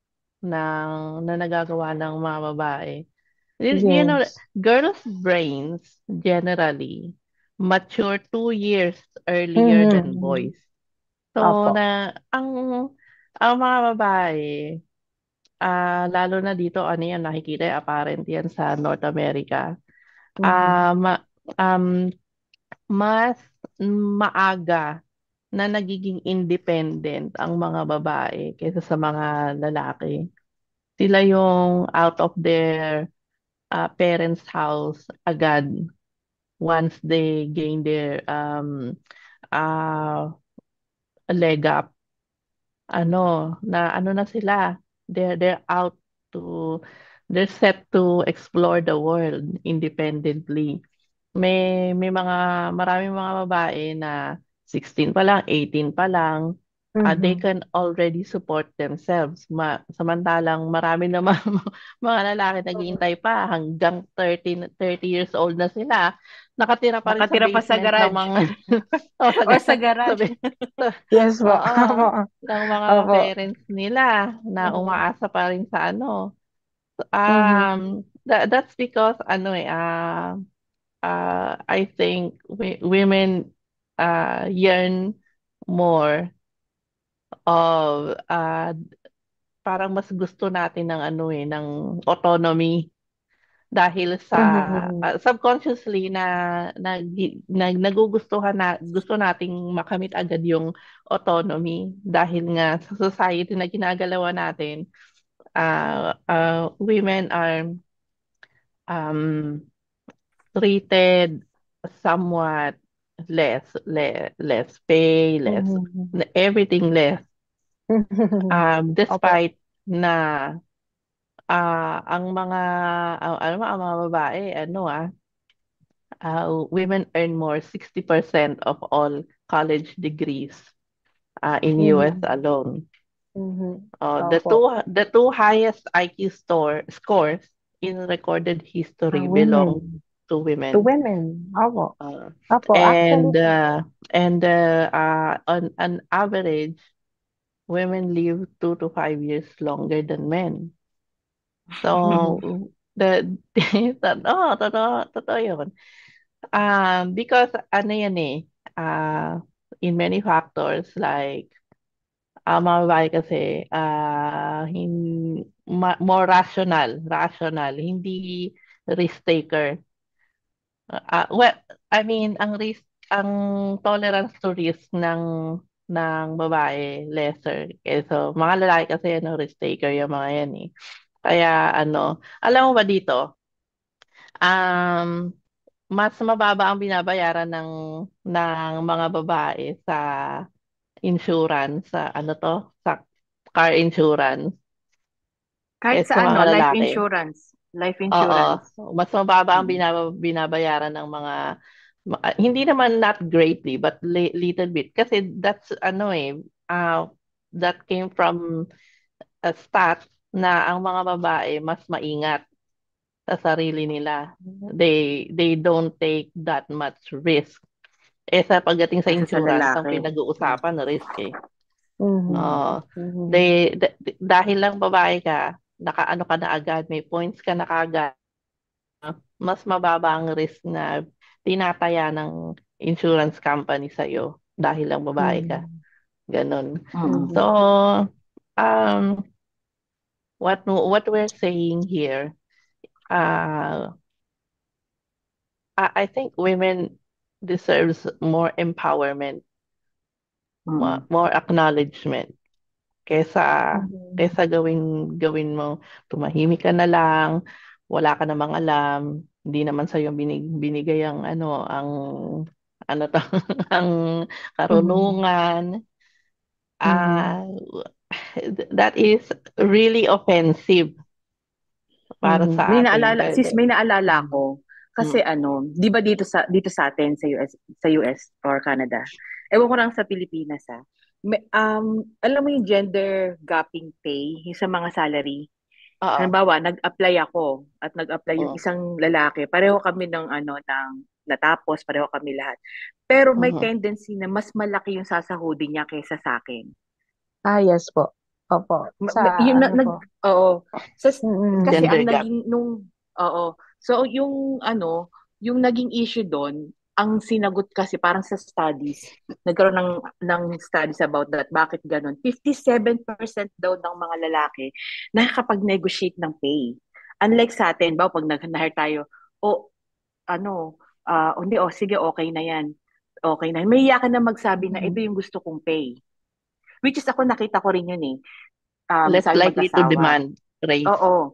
ng na nagagawa ng mga babae. You, you know, Yes. girls' brains generally mature two years earlier than Mm-hmm. boys. So Opo. na ang ang mga babae ah lalo na dito, ano yan, nakikita yung apparent yan sa North America. Mm-hmm. Ah, ma- um, mas maaga na nagiging independent ang mga babae kaysa sa mga lalaki. Sila yung out of their ah, parents' house agad once they gain their um, ah, leg up. Ano, na ano na sila. They're, they're out to, they're set to explore the world independently. May may mga maraming mga babae na sixteen pa lang, eighteen pa lang, ah, they Mm-hmm. can already support themselves. Ma samantalang marami na mga, mga lalaki naghihintay pa hanggang thirty na- thirty years old na sila. Nakatira pa rin sa Nakatira pa sa basement ng garage. mga oh, sa, Or ga- sa sa, garage. ba- sa- Yes po. oo, ng mga Opo. parents nila na Mm-hmm. umaasa pa rin sa ano. Mm-hmm. Um, that, that's because ano eh, ah uh, I think we, women uh, yearn more of uh, parang mas gusto natin ng ano eh ng autonomy dahil sa Mm-hmm. uh, subconsciously na nag, nag nagugustuhan na gusto nating makamit agad yung autonomy dahil nga sa society na ginagalawan natin, uh, uh, women are um, treated somewhat less, less, less pay, less, Mhm. everything less. Um, Opo. despite na ah ang mga ah, ano ang mga babae ano ah uh, women earn more sixty percent of all college degrees uh, in U S Mhm. alone. Mhm. Uh, the Opo. two the two highest I Q store scores in recorded Ah, history belong women. to To women. women. Opo. Uh, Opo, actually. and uh, and uh, uh, on an average, women live two to five years longer than men. So the totoo, totoo, totoo yun. Um, because ano yan eh, uh, in many factors like uh, mga babae kasi uh, hin, ma- more rational, rational, hindi risk taker. Uh, well, I mean, ang risk, ang tolerance to risk ng ng babae lesser. Eh, so, mga lalaki kasi ano, risk taker yung mga yan eh. Kaya ano, alam mo ba dito, um, mas mababa ang binabayaran ng ng mga babae sa insurance, sa ano to, sa car insurance Kahit kaysa sa sa ano, mga life lalaki. insurance. Life Oo, insurance. mas mababa ang Mm. binaba, binabayaran ng mga ma- ah, hindi naman not greatly but li- little bit kasi that's ano eh uh, that came from a stat na ang mga babae mas maingat sa sarili nila. They they don't take that much risk. Eh sa pagdating sa Kaysa sa insurance, ang lalaki. pinag-uusapan risk eh. Mhm. Oo. Mhm. They, d- d- dahil lang babae ka, nakaano ka na agad, may points ka na kaagad, mas mababa ang risk na tinataya ng insurance company sa'yo dahil lang babae ka. Mhm. Ganon. So, Mhm. um, what what we're saying here, uh, I, I think women deserves more empowerment, more, Mm. more acknowledgement kesa Mhm. kesa gawin gawin mo tumahimik ka na lang, wala ka namang alam, hindi naman sa'yo binig, binigay ang ano ang ano to ang Mhm. karunungan. Mhm. Ah, that is really offensive para Mhm. May sa atin. naalala, sis, Pwede. may naalala Mm. ko. Kasi Mm. ano, 'di ba dito sa dito sa atin sa U S sa U S or Canada. Ewan ko lang sa Pilipinas ah. May, um, alam mo yung gender gapping pay, yung sa mga salary. Oo. Halimbawa, nag-apply ako at nag-apply yung Oo. isang lalaki. Pareho kami ng ano ng natapos, pareho kami lahat. Pero may Mhm. tendency na mas malaki yung sasahodin niya kaysa sa akin. Ah, yes po. Opo. Ma- Sa ma- yun na, ano nag po. oo. So, kasi Mhm. Gender ang gap. naging nung oo. So yung ano, yung naging issue doon, ang sinagot kasi parang sa studies, nagkaroon ng ng studies about that. Bakit ganun? fifty-seven percent daw ng mga lalaki nakakapag-negotiate ng pay. Unlike sa atin, ba pag nag-hire tayo, o ano, ah, hindi, oh, sige, okay na yan. Okay na. May iyakan na magsabi na ito Mhm. yung gusto kong pay. Which is ako nakita ko rin yun eh um, Less sabi likely to mag-asawa. demand raise. Oo.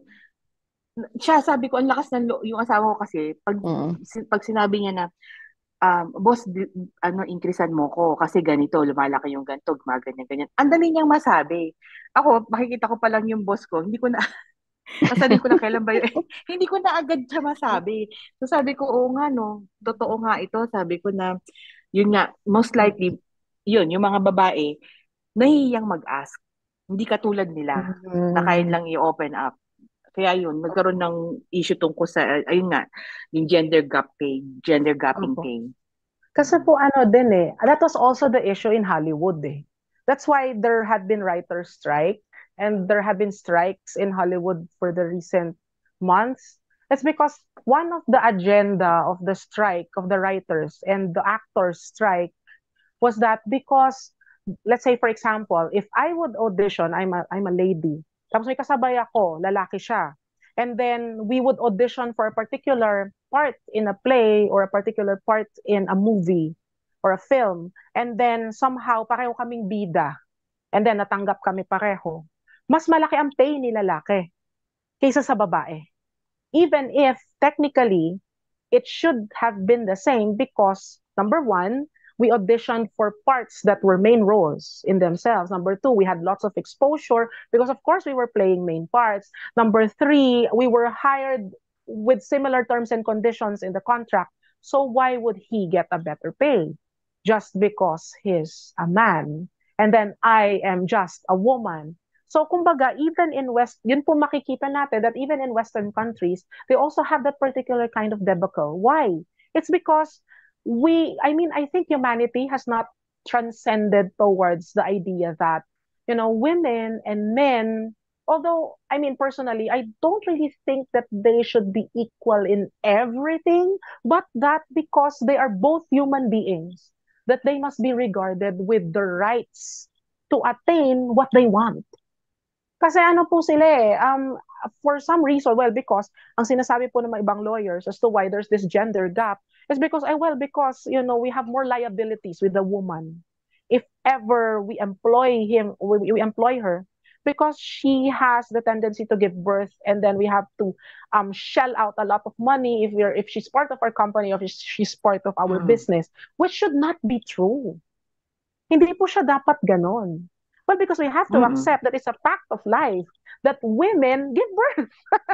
Siya, sabi ko, ang lakas ng lo- yung asawa ko kasi, pag, Mm. si- pag sinabi niya na, um, boss, di- ano, increasean mo ko kasi ganito, lumalaki yung ganito, gumaganyan, ganyan. Ang dali niyang masabi. Ako, makikita ko pa lang yung boss ko, hindi ko na, sasabihin ko lang kailan ba yun, hindi ko na agad siya masabi. So sabi ko, oo nga, no, totoo nga ito. Sabi ko na, yun nga, most likely, yun, yung mga babae, nahihiyang mag-ask. Hindi katulad nila, na kahit Mhm. lang i-open up. Kaya yun, nagkaroon ng issue tungkol sa, ayun nga, yung gender gap pay, gender gapping Opo. pay. Kasi po ano din eh, that was also the issue in Hollywood eh. That's why there had been writer strike and there have been strikes in Hollywood for the recent months. It's because one of the agenda of the strike of the writers and the actors strike was that because let's say for example, if I would audition, I'm a I'm a lady. Tapos may kasabay ako, lalaki siya. And then we would audition for a particular part in a play or a particular part in a movie or a film. And then somehow pareho kaming bida. And then natanggap kami pareho. Mas malaki ang pay ni lalaki kaysa sa babae. Even if technically it should have been the same because number one, we auditioned for parts that were main roles in themselves. Number two, we had lots of exposure because, of course, we were playing main parts. Number three, we were hired with similar terms and conditions in the contract. So why would he get a better pay just because he's a man? And then I am just a woman. So kumbaga, even in West, yun po makikita natin that even in Western countries, they also have that particular kind of debacle. Why? It's because we, I mean, I think humanity has not transcended towards the idea that, you know, women and men, although, I mean, personally, I don't really think that they should be equal in everything, but that because they are both human beings, that they must be regarded with the rights to attain what they want. Kasi ano po sila eh, um, for some reason, well, because ang sinasabi po ng mga ibang lawyers as to why there's this gender gap is because, eh, well, because, you know, we have more liabilities with the woman. If ever we employ him, we, we employ her, because she has the tendency to give birth, and then we have to um, shell out a lot of money if we're if she's part of our company or if she's part of our Mm. business, which should not be true. Hindi po siya dapat ganon. Well, because we have to Mm-mm. accept that it's a fact of life that women give birth.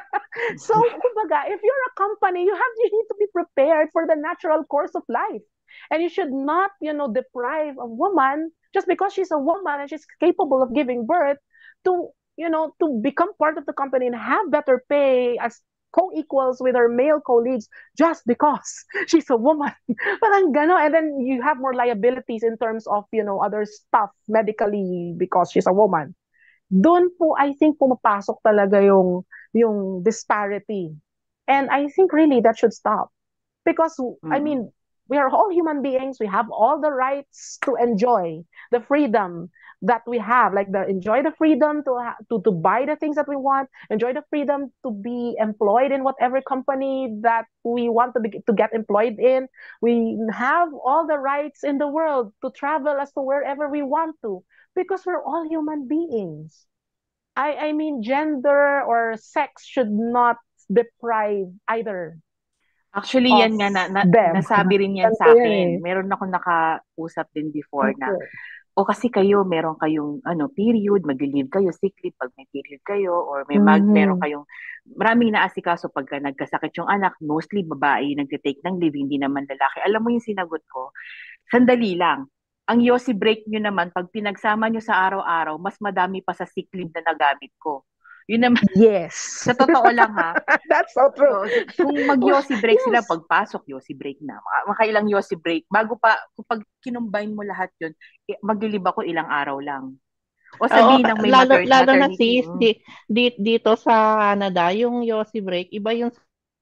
So, kumbaga, if you're a company, you have you need to be prepared for the natural course of life. And you should not, you know, deprive a woman just because she's a woman and she's capable of giving birth to, you know, to become part of the company and have better pay as co-equals with her male colleagues just because she's a woman. Parang gano. And then you have more liabilities in terms of, you know, other stuff medically because she's a woman. Doon po, I think, pumapasok talaga yung, yung disparity. And I think really that should stop. Because, I Mm-mm. mean, we are all human beings. We have all the rights to enjoy the freedom that we have, like the enjoy the freedom to ha- to to buy the things that we want, enjoy the freedom to be employed in whatever company that we want to be to get employed in. We have all the rights in the world to travel as to wherever we want to because we're all human beings. I I mean, gender or sex should not deprive either Actually, of yan nga, na, na, them. nasabi rin yan Ganito sa yun akin. eh. Meron ako nakausap din before na, Opo. o kasi kayo, meron kayong ano, period, mag-leave kayo, sick leave pag may period kayo, or may mag, meron Mhm. kayong, maraming naasikaso pagka nagkasakit yung anak, mostly babae, nagtitake ng leave, hindi naman lalaki. Alam mo yung sinagot ko? Sandali lang. Ang Yossi break nyo naman, pag pinagsama nyo sa araw-araw, mas madami pa sa sick leave na nagamit ko. Yun naman, Yes. sa totoo lang ha. That's so true. So, kung mag-Yossi break sila, Yes. pagpasok, Yossi break na. Maka- Makailang Yossi break. Bago pa, kapag kinumbine mo lahat yun, eh, maglilib ako ilang araw lang. O Oo, sabihin ng may lalo, mater- lalo na maternity. sis, mm. di, di, dito sa Canada, yung Yossi break, iba yung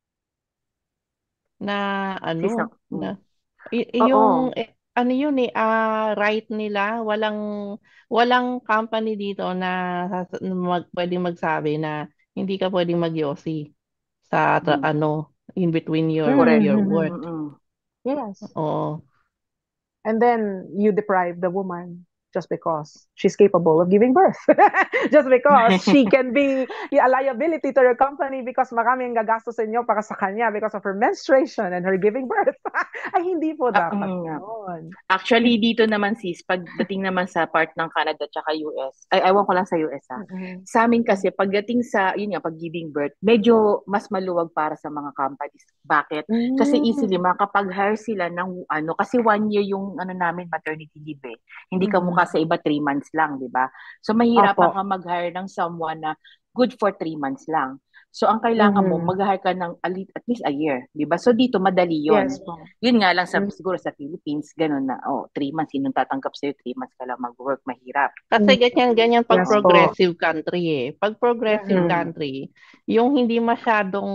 na Sis, ano, mm. na, y- Oo. yung, eh, ano yun eh, ah, right nila, walang, walang company dito na sas- na mag, pwedeng magsabi na hindi ka pwedeng mag-Yossi sa, tra- Mm. ano, in between your, Correct. your Mhm. work. Mm-mm. Yes. Oo. And then you deprive the woman just because she's capable of giving birth. Just because she can be a liability to your company because maraming gagastusin nyo para sa kanya because of her menstruation and her giving birth. Ay, hindi po Ah, dapat mm, nga. yun. Actually, dito naman sis, pagdating naman sa part ng Canada tsaka U S, ay, ewan ko lang sa U S ha. Mhm. Sa amin kasi, pagdating sa, yun nga, pag giving birth, medyo mas maluwag para sa mga companies. Bakit? Kasi easily, Mm. makapag-hire sila ng, ano, kasi one year yung, ano namin, maternity leave eh. Hindi ka Mhm. mukha sa iba, three months lang, di ba? So, mahirapan Opo. ka mag-hire ng someone na good for three months lang. So, ang kailangan mo, Mhm. mag-hire ka ng at least, at least a year, di ba? So, dito, madali yun. Yes po. Yun nga lang, sa, Mm. siguro sa Philippines, ganun na, oh, three months, sinong tatanggap sa'yo, three months ka lang mag-work, mahirap. Kasi ganyan, ganyan pag Yes po. progressive country eh. Pag progressive Mhm. country, yung hindi masyadong,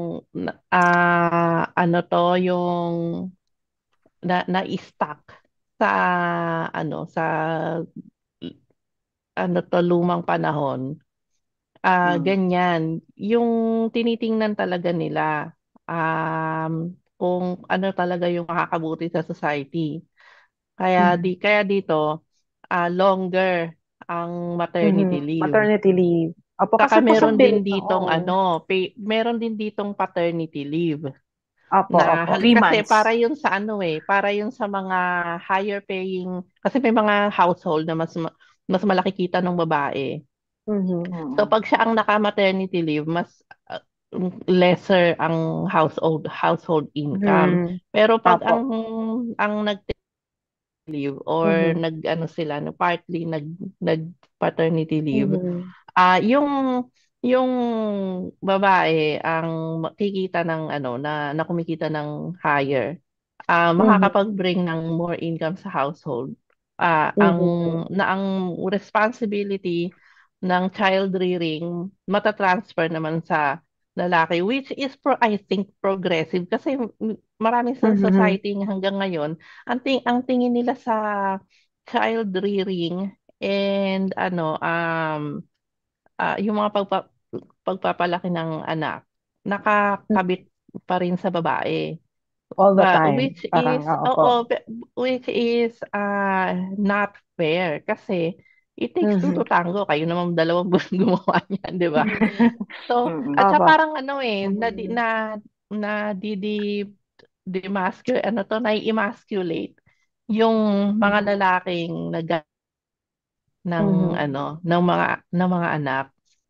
ah ano to, yung na, na-stuck sa, ano, sa, ano to, lumang panahon. Ah, Mm. ganyan. Yung tinitingnan talaga nila, um, kung ano talaga yung makakabuti sa society. Kaya Mhm. di kaya dito ah, longer ang maternity Mhm. leave. Maternity leave. Opo, Saka kasi po sa meron Pil- din ditong oo. ano, pay, meron din ditong paternity leave. Opo, Na opo. hal- Three kasi months. para yun sa ano eh, para yun sa mga higher paying, kasi may mga household na mas ma- mas malaki kita ng babae. Mhm. So Mm. pag siya ang naka-maternity leave, mas uh, lesser ang household household income. Mhm. Pero pag Opo. ang ang nag leave or Mhm. nag ano sila no partly nag nag paternity leave, Mhm. ah yung yung babae ang makikita ng ano na na kumikita ng higher, ah Mhm. makakapag-bring ng more income sa household. Ah ang Mhm. na ang responsibility ng child rearing matatransfer naman sa lalaki, which is pro I think progressive kasi m- marami sa Mhm. society hanggang ngayon ang ting ang tingin nila sa child rearing and ano um ah, yung mga pagpa, pagpapalaki ng anak nakakabit pa rin sa babae. All the But time. which Parang, is oo po. oo pe- which is uh, not fair kasi it takes two Mhm. to tango. Kayo naman dalawang gumawa niyan, di ba? So, Mm-mm. at siya Opo. parang ano eh, na, di- Mhm. na, na didi, demasculate, ano to, na-emasculate yung mga Mhm. lalaking nag ng Mhm. ano, ng mga ng mga anak,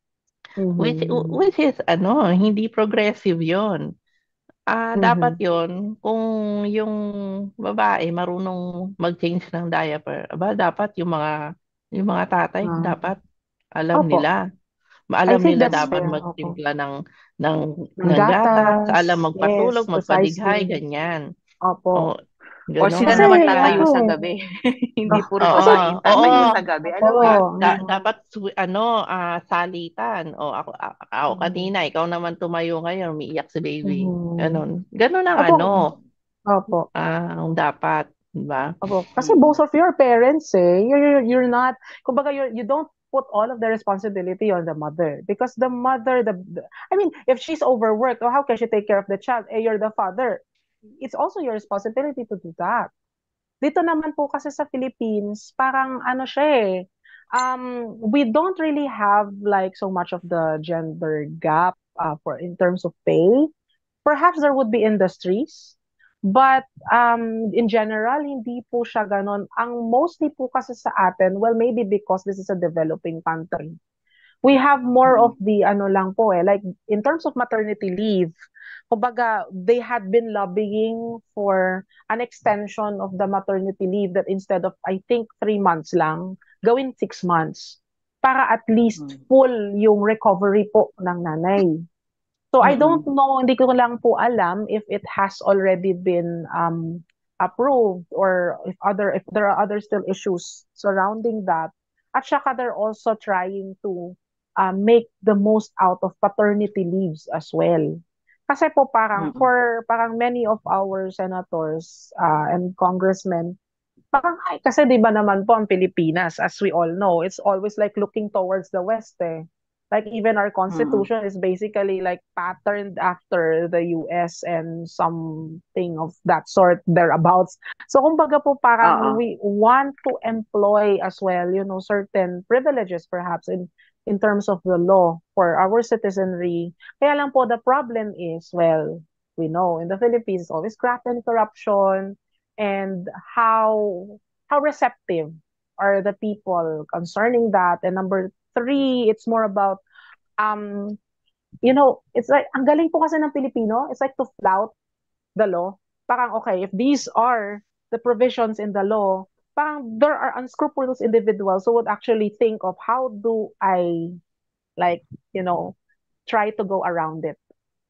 which Mhm. which is ano, hindi progressive 'yon. Ah, dapat Mhm. 'yon kung yung babae marunong mag-change ng diaper, aba dapat yung mga yung mga tatay Ah. dapat alam Opo. nila. I Alam think nila that's dapat fair. Opo. magtimpla ng ng Ng ng gatas, alam gatas. magpatulog, Yes, magpadighay, precisely. ganyan. Opo. O, Or gano'n sila Kasi naman ano tatayo sa eh. gabi. Hindi Ah, puro kasi, pagkain. Oo, Tama oo. yung mm, sa gabi. Alam mo Da, oo. yun? da- Mm. dapat swi- ano ah salitan. O ako, a- ako Mhm. kanina, ikaw naman tumayo ngayon, umiiyak si baby. Mhm. Ganon. Ganon ang Opo. ano, Opo. ah, ang dapat, di ba? Opo. Kasi both Mm-mm. of your parents eh, you're, you're, you're not, kumbaga you're, you don't put all of the responsibility on the mother. Because the mother, the, the I mean, if she's overworked, or how can she take care of the child? Eh, you're the father. It's also your responsibility to do that. Dito naman po kasi sa Philippines, parang ano siya eh, um, we don't really have like so much of the gender gap uh, for in terms of pay. Perhaps there would be industries, but um, in general, hindi po siya ganon. Ang mostly po kasi sa atin, well, maybe because this is a developing country, we have more of Mm-mm. the ano lang po eh, like in terms of maternity leave, kumbaga, they had been lobbying for an extension of the maternity leave that instead of, I think, three months lang, gawin six months para at least Mm. full yung recovery po ng nanay. So I don't Mm-mm. know, hindi ko lang po alam if it has already been um, approved or if other if there are other still issues surrounding that. At saka they're also trying to uh, make the most out of paternity leaves as well. Kasi po parang Mm-mm. for parang many of our senators uh, and congressmen, parang ay, kasi 'di ba naman po ang Pilipinas, as we all know, it's always like looking towards the West eh. Like even our Mm-mm. constitution is basically like patterned after the U S and something of that sort thereabouts. So kumbaga po Oo. parang we want to employ as well, you know, certain privileges perhaps in in terms of the law for our citizenry. Kaya lang po the problem is, well, we know in the Philippines, always graft and corruption and how how receptive are the people concerning that. And number three, it's more about um you know, it's like ang galing po kasi ng Pilipino, it's like to flout the law. Parang okay, if these are the provisions in the law, parang there are unscrupulous individuals who would actually think of how do I like, you know, try to go around it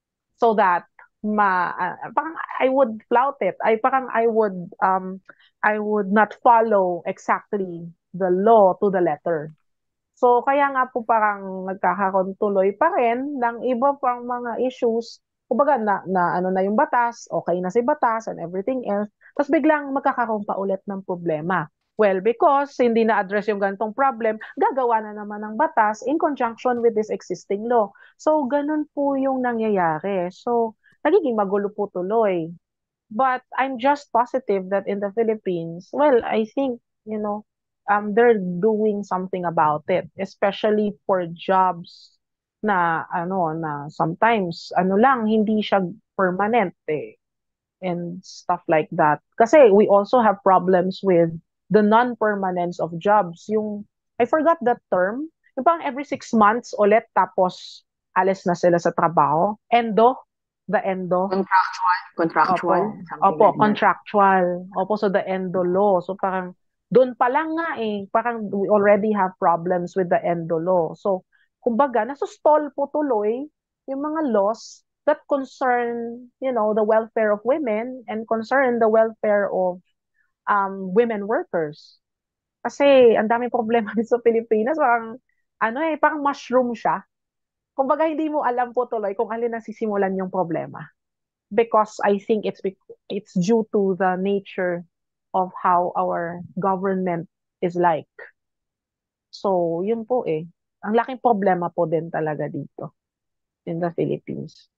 so that ma uh, parang I would flout it. I parang I would um I would not follow exactly the law to the letter. So kaya nga po parang nagkakaroon tuloy pa rin ng iba pang mga issues. Kumbaga na, na ano na yung batas, okay na si batas and everything else. Tapos biglang magkakaroon pa ulit ng problema. Well, because hindi na-address yung ganitong problem, gagawa na naman ng batas in conjunction with this existing law. So, ganun po yung nangyayari. So, nagiging magulo po tuloy. But I'm just positive that in the Philippines, well, I think, you know, um, they're doing something about it, especially for jobs na ano na sometimes ano lang hindi siya permanent eh, and stuff like that. Kasi we also have problems with the non-permanence of jobs. Yung, I forgot that term. Yung parang every six months ulit tapos alis na sila sa trabaho. Endo, the endo. Contractual, contractual, Opo. something Opo, like that. contractual. Opo, so the endo law. So parang doon pa lang nga eh, parang we already have problems with the endo law. So, kumbaga, nasustall po tuloy yung mga laws that concern, you know, the welfare of women and concern the welfare of um, women workers. Kasi ang daming problema dito sa Pilipinas, parang ano eh, parang mushroom siya. Kumbaga, hindi mo alam po tuloy kung alin ang sisimulan yung problema. Because I think it's bec- it's due to the nature of how our government is like. So, yun po eh. Ang laking problema po din talaga dito in the Philippines.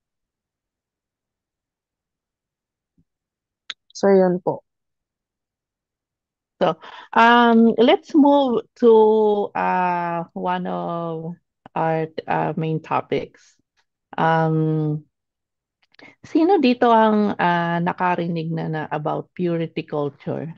So, yun po. So, um, let's move to uh, one of our uh, main topics. Um, sino dito ang uh, nakarinig na, na about purity culture?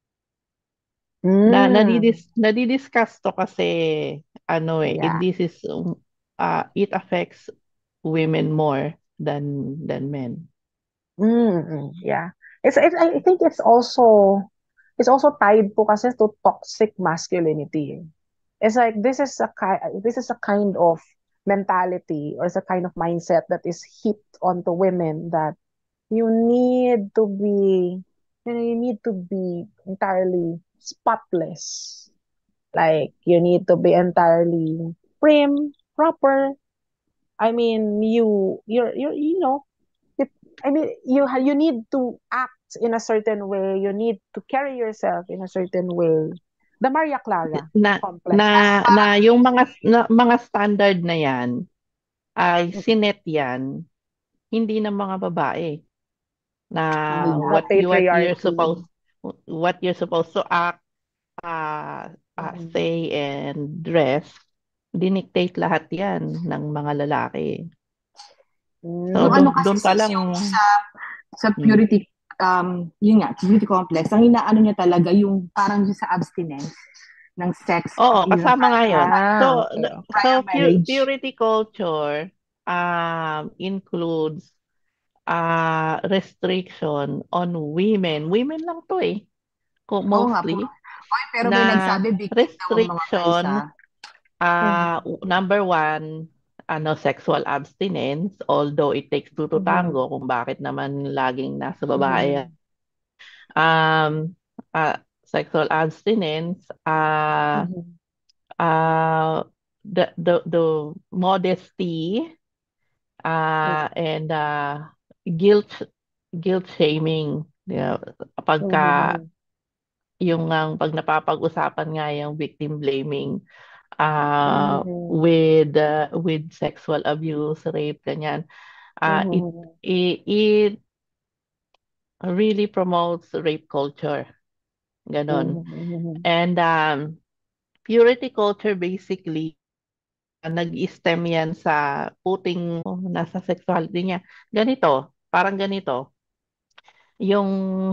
Na Mm. nadidis nadidiscuss to kasi ano eh, Yeah. this is um, uh, it affects women more than than men. Mm, yeah. It's, it's I think it's also it's also tied po kasi to toxic masculinity. It's like this is a ki- this is a kind of mentality or it's a kind of mindset that is heaped onto women that you need to be you know you need to be entirely spotless. Like you need to be entirely prim, proper. I mean, you you're you're you know you, I mean, you ha- you need to act in a certain way. You need to carry yourself in a certain way. The Maria Clara Na complex. na na yung mga na, mga standard na yan ay Mm. sinet yan hindi ng mga babae na The what you what you're patriarchy. supposed what you're supposed to act, uh, uh, Mhm. say and dress, dinictate lahat yan ng mga lalaki. So, Yung Mm. ano doon kasi doon pa sis, lang, yung sa sa mm, purity, um, yun nga, purity complex, ang inaano niya talaga yung parang yung sa abstinence ng sex oo, even kasama nga prior, yun. So, Ah, okay. the- so prior pu- marriage. purity culture um, includes uh, restriction on women. Women lang to eh, ko- Oo nga po. mostly, Oy, pero may na nagsabi victim daw ang mga guys, restriction, ha? uh, Mhm. number one, ano, sexual abstinence, although it takes two to Mhm. tango, kung bakit naman laging nasa babae. Mhm. Um, uh, sexual abstinence, uh, Mhm. uh, the, the, the modesty, uh, and uh, guilt guilt shaming. Yeah, pagka Mhm. yung ang pag napapag-usapan nga yung victim blaming uh, Mhm. with uh, with sexual abuse, rape, ganyan. Uh, it, Mhm. it it really promotes rape culture, ganon. Mhm. And um, purity culture basically uh, nag-stem yan sa puting nasa sexuality niya. Ganito, parang ganito. Yung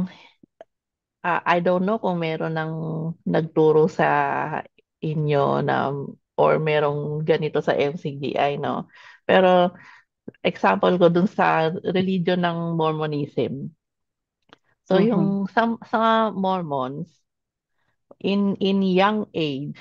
ah, I don't know kung meron ng nagturo sa inyo na or merong ganito sa M C G I, no? Pero example ko dun sa religion ng Mormonism. So Mhm. yung sa, sa Mormons, in in young age,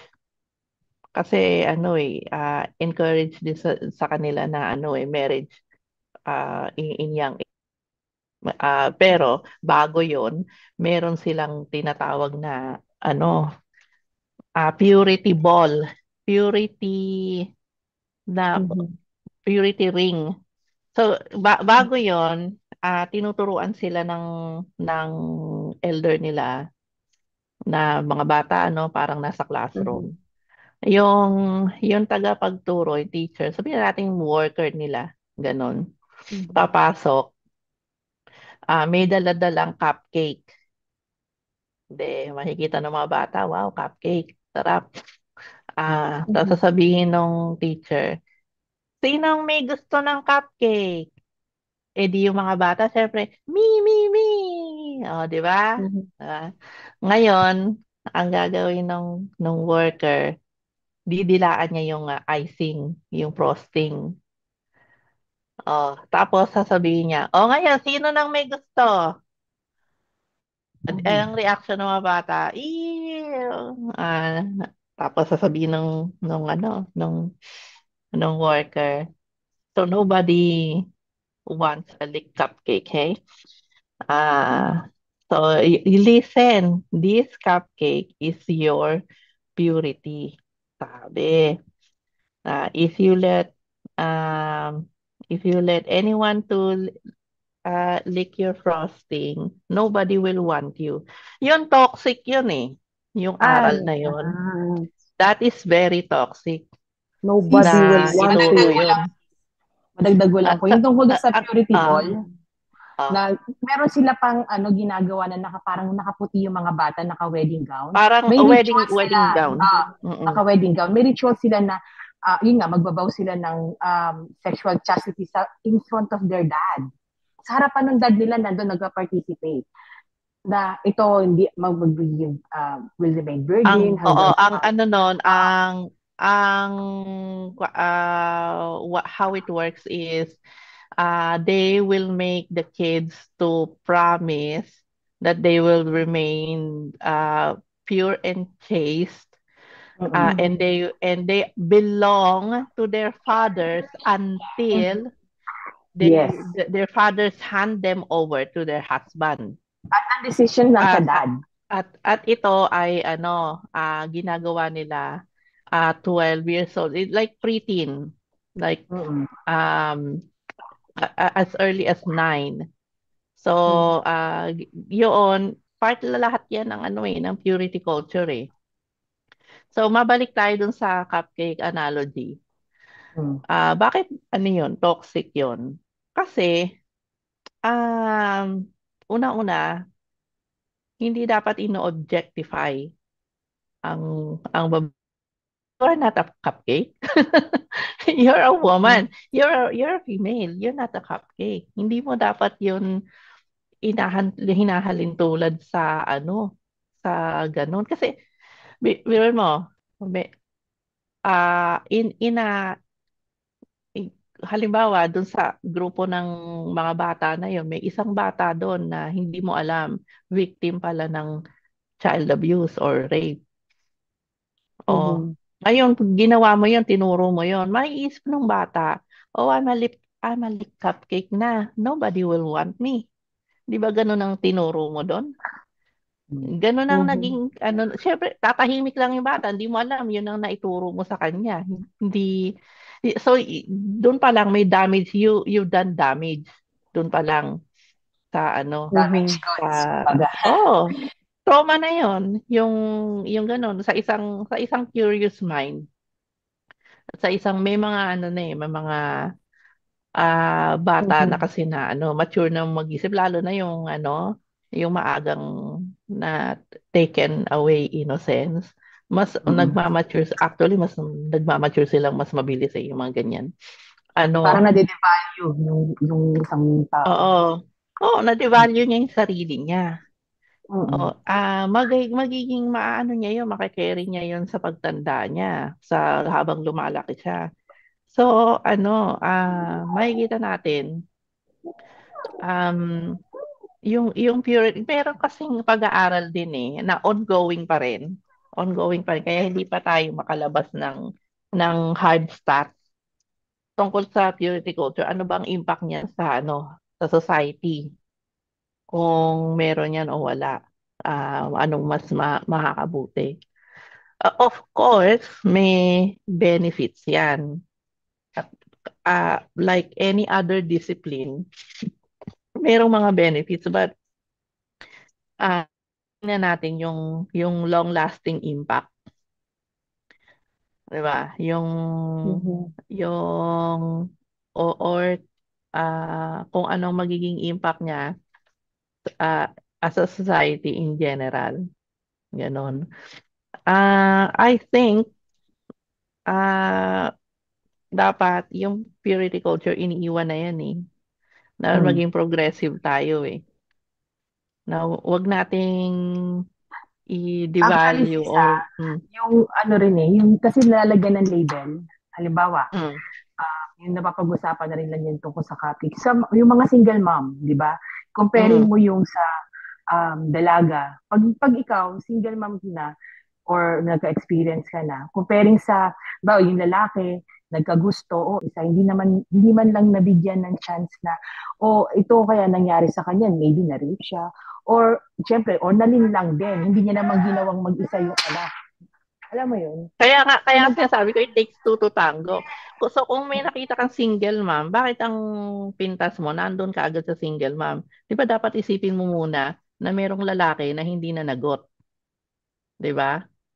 kasi ano eh, ah, encourage din sa, sa kanila na ano eh, marriage ah, in, in young age. Ah, pero bago yon meron silang tinatawag na ano, ah, purity ball, purity na Mhm. purity ring. So ba- bago 'yon, ah, tinuturuan sila ng ng elder nila na mga bata ano, parang nasa classroom. Mhm. Yung yung tagapagturo, yung teacher, sabihin natin worker nila, ganon. Mhm. Papasok, ah, may dala-dalang cupcake. Hindi, makikita ng mga bata, wow, cupcake, sarap. Ah, tapos Mhm. sasabihin ng teacher, sinong may gusto ng cupcake? Eh di yung mga bata, syempre, me, me, me. O, di ba? Mhm. Ah, ngayon, ang gagawin ng, ng worker, didilaan niya yung ah, icing, yung frosting. Oh, tapos sasabihin niya, oh ngayon, sino nang may gusto? At- eh, Mhm. ang reaction ng mga bata, ew! Ah, tapos sasabihin ng, ng ano, ng, ng worker, so nobody wants a lick cupcake, hey? Ah, so y- y- listen, this cupcake is your purity. Sabi, ah, if you let um if you let anyone to uh, lick your frosting, nobody will want you. Yun toxic yun eh. Yung aral Ay, na yun. Ah, That is very toxic sis, nobody will na want madagdag ituro ko you. lang, yun. madagdag ko lang At, po. Yung at, tungkol doon at, sa at, purity ah, ball, ah, na meron sila pang ano ginagawa na naka, parang nakaputi yung mga bata, naka-wedding gown. parang May a wedding ritual sila, wedding gown. ah, Mm-mm. naka-wedding gown. May ritual sila na, ah, yun nga, magbabaw sila ng um, sexual chastity sa, in front of their dad. Sa harapan ng dad nila, nandun nagpa-participate. Na ito, hindi, mag, mag, uh, will remain virgin Ang oo, hanggang ang sa, ano nun, ah, ang ang uh, what, how it works is uh, they will make the kids to promise that they will remain uh, pure and chaste, uh, mm-mm. and they and they belong to their fathers until they Yes. th- their fathers hand them over to their husband. At ang decision nasa At dad. at at ito ay ano, ah, ginagawa nila ah twelve years old. It, like preteen. Like Mm-mm. um a- a- as early as nine. So, Mm-mm. ah y- yun, part la- lahat yan ng ano eh, ng purity culture eh. So, mabalik tayo dun sa cupcake analogy. Mm. Ah, bakit ano yun? Toxic yun? Kasi, um, una-una, hindi dapat ino-objectify ang ang babae. You're not a cupcake. You're a woman. You're a, you're a female. You're not a cupcake. Hindi mo dapat yun inahan, hinahalin tulad sa ano, sa ganun. Kasi, bi- biro mo, may, ah in, in a, in- halimbawa, dun sa grupo ng mga bata na yun, may isang bata doon na hindi mo alam, victim pala ng child abuse or rape. Oh, Mhm. ngayon, kung ginawa mo yun, tinuro mo yun, maiisip ng bata, oh, I'm a lip, I'm a lip cupcake na. Nobody will want me. Di ba ganun ang tinuro mo doon? Ganun ang Mhm. naging, ano, syempre, tatahimik lang yung bata, hindi mo alam, yun ang naituro mo sa kanya. Hindi, so, i- doon pa lang may damage, you, you done damage. Doon pa lang sa, ano, Damage Mhm. sa, goods. Baga. oh, trauma na yon yung, yung ganun, sa isang, sa isang curious mind, sa isang may mga, ano na eh, may mga, ah bata na Mhm. kasi na ano mature na mag-isip lalo na yung ano yung maagang na taken away innocence mas Mm-mm. nagmamature actually mas nagmamature silang mas mabilis eh yung mga ganyan Parang ano nade-devalue yung, yung isang tao. oo oo na-devalue niya yung sarili niya oo Mm-mm. ah magig magiging maano niya yun makakarry niya yun sa pagtanda niya sa habang lumalaki siya so ano ah makikita natin um Yung yung purity, meron kasing pag-aaral din eh na ongoing pa rin. Ongoing pa rin kaya hindi pa tayo makalabas ng ng hard stats tungkol sa purity culture. Ano bang impact niya sa ano sa society kung meron yan o wala. Ah, anong mas ma- makakabuti. Ah, of course, may benefits yan. Ah, like any other discipline, merong mga benefits but ah tingnan natin yung yung long lasting impact, 'di ba? Yung Mhm. yung o or ah, kung anong magiging impact niya ah, as a society in general, ganon. Ah, I think ah dapat yung purity culture iniiwan na yan eh. Na Mm. maging progressive tayo eh. Na wag nating Actually, i-devalue Sisa, or mm, yung ano rin eh, yung kasi nilalagyan ng label, halimbawa, mm, ah, yung napapag-usapan na rin lang yan tungkol sa topic. Sa, yung mga single mom, di ba? Comparing mm, mo yung sa um, dalaga. Pag, pag ikaw, single mom na, or nagka-experience ka na, comparing sa, ba, yung lalaki, nagkagusto, o isa, hindi naman, hindi man lang nabigyan ng chance na, o ito kaya nangyari sa kanya, maybe na-rape siya, or, syempre, or nalinlang din, hindi niya naman ginawang mag-isa yung anak. Alam mo yun? Kaya nga, So, kaya nga nag- sinasabi ko, it takes two to tango. Ku- So, kung may nakita kang single mom, bakit ang pintas mo nandun ka agad sa single mom? Di ba dapat isipin mo muna na merong lalaki na hindi na nagot, di ba?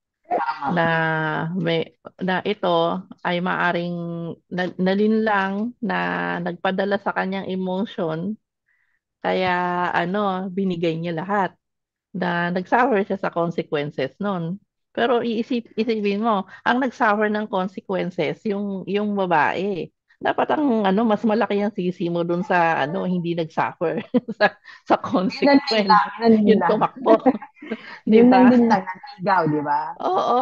Na may na ito ay maaring na, nalinlang na nagpadala sa kanyang emotion, kaya ano, binigay niya lahat. Na nag-suffer siya sa consequences nun. Pero iisip isipin mo, ang nag-suffer ng consequences yung yung babae. Dapat ang ano, mas malaki ang sisi mo dun sa ano, hindi nag-suffer sa sa yun ang consequence. linlang, yun ang Yung linlang. tumakbo, 'di Yun ang ba? linlang, naligaw, di ba? Oo,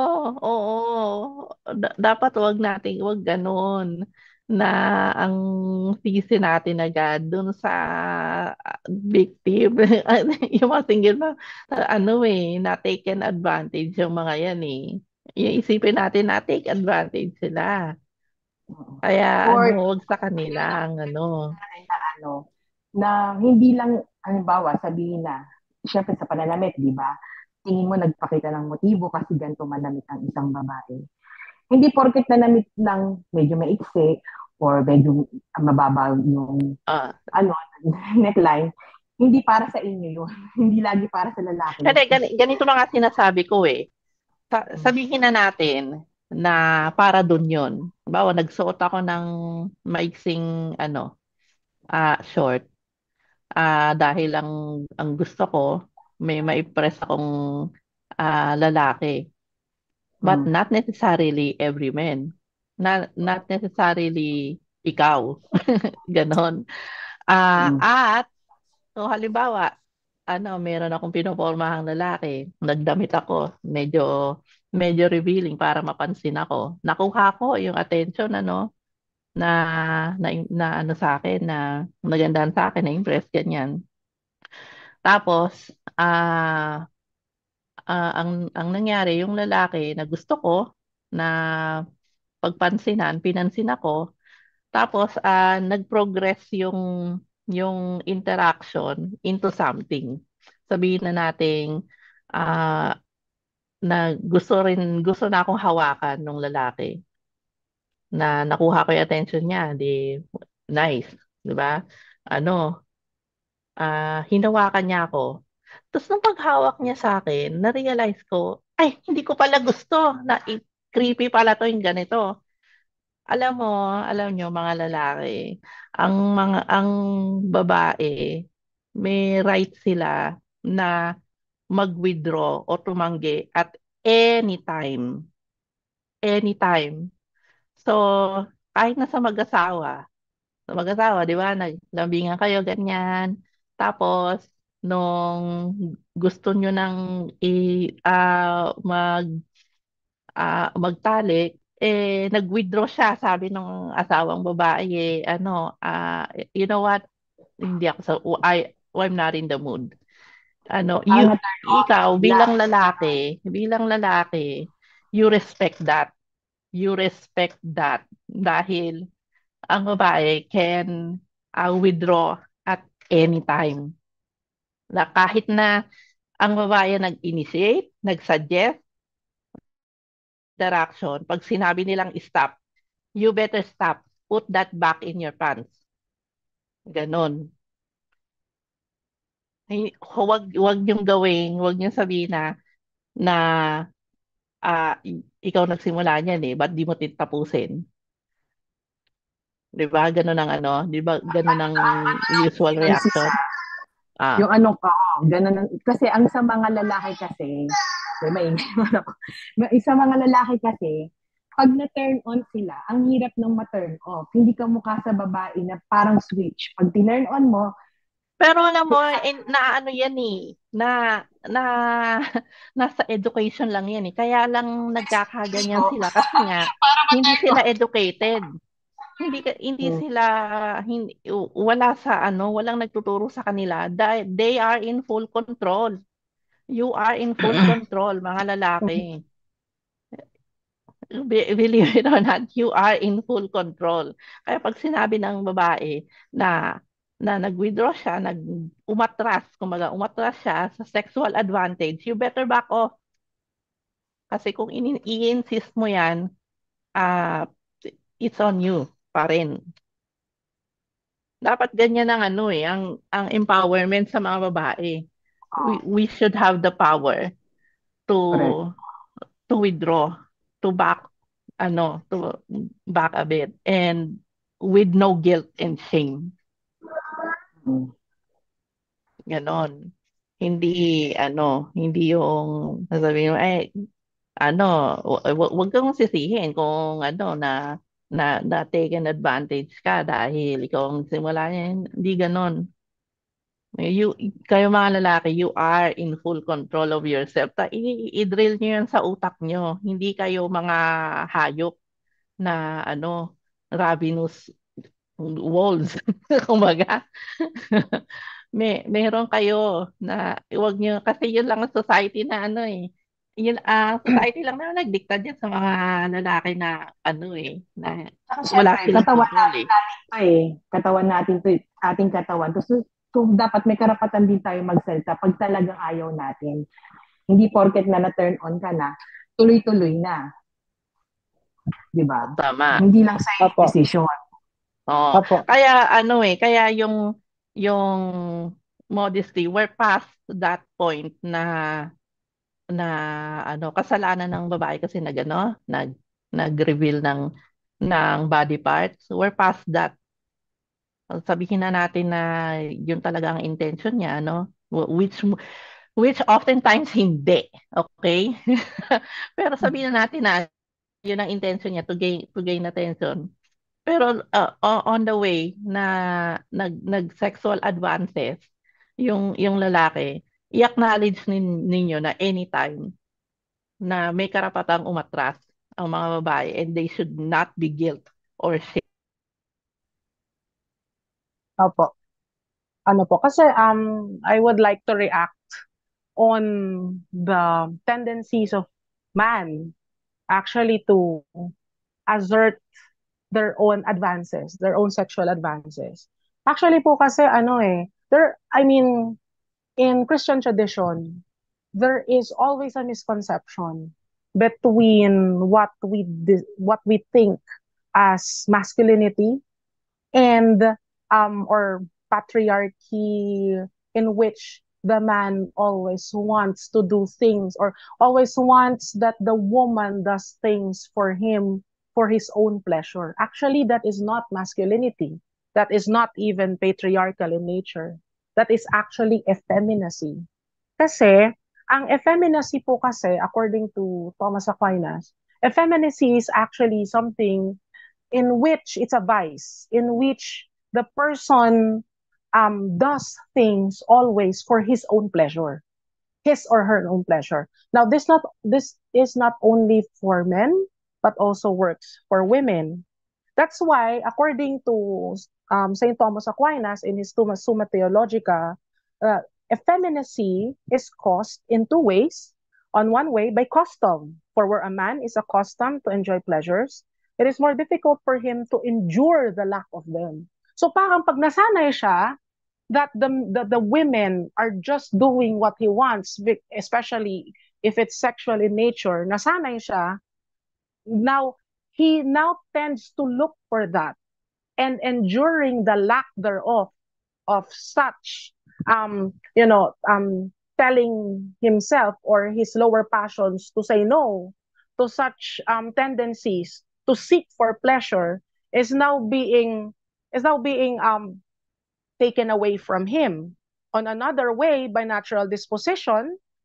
oo. Da- dapat wag nating wag ganoon na ang sisi natin agad dun sa ah, victim. Yung mga single na ah, ano eh, na taken advantage yung mga yan eh. Yung isipin natin na take advantage sila. Kaya Or, ano, wag sa kanila ang ano. na ano, na hindi lang, halimbawa, sabihin na, syempre sa pananamit, di ba? Tingin mo nagpakita ng motibo kasi ganito manamit ang isang babae. Hindi porket nanamit ng medyo maiksi or medyo mababa yung Ah, ano, neckline, hindi para sa inyo yun. Hindi lagi para sa lalaki kasi yun. gani- ganito na nga sinasabi ko eh. Sa- sabihin na natin na para dun yun. Bawa, nagsuot ako ng maiksing ano, ah short. Ah, dahil ang ang gusto ko may ma-impress akong ah, lalaki. But Mm. not necessarily every man. Not, not necessarily ikaw. Ganon. Ah, Mm. at so halimbawa, ano, meron akong pinopormahang lalaki, nagdamit ako, medyo medyo revealing para mapansin ako. Nakuha ko yung attention ano na na, na ano sa akin na nagandahan sa akin, na impress ganyan. Tapos ah ah, ang ang nangyari yung lalaki na gusto ko na pagpansinan, pinansin ako, tapos ah, nag-progress yung yung interaction into something. Sabihin na nating ah, na gusto rin gusto na akong hawakan ng lalaki, na nakuha ko yung attention niya, di nice, di ba? Ano, ah, hinawakan niya ako. Tapos nung paghawak niya sa akin, na-realize ko, ay, hindi ko pala gusto na i- creepy pala to yung ganito. Alam mo, alam nyo mga lalaki, ang mga ang babae, may right sila na mag-withdraw o tumanggi at anytime. Anytime. So, kahit nasa mag-asawa, sa mag-asawa, di ba, naglambingan kayo, ganyan. Tapos, nung gusto nyo nang i, ah, mag, ah, magtalik, eh, nag-withdraw siya, sabi ng asawang babae, eh, ano, ah, you know what, hindi ako sa, I, I'm not in the mood. Ano, Parang you, na-turn off, ikaw, bigla. bilang lalaki, bilang lalaki, you respect that. You respect that. Dahil, ang babae can uh, withdraw at any time. Na kahit na ang babae nag-initiate, nag-suggest, interaction, pag sinabi nilang stop, you better stop. Put that back in your pants. Ganon. Hi- Huwag, huwag niyong gawin, huwag niyong sabihin na, na ah, i- ikaw nagsimula niyan eh, ba't di mo titapusin? Di ba? Ganon ang ano, di ba? Ganon ang usual Yun, Sisa. reaction. Ah, Yung ano ka, oh, ganun. ang- Kasi ang sa mga lalaki kasi, may maingay naman ako. May- Sa mga lalaki kasi, pag na-turn on sila, ang hirap ng ma-turn off. Hindi ka mukha sa babae na parang switch. Pag tinurn on mo, Pero alam mo, in, na ano yan eh, na, na, nasa education lang yan eh. Kaya lang nagkakaganyan sila kasi nga, hindi sila educated. Hindi ka- hindi Hmm. sila hindi wala sa ano, walang nagtuturo sa kanila. They, they are in full control. You are in full control, mga lalaki. Be- Believe it or not, you are in full control. Kaya pag sinabi ng babae na na nag-withdraw siya, nag umatras, kumaga umatras siya sa sexual advantage, you better back off. Kasi kung ini- i-insist mo yan, ah it's on you pa rin. Dapat ganyan ang ano eh, ang ang empowerment sa mga babae. We, we should have the power to Correct. to withdraw, to back ano, to back a bit and with no guilt and shame. Hmm. Ganon. Hindi ano, hindi yung sasabihin mo eh ano, wa- wa- wag kang sisihin kung ano na na na taken advantage ka dahil ikaw ang simula niyan. Hindi ganon. You, kayo mga lalaki, you are in full control of yourself. Ta, i- i-drill nyo yan sa utak nyo. Hindi kayo mga hayop na ano, ravenous wolves. Kumbaga, may meron kayo na wag nyo kasi yun lang ang society na ano eh. Yun ang society lang na nagdikta diyan sa mga lalaki na ano eh, na Saka wala syempre, silang katawan control natin eh. natin to eh. Katawan natin to, eh. Ating katawan. So, so, dapat may karapatan din tayo magsalita pag talagang ayaw natin. Hindi porket na na-turn on ka na, tuloy-tuloy na. Di ba? Tama. Hindi lang sa iyong Opo. decision. Oo. Opo. Kaya ano eh, kaya yung yung modesty, we're past that point na na ano kasalanan ng babae kasi nag ano, nag nag-reveal ng ng body parts. We're past that. Sabihin na natin na yun talaga ang intention niya, ano? Wh- Which which oftentimes hindi, okay? Pero sabihin na natin na yun ang intention niya to gain to gain attention. Pero uh, o- on the way na nag nag-sexual advances yung yung lalaki, i-acknowledge nin, ninyo na anytime na may karapatang umatras ang mga babae and they should not be guilt or shame. Opo. Ano po, kasi um, I would like to react on the tendencies of man actually to assert their own advances, their own sexual advances. Actually po kasi ano eh, there, I mean, in Christian tradition, there is always a misconception between what we di- what we think as masculinity and um or patriarchy, in which the man always wants to do things or always wants that the woman does things for him for his own pleasure. Actually, that is not masculinity. That is not even patriarchal in nature. That is actually effeminacy. Kasi, ang effeminacy po kasi, according to Thomas Aquinas, effeminacy is actually something in which it's a vice, in which the person um, does things always for his own pleasure, his or her own pleasure. Now, this not this is not only for men, but also works for women. That's why, according to um, Saint Thomas Aquinas in his Summa, Summa Theologica, uh, effeminacy is caused in two ways. On one way, by custom, for where a man is accustomed to enjoy pleasures, it is more difficult for him to endure the lack of them. So parang pag nasanay siya, that the, the, the women are just doing what he wants, especially if it's sexual in nature, nasanay siya, now he now tends to look for that and enduring the lack thereof of such um you know um telling himself or his lower passions to say no to such um tendencies to seek for pleasure is now being is now being um taken away from him. On another way, by natural disposition,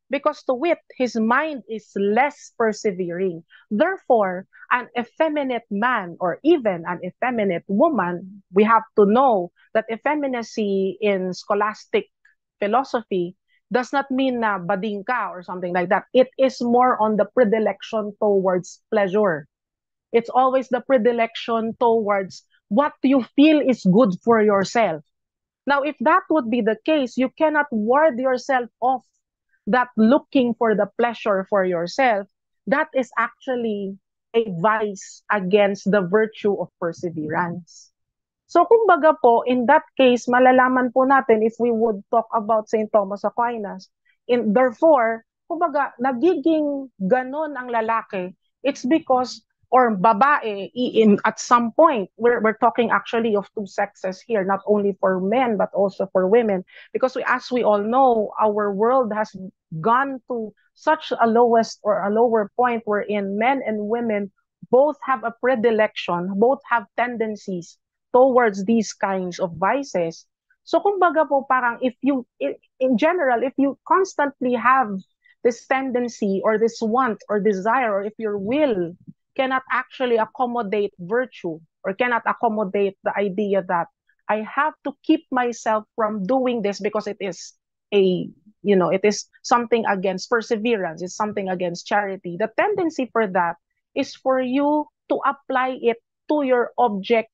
because to wit, his mind is less persevering. Therefore, an effeminate man or even an effeminate woman, we have to know that effeminacy in scholastic philosophy does not mean na bading ka or something like that. It is more on the predilection towards pleasure. It's always the predilection towards what you feel is good for yourself. Now, if that would be the case, you cannot ward yourself off that looking for the pleasure for yourself. That is actually a vice against the virtue of perseverance. So kumbaga po, in that case, malalaman po natin if we would talk about Saint Thomas Aquinas. In, therefore, kumbaga, nagiging ganon ang lalaki. It's because, or babae, in, at some point, we're, we're talking actually of two sexes here, not only for men, but also for women. Because we, as we all know, our world has gone to such a lowest or a lower point wherein men and women both have a predilection, both have tendencies towards these kinds of vices. So kumbaga po parang if you, in general, if you constantly have this tendency or this want or desire, or if your will cannot actually accommodate virtue or cannot accommodate the idea that I have to keep myself from doing this because it is a, you know, it is something against perseverance, it's something against charity. The tendency for that is for you to apply it to your object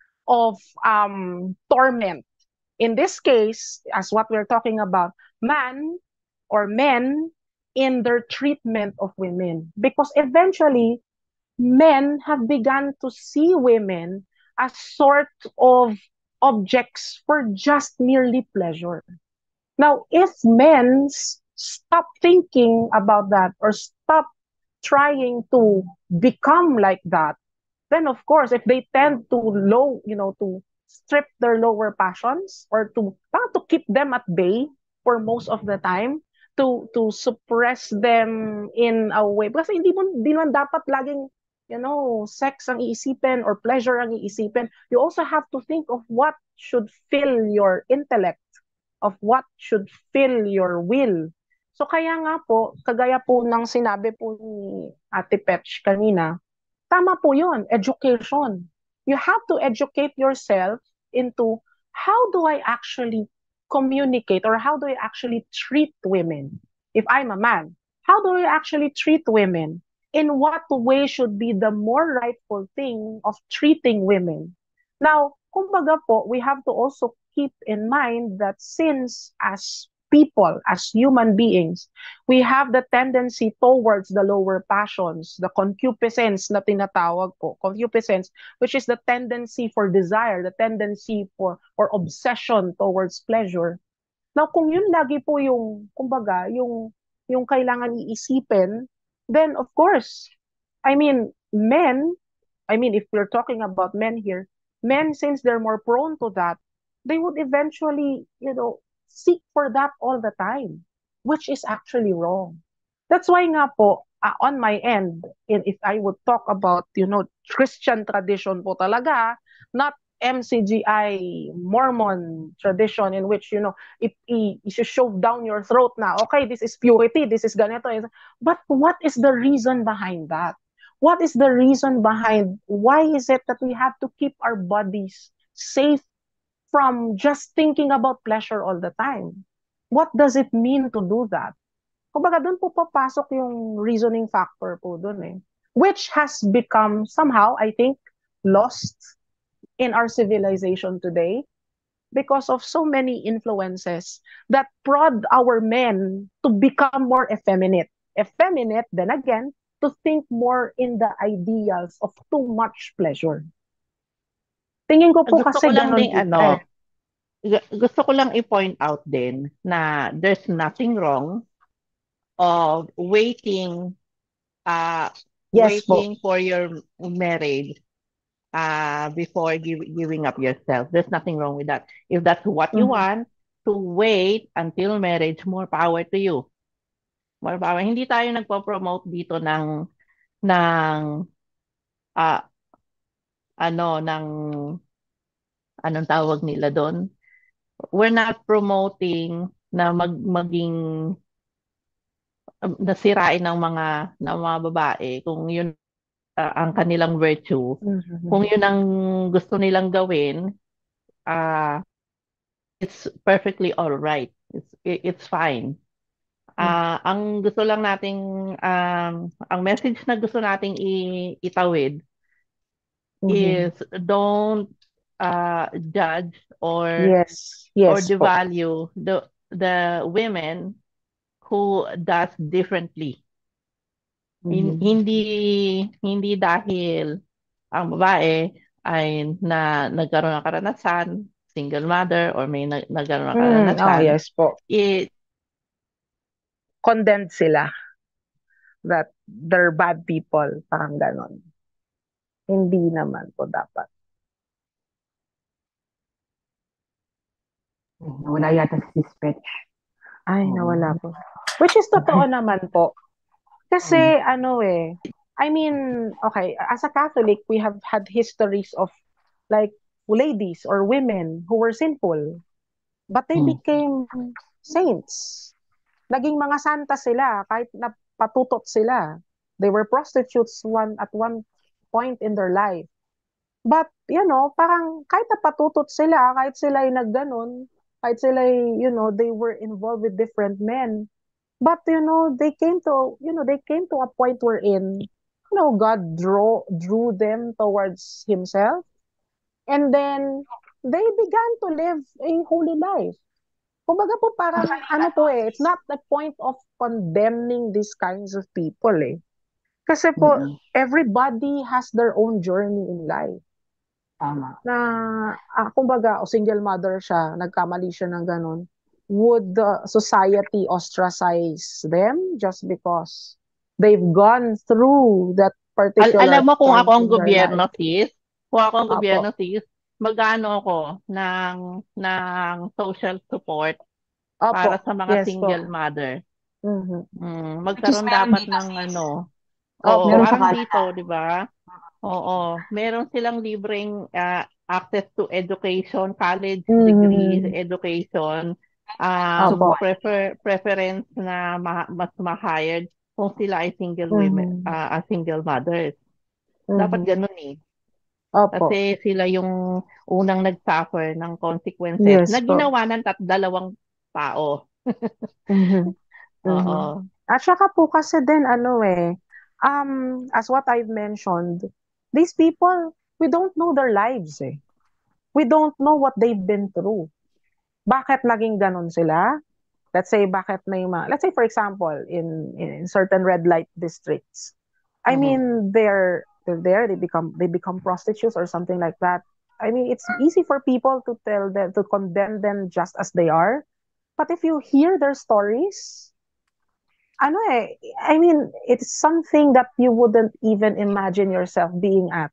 of um, torment. In this case, as what we're talking about, man or men in their treatment of women. Because eventually, men have begun to see women as sort of objects for just merely pleasure. Now, if men stop thinking about that or stop trying to become like that, then of course, if they tend to low, you know, to strip their lower passions or to to keep them at bay for most of the time, to to suppress them in a way, kasi hindi mo di naman dapat laging, you know, sex ang iisipin or pleasure ang iisipin. You also have to think of what should fill your intellect, of what should fill your will. So kaya nga po, kagaya po ng sinabi po ni Ate Petch kanina, tama po yun, education. You have to educate yourself into how do I actually communicate or how do I actually treat women? If I'm a man, how do I actually treat women? In what way should be the more rightful thing of treating women? Now, kumbaga po, we have to also keep in mind that since as people, as human beings, we have the tendency towards the lower passions, the concupiscence na tinatawag po, concupiscence, which is the tendency for desire, the tendency for or obsession towards pleasure. Now, kung yun lagi po yung, kumbaga, yung, yung kailangan iisipin, then of course, I mean, men, I mean, if we're talking about men here, men, since they're more prone to that, they would eventually, you know, seek for that all the time, which is actually wrong. That's why nga po, uh, on my end, in, if I would talk about, you know, Christian tradition po talaga, not M C G I Mormon tradition in which, you know, if you should shove down your throat na, okay, this is purity, this is ganito. But what is the reason behind that? What is the reason behind, why is it that we have to keep our bodies safe from just thinking about pleasure all the time? What does it mean to do that? Kumbaga, doon po papasok yung reasoning factor po doon eh. Which has become somehow, I think, lost in our civilization today because of so many influences that prod our men to become more effeminate. Effeminate, then again, to think more in the ideals of too much pleasure. Tingin ko po Gusto kasi ko lang ganun din, po. ano, Eh, gu- gusto ko lang i-point out din na there's nothing wrong of waiting, uh, yes po. waiting for your marriage uh, before give, giving up yourself. There's nothing wrong with that. If that's what you Mhm. want, to wait until marriage, more power to you. More power. Hindi tayo nagpo-promote dito ng ng ah, ano ng anong tawag nila doon. We're not promoting na mag maging um, nasirain ng mga ng mga babae kung yun ah, ang kanilang virtue. Kung yun ang gusto nilang gawin, ah it's perfectly all right. It's i- it's fine. Ah, ang gusto lang nating um, ang message na gusto nating i- itawid Mhm. is don't uh, judge or Yes, or yes po. devalue the the women who does differently. Hin- Mhm. Hindi hindi dahil ang babae ay na nagkaroon ng karanasan, single mother or may nag, nagkaroon ng Mm, oh karanasan, yes po. it Condemned sila that they're bad people, parang ganon. Hindi naman po dapat. Wala yata si Spetch. Ay, Oo. nawala po. Which is totoo naman po. Kasi ano eh, I mean, okay, as a Catholic, we have had histories of like ladies or women who were sinful, but they Mm. became saints. Naging mga santa sila kahit napatutot sila. They were prostitutes one at one point in their life. But, you know, parang kahit napatutot sila, kahit sila ay nagganon, kahit sila ay, you know, they were involved with different men. But, you know, they came to, you know, they came to a point wherein, you know, God drew, drew them towards Himself. And then, they began to live a holy life. Kumbaga po parang, ano po eh, it's not the point of condemning these kinds of people eh. Kasi po, Mm-mm. everybody has their own journey in life. Tama. Na, ah, kumbaga, o single mother siya, nagkamali siya ng ganun, would the society ostracize them just because they've gone through that Al- particular alam mo kung point ako ang in their gobyerno, life? sis, kung ako ang Apo. gobyerno, sis, mag-ano ako ng, ng social support para Opo. sa mga Yes po. single mother. Mhm. Mm, Which is magkaroon meron dapat dito, ng sis. ano, Opo. oo, Meron sa parang Canada. dito, di ba? Oo, meron silang libreng ah, access to education, college degree Mhm. education, Opo. um, prefer preference na ma- mas ma-hired kung sila ay single women, Mhm. ah, ah, single mothers. Dapat Mhm. ganun eh. Opo. Kasi sila yung unang nag-suffer ng consequences Yes na po. ginawa ng tat dalawang tao. Mhm. Oo. Mhm. At saka po kasi din ano eh, um, as what I've mentioned, these people, we don't know their lives eh. We don't know what they've been through. Bakit naging ganun sila? Let's say, bakit may mga, let's say for example, in, in certain red light districts, I Mhm. mean, they're, they're there, they become, they become prostitutes or something like that. I mean, it's easy for people to tell them, to condemn them just as they are. But if you hear their stories, ano eh, I mean, it's something that you wouldn't even imagine yourself being at.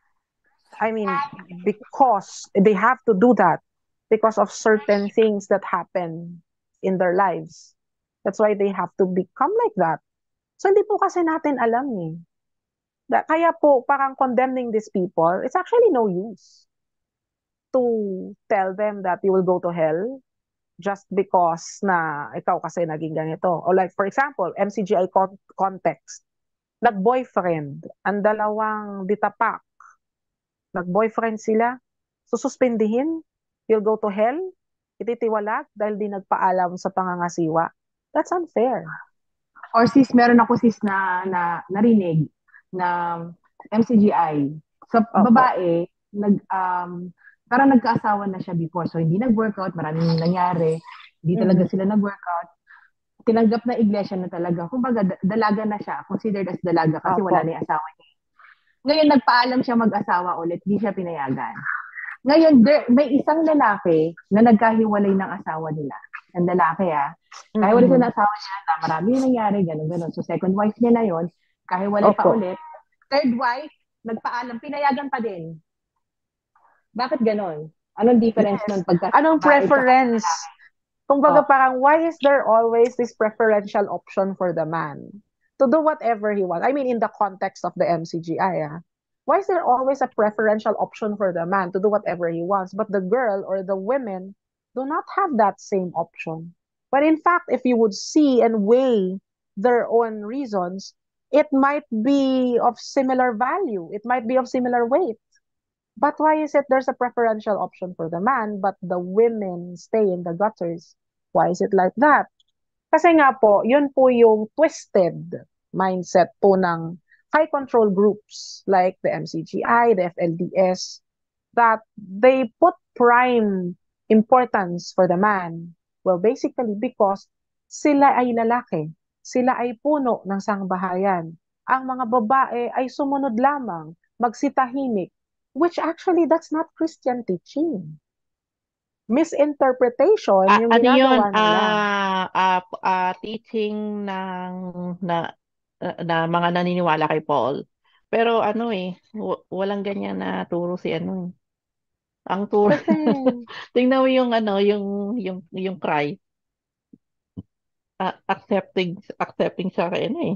I mean, because they have to do that because of certain things that happen in their lives. That's why they have to become like that. So hindi po kasi natin alam eh. Da- Kaya po parang condemning these people, it's actually no use to tell them that you will go to hell just because na ikaw kasi naging ganito. Or like, for example, M C G I con- context. Nag-boyfriend, ang dalawang ditapak, nag-boyfriend sila, sususpindihin, you'll go to hell, ititiwalag dahil di nagpaalam sa pangangasiwa. That's unfair. Or sis, meron ako sis na, na narinig na M C G I. Sa Opo. babae, nag, um, parang nagkaasawa na siya before. So, hindi nag-workout. Maraming nangyari. Hindi talaga Mhm. sila nag-workout. Tinanggap na iglesia na talaga. Kumbaga, da- dalaga na siya. Considered as dalaga kasi Opo. wala na yung asawa niya. Ngayon, nagpaalam siya mag-asawa ulit. Di siya pinayagan. Ngayon, there, may isang lalaki na nagkahiwalay ng asawa nila. Ang lalaki ah. Kahiwalay siya Mhm. ng asawa niya na marami yung nangyari, ganun, ganun. So, second wife niya na yon, kahiwalay pa Opo. ulit. Third wife, nagpaalam, pinayagan pa din. Bakit ganun? Anong difference Yes. nun pagka sa Anong babae tsaka sa preference? lalaki? Kumbaga Oh, parang, why is there always this preferential option for the man to do whatever he wants? I mean, in the context of the M C G I, ah. Why is there always a preferential option for the man to do whatever he wants, but the girl or the women do not have that same option? But in fact, if you would see and weigh their own reasons, it might be of similar value. It might be of similar weight. But why is it there's a preferential option for the man, but the women stay in the gutters? Why is it like that? Kasi nga po, yun po yung twisted mindset po ng high control groups like the M C G I, the F L D S, that they put prime importance for the man. Well, basically because sila ay lalaki. Sila ay puno ng sangbahayan. Ang mga babae ay sumunod lamang, magsitahimik, which actually that's not Christian teaching. Misinterpretation Ah, yung ano yun? ginagawa nila. Ah, ah, p- ah, teaching ng na, na mga naniniwala kay Paul. Pero ano eh, w- walang ganyan na turo si ano eh. Ang turo, Kasi, tingnan mo yung ano, yung yung yung cry, ah, accepting accepting siya kay ano eh,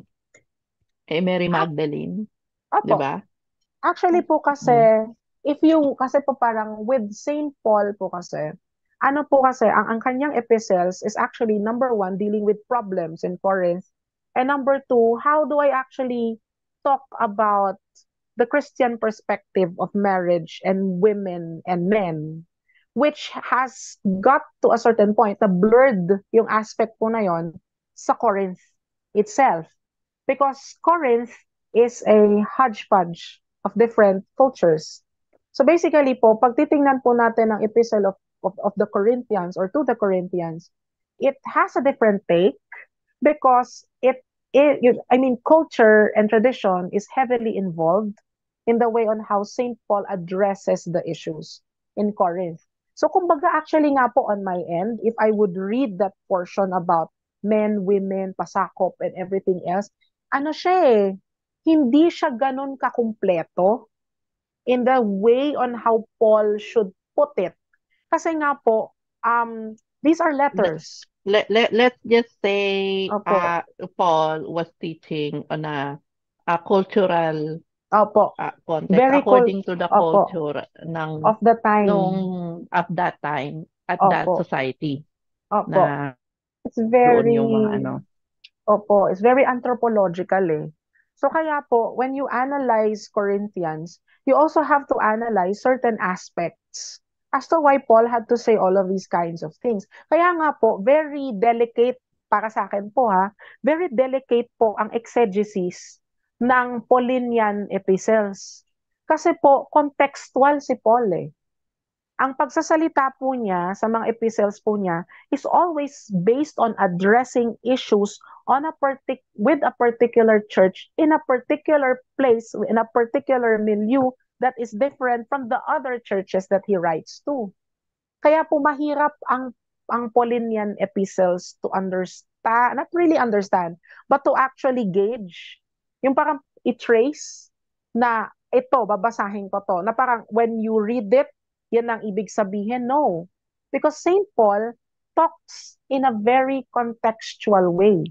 kay Mary ah, Magdalene, 'di opo, ba? actually po kasi, Mm. if you, kasi po parang with Saint Paul po kasi, ano po kasi, ang, ang kanyang epistles is actually number one, dealing with problems in Corinth. And number two, how do I actually talk about the Christian perspective of marriage and women and men, which has got to a certain point na blurred yung aspect po na yon sa Corinth itself. Because Corinth is a hodgepodge of different cultures. So basically po, pag titingnan po natin ang epistle of, of, of the Corinthians or to the Corinthians, it has a different take because it, it you- I mean, culture and tradition is heavily involved in the way on how Saint Paul addresses the issues in Corinth. So kumbaga actually nga po on my end, if I would read that portion about men, women, pasakop, and everything else, ano siya eh, hindi siya ganun kakumpleto in the way on how Paul should put it. Kasi nga po, um, these are Let, letters. let, let, let's just say Opo, uh, Paul was teaching on a, a cultural opo. uh, context Very cool. according to the Opo. culture ng Of the time. nung at that time at that Opo. society Opo. na It's doon yung mga very, ano. opo, it's very anthropological eh. So kaya po, when you analyze Corinthians, you also have to analyze certain aspects as to why Paul had to say all of these kinds of things. Kaya nga po, very delicate para sa akin po ha, very delicate po ang exegesis ng Paulinian epistles. Kasi po, contextual si Paul eh. Ang pagsasalita po niya sa mga epistles po niya is always based on addressing issues on a partic with a particular church in a particular place, in a particular milieu that is different from the other churches that he writes to. Kaya po mahirap ang ang Paulinian epistles to understand, not really understand, but to actually gauge. Yung parang i-trace na ito, babasahin ko to. Na parang when you read it, yan ang ibig sabihin. No. Because Saint Paul talks in a very contextual way.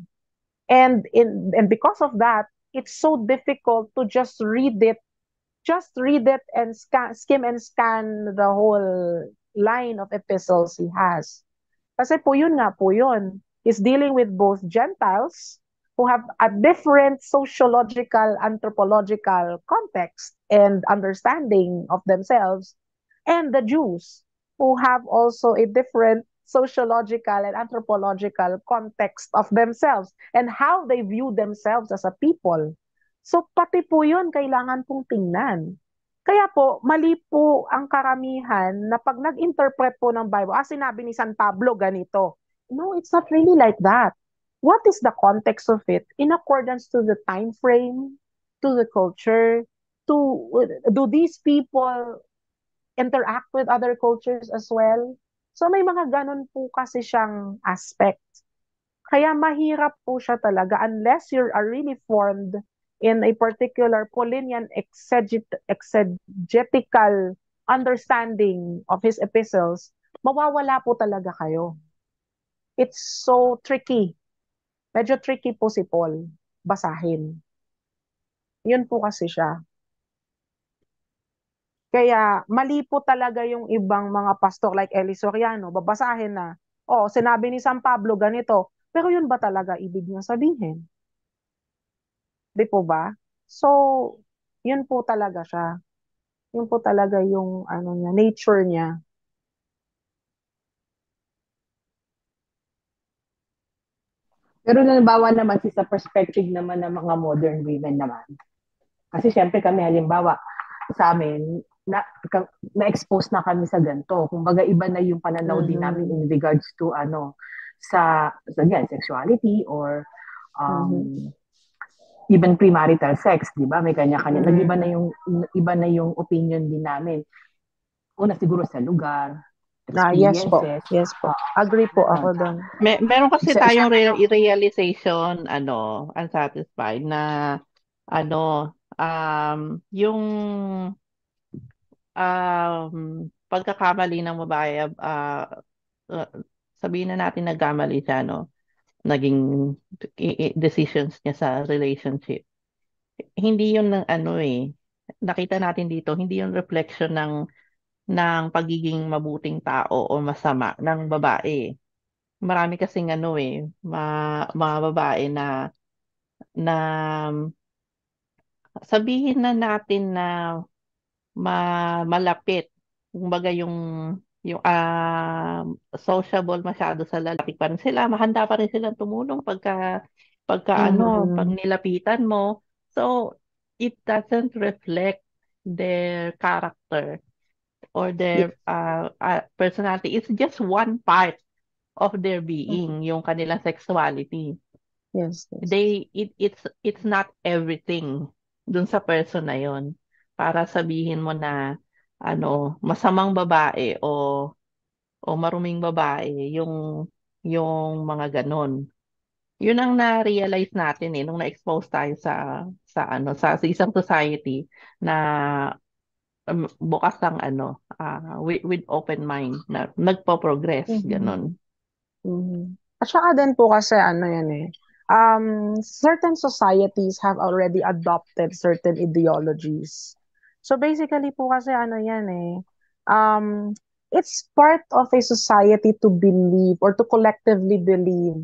And in and because of that, it's so difficult to just read it, just read it and scan, skim and scan the whole line of epistles he has. Kasi po yun nga po yun. He's dealing with both Gentiles who have a different sociological, anthropological context and understanding of themselves, and the Jews who have also a different sociological and anthropological context of themselves and how they view themselves as a people. So pati po yun kailangan pong tingnan. Kaya po, mali po ang karamihan na pag nag-interpret po ng Bible, ah, sinabi ni San Pablo ganito. No, it's not really like that. What is the context of it in accordance to the time frame, to the culture, to do these people interact with other cultures as well? So may mga ganun po kasi siyang aspect. Kaya mahirap po siya talaga unless you are really formed in a particular Paulinian exeget exegetical understanding of his epistles, mawawala po talaga kayo. It's so tricky. Medyo tricky po si Paul basahin. Yun po kasi siya. Kaya mali po talaga yung ibang mga pastor like Eli Soriano, babasahin na, oh, sinabi ni San Pablo ganito, pero yun ba talaga ibig niya sabihin? Di po ba? So, yun po talaga siya. Yun po talaga yung ano niya, nature niya. Pero halimbawa naman si sa perspective naman ng mga modern women naman. Kasi syempre kami halimbawa sa amin na ka- na-expose na kami sa ganito. Kumbaga iba na yung pananaw din namin Mhm. in regards to ano sa sa again, sexuality or Mhm. um, even premarital sex, 'di ba? May kanya-kanya. Nag-iba Mhm. na yung iba na yung opinion din namin. Una siguro sa lugar, Ah, yes po. experiences, Yes po. oo, Agree po ganon. ako doon. May, meron kasi Sa, tayong syempre real, yung realization, ano, unsatisfied na, ano, um, yung um, pagkakamali ng babae, ah, uh, sabihin na natin nagkamali siya, no? Naging i- i- decisions niya sa relationship. Hindi yun ng ano eh. Nakita natin dito, hindi yun reflection ng ng pagiging mabuting tao o masama ng babae. Marami kasing ano eh, ma, mga babae na na sabihin na natin na ma, malapit. Kumbaga yung yung ah sociable masyado sa lalaki pa rin sila, mahanda pa rin silang tumulong pagka pagka ano, pag Mhm. nilapitan mo. So it doesn't reflect their character or Ye- their uh, uh, personality. It's just one part of their mhm. being, yung kanilang sexuality. Yes, yes. They it it's it's not everything dun sa person na yon para sabihin mo na ano masamang babae o o maruming babae yung yung mga ganon. Yun ang na-realize natin eh nung na-expose tayo sa sa ano sa, sa isang society na um, bukas ang ano ah, with, with open mind na nagpo-progress Mhm. ganon. Mhm. At saka din po kasi ano yan eh, um, certain societies have already adopted certain ideologies. So basically po kasi ano yan eh, um, it's part of a society to believe or to collectively believe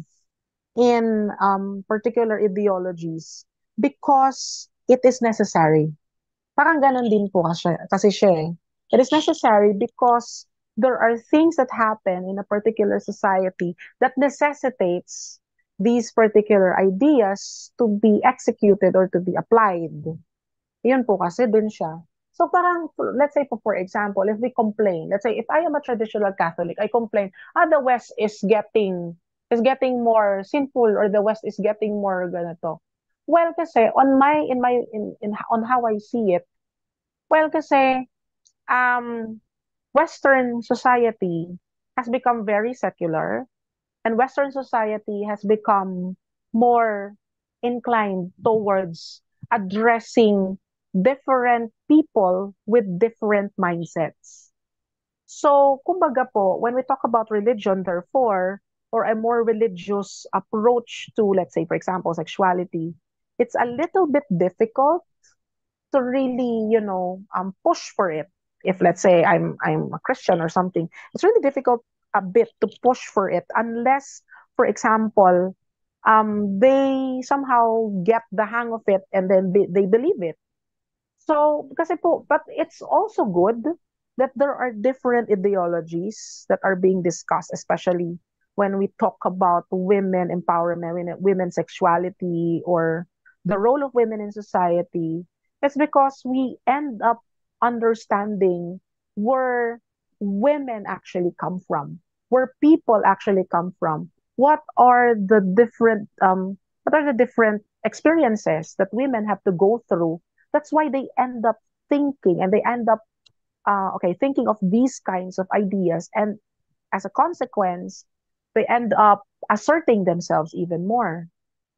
in um, particular ideologies because it is necessary. Parang ganun din po kasi, kasi siya eh. It is necessary because there are things that happen in a particular society that necessitates these particular ideas to be executed or to be applied. Yun po kasi din siya. So parang, let's say po, for example, if we complain, let's say if I am a traditional Catholic, I complain, ah, the West is getting, is getting more sinful or the West is getting more ganito. Well, kasi on my, in my, in, in, on how I see it, well, kasi um, Western society has become very secular, and Western society has become more inclined towards addressing different people with different mindsets. So, kumbaga po, when we talk about religion, therefore, or a more religious approach to, let's say, for example, sexuality, it's a little bit difficult to really, you know, um, push for it. If let's say I'm I'm a Christian or something, it's really difficult a bit to push for it unless, for example, um, they somehow get the hang of it and then be, they believe it. So, kasi po, but it's also good that there are different ideologies that are being discussed, especially when we talk about women empowerment, women, women sexuality, or the role of women in society. It's because we end up understanding where women actually come from, where people actually come from. What are the different um what are the different experiences that women have to go through? That's why they end up thinking and they end up uh, okay thinking of these kinds of ideas, and as a consequence they end up asserting themselves even more.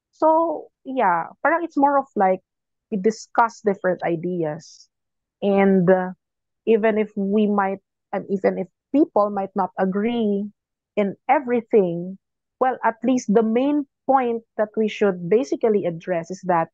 So yeah, parang it's more of like we discuss different ideas, and uh, even if we might and even if people might not agree in everything, well, at least the main point that we should basically address is that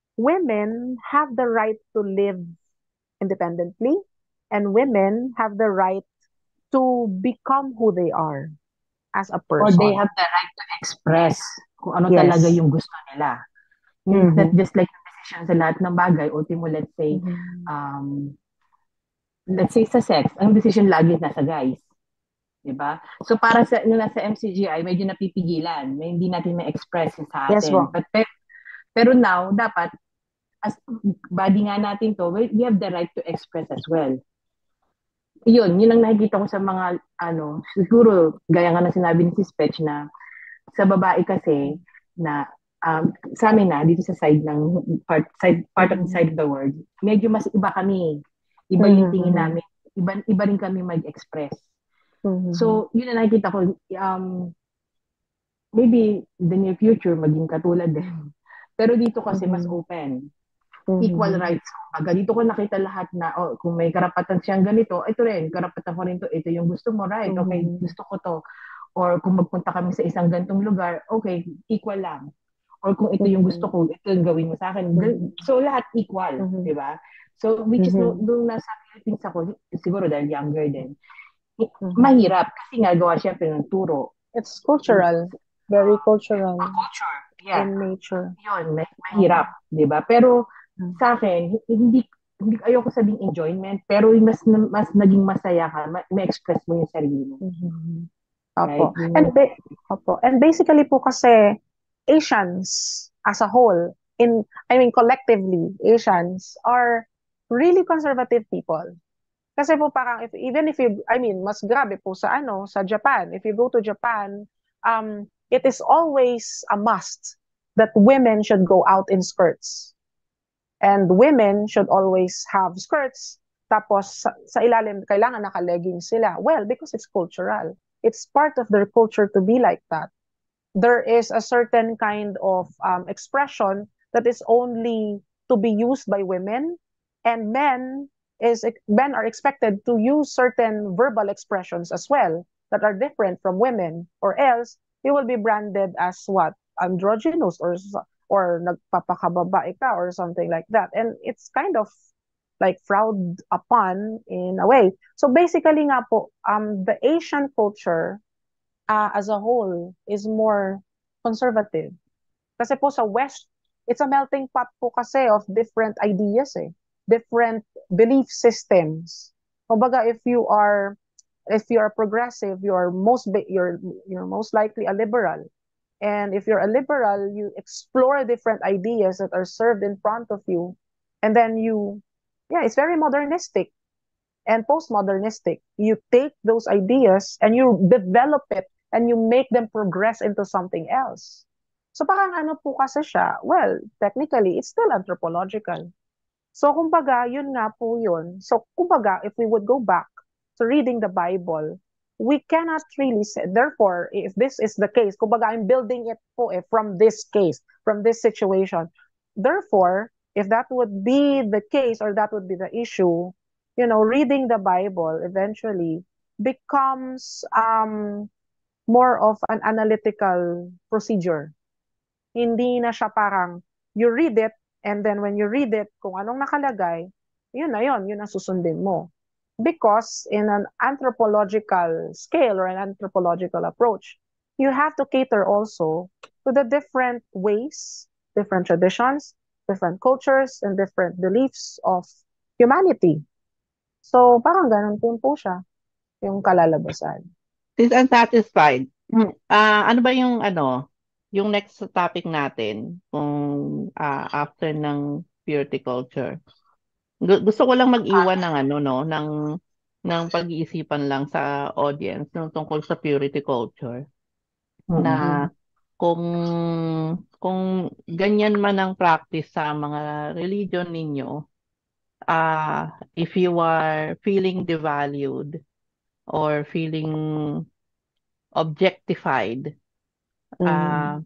women have the right to live independently, and women have the right to become who they are as a or they person. have the right to express kung ano talaga Yes. yung gusto nila. It's not Mm-hmm. just like decision sa lahat ng bagay, ultimo, let's say, Mhm. um, let's say sa sex, ang decision lagi nasa guys. Diba? So para sa nung nasa M C G I, medyo napipigilan. May hindi natin ma-express yung sa Yes atin. po. But pe- pero now, dapat, as body nga natin to, we, we have the right to express as well. Yun, yun ang nakikita ko sa mga, ano, siguro, gaya nga na sinabi ni Sis Petch na, sa babae kasi, na, um, sa amin na, dito sa side ng, part, side, part of the Mhm. side of the world, medyo mas iba kami. Iba yung tingin Mhm. namin. Iba, iba rin kami mag-express. Mhm. So, yun ang nakikita ko, um, maybe the near future, maging katulad din. Pero dito kasi mas Mhm. open. Mhm. Equal rights. Aga, dito ko nakita lahat na, oh, kung may karapatan siyang ganito, ito rin, karapatan ko rin to, ito yung gusto mo, right? Okay, Mhm. gusto ko to. Or kung magpunta kami sa isang gantong lugar, okay, equal lang. Or kung ito yung gusto Mhm. ko, ito yung gawin mo sa akin. Gan- Mhm. So, lahat equal, Mhm. di ba? So, which is, nung, Mhm. nung nasa Philippines ako, siguro dahil younger din, Mhm. mahirap kasi nga gawa syempre ng turo. It's cultural. Very cultural Culture. Yeah. in nature. Yun, may, mahirap, di ba? Pero Mhm. sa akin, hindi, hindi ayoko sabing enjoyment, pero mas mas naging masaya ka, ma- ma-express mo yung sarili mo. Mhm. Right? Opo. Yun And yung- ba- opo. And basically po kasi Asians as a whole, in I mean collectively, Asians are really conservative people. Kasi po parang if, even if you, I mean, mas grabe po sa ano, sa Japan. If you go to Japan, um, it is always a must that women should go out in skirts. And women should always have skirts. Tapos sa, sa ilalim, kailangan naka-leggings sila. Well, because it's cultural. It's part of their culture to be like that. There is a certain kind of um, expression that is only to be used by women, and men is men are expected to use certain verbal expressions as well that are different from women, or else you will be branded as what, androgynous, or or nagpapakababae ka or something like that, and it's kind of like frowned upon in a way. So basically nga po, um the Asian culture uh, as a whole is more conservative. Kasi po sa West, it's a melting pot po kasi of different ideas eh. Different belief systems. Kumbaga, if you are if you are progressive, you're most you're you're most likely a liberal. And if you're a liberal, you explore different ideas that are served in front of you. And then you, yeah, it's very modernistic and postmodernistic. You take those ideas and you develop it and you make them progress into something else. So parang ano po kasi siya, well, technically, it's still anthropological. So kumbaga, yun nga po yun. So kumbaga, if we would go back to reading the Bible, we cannot really say, therefore, if this is the case, kumbaga, I'm building it po eh, from this case, from this situation. Therefore, if that would be the case or that would be the issue, you know, reading the Bible eventually becomes um, more of an analytical procedure. Hindi na siya parang you read it and then when you read it, kung anong nakalagay, yun na yun, yun ang susundin mo. Because in an anthropological scale or an anthropological approach, you have to cater also to the different ways, different traditions, different cultures, and different beliefs of humanity. So, parang ganun din po siya, yung kalalabasan. Is unsatisfied. Ah, ano ba yung ano, yung next topic natin kung ah, after ng purity culture? Gu- Gusto ko lang mag-iwan ng ano no, ng ng pag-iisipan lang sa audience nung tungkol sa purity culture na kung kung ganyan man ang practice sa mga religion ninyo, ah if you are feeling devalued or feeling objectified, ah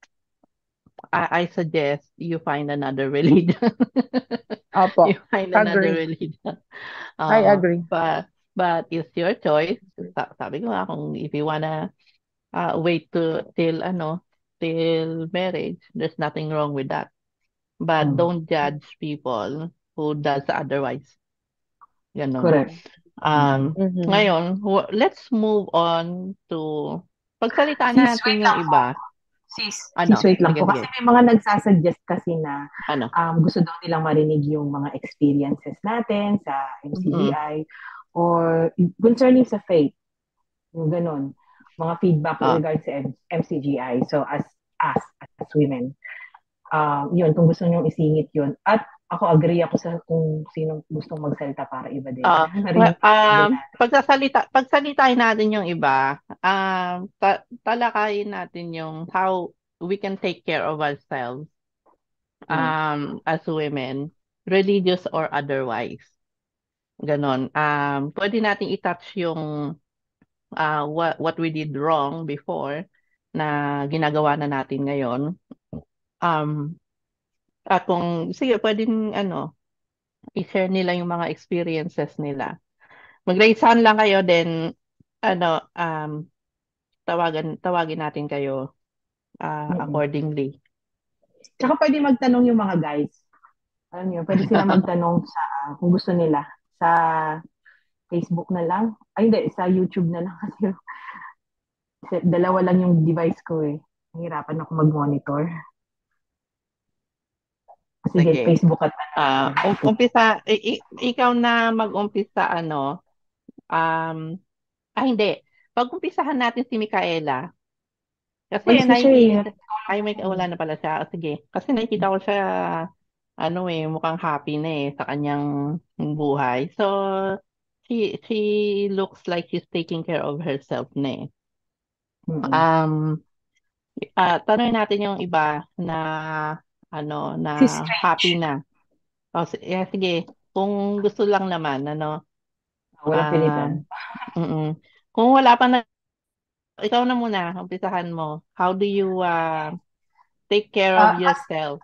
I, I suggest you find another religion. Opo, You find another agree. religion. I Uh, agree. but but it's your choice. Sa- Sabi ko nga kung if you wanna uh, wait to till ano till marriage, there's nothing wrong with that. But don't judge people who does otherwise. Ganon. Correct. Um, Mhm. Ngayon, w- let's move on to pagsalita Sis, natin wait yung lang po. iba. Sis, Ano? sis, wait lang Sige, po. Kasi sige. may mga nagsasuggest kasi na Ano? um, gusto daw nilang marinig yung mga experiences natin sa M C G I or concerning sa faith. Yung ganun. Mga feedback with Ah. regards sa M- MCGI. So, as us, as women, um, yun, kung gusto nyo isingit yun. At ako agree ako sa kung sino gustong magsalita para iba din. Ah, Narinig well, ko din um, natin. pagsasalita, pagsalitain natin yung iba, um, ta- talakayin natin yung how we can take care of ourselves um, as women, religious or otherwise. Ganon. Um, pwede natin i-touch yung uh, what, what we did wrong before na ginagawa na natin ngayon. Um, at kung, sige, pwedeng ano, i-share nila yung mga experiences nila. Mag-raise hand lang kayo, then ano, um, tawagan, tawagin natin kayo uh, Mm-mm. accordingly. Tsaka pwede magtanong yung mga guys. Alam niyo, pwede sila magtanong sa, kung gusto nila, sa Facebook na lang. Ay, hindi, sa YouTube na lang kasi kasi dalawa lang yung device ko eh. Nahirapan ako mag-monitor. Sige, Sige. Facebook at Ah, um, umpisa, i- i- ikaw na mag-umpisa ano, um, ah hindi, pag-umpisahan natin si Micaela. Kasi Alis na siya nakikita, eh. ay may wala na pala siya. Ah, sige, kasi nakikita ko siya, ano eh, mukhang happy na eh sa kanyang buhay. So, she, she looks like she's taking care of herself na eh. Mm-mm. Um, ah tanongin natin yung iba na, ano, na Si Strange. happy na. O, si- yeah, sige. Kung gusto lang naman, ano, Walang pilitan. um, mm-mm. Kung wala pa na, ikaw na muna, umpisahan mo. How do you uh, take care of Ah, as yourself?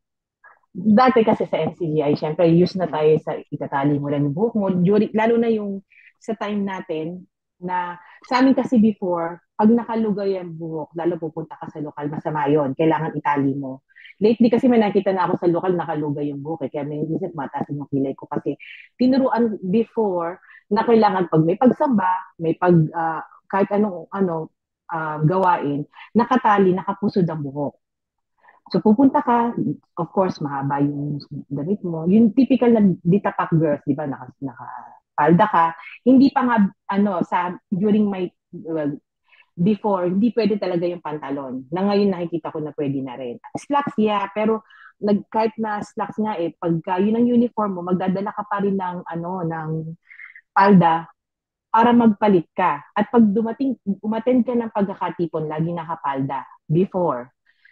dati kasi sa M C G I, syempre, use na tayo sa itatali mo lang yung buhok mo. During, lalo na yung sa time natin na sa amin kasi before, pag nakalugay ang buhok, lalo pupunta ka sa lokal, masama yun. Kailangan itali mo. Lately kasi may nakita na ako sa lokal, nakalugay yung buhok. Eh. Kaya may isip, mataas yung kilay ko. Kasi tinuruan before na kailangan pag may pagsamba, may pag, ah, kahit anong ano, ah, gawain, nakatali, nakapusod ang buhok. So pupunta ka, of course, mahaba yung damit mo. Yung typical na ditapak girls, di ba, naka, nakapalda ka. Hindi pa nga, ano, sa, during my, well, before, hindi pwede talaga yung pantalon. Na ngayon nakikita ko na pwede na rin. Slacks, yeah, pero nag, kahit na slacks nga eh, pagka yun ang uniform mo, magdadala ka pa rin ng, ano, ng palda para magpalit ka. At pag dumating, umattend ka ng pagkakatipon, lagi nakapalda. Before.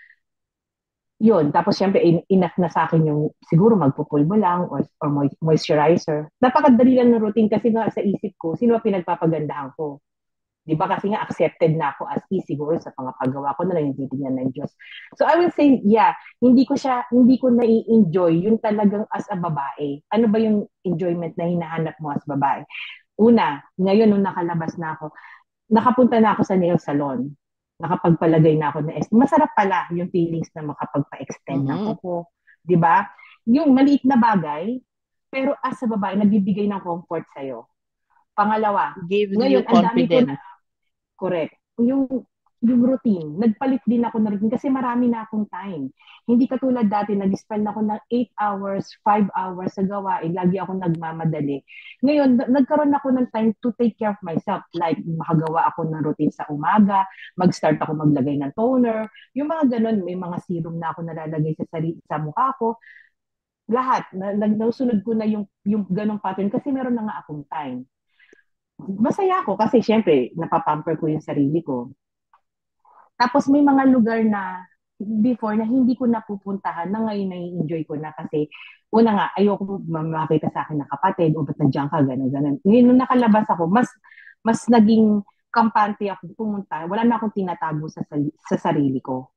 Yun, tapos syempre in- enough na sa akin yung siguro magpupulbo lang or, or mo- moisturizer. Napakadali lang ng routine kasi nga sa isip ko, sino ang pinagpapagandahan ko? Di ba kasi nga accepted na ako as is, siguro sa pangapagawa ko na lang yung titignan ng Diyos. So I will say, yeah, hindi ko siya, hindi ko nai-enjoy yung talagang as a babae. Ano ba yung enjoyment na hinahanap mo as babae? Una, ngayon nung nakalabas na ako, nakapunta na ako sa nail salon. Nakapagpalagay na ako na est. Masarap pala yung feelings na makapagpa-extend ng Mhm. kuko. Di ba? Yung maliit na bagay, pero as sa babae, nagbibigay ng comfort sa'yo. Pangalawa, Gives you ngayon, ang dami ko na, confidence. correct, yung, yung routine, nagpalit din ako ng routine kasi marami na akong time. Hindi katulad dati, nag-spend ako ng eight hours, five hours sa gawain, lagi ako nagmamadali. Ngayon, na- nagkaroon ako ng time to take care of myself. Like, makagawa ako ng routine sa umaga, mag-start ako maglagay ng toner, yung mga ganun, may mga serum na ako nalalagay sa, sari- sa mukha ko. Lahat, na, na, nausunod ko na yung, yung ganung pattern kasi meron na nga akong time. Masaya ako kasi syempre, napapamper ko yung sarili ko. Tapos may mga lugar na before na hindi ko napupuntahan na ngayon na-enjoy ko na kasi una nga, ayoko makita sa akin na kapatid o ba't nandiyan ka, gano'n, gano'n. Ngayon nung nakalabas ako, mas mas naging kampante ako pumunta. Wala na akong tinatago sa, sa sarili ko.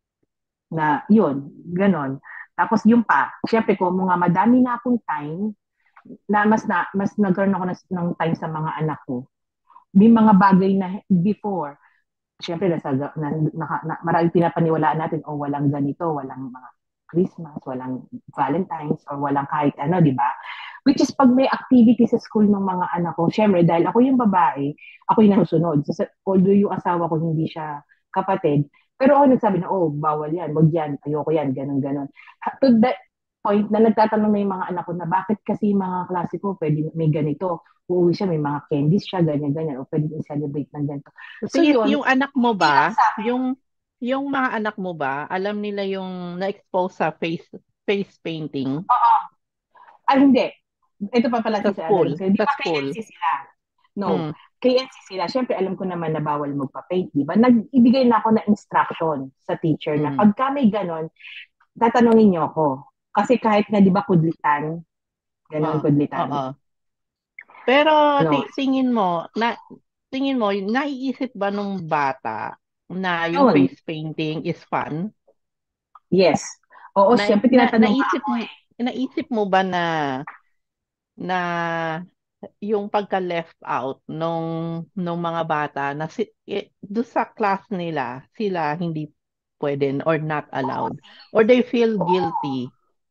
Na yun, gano'n. Tapos yung pa, syempre ko, mga madami na akong time na mas na mas nagkaroon ako ng, ng time sa mga anak ko. May mga bagay na before, syempre nasa na, na, na, na maraming pinapaniwalaan natin o oh, walang ganito, walang mga Christmas, walang Valentine's or walang kahit ano, di ba? Which is pag may activity sa school ng mga anak ko, syempre dahil ako yung babae, ako yung nasunod. So, although yung asawa ko hindi siya kapatid, Pero ako nagsabi na, oh, bawal yan, wag yan, ayoko yan, ganun, ganun. Ha- To that point na nagtatanong na yung mga anak ko na bakit kasi yung mga klase ko pwede may ganito. Uuwi siya, may mga candies siya, ganyan, ganyan, o pwede i-celebrate ng ganito. So Sis, yun, yung anak mo hindi lang ba, sa akin. yung yung mga anak mo ba, alam nila yung na-expose sa face face painting Oo. Ah, hindi. Ito pa pala sa si school, Adams. Di sa ba school? K N C sila? No. Mm. K N C sila. Siyempre, alam ko naman na bawal magpa-paint, di ba? Nag-ibigay na ako ng instruction sa teacher na Mm. pagka may ganon, tatanungin niyo ako. Kasi kahit nga, di ba, kudlitan, ganon, Oh, kudlitan. oo. Pero No. ti- tingin mo, na tingin mo, naiisip ba nung bata na yung Yun. face painting is fun? Yes. Oo, Na, siyempre, na tinatanong nga naisip ako mo, eh. naisip mo ba na na yung pagka-left out nung nung mga bata na si, eh, doon sa class nila, sila hindi pwede or not allowed or they feel guilty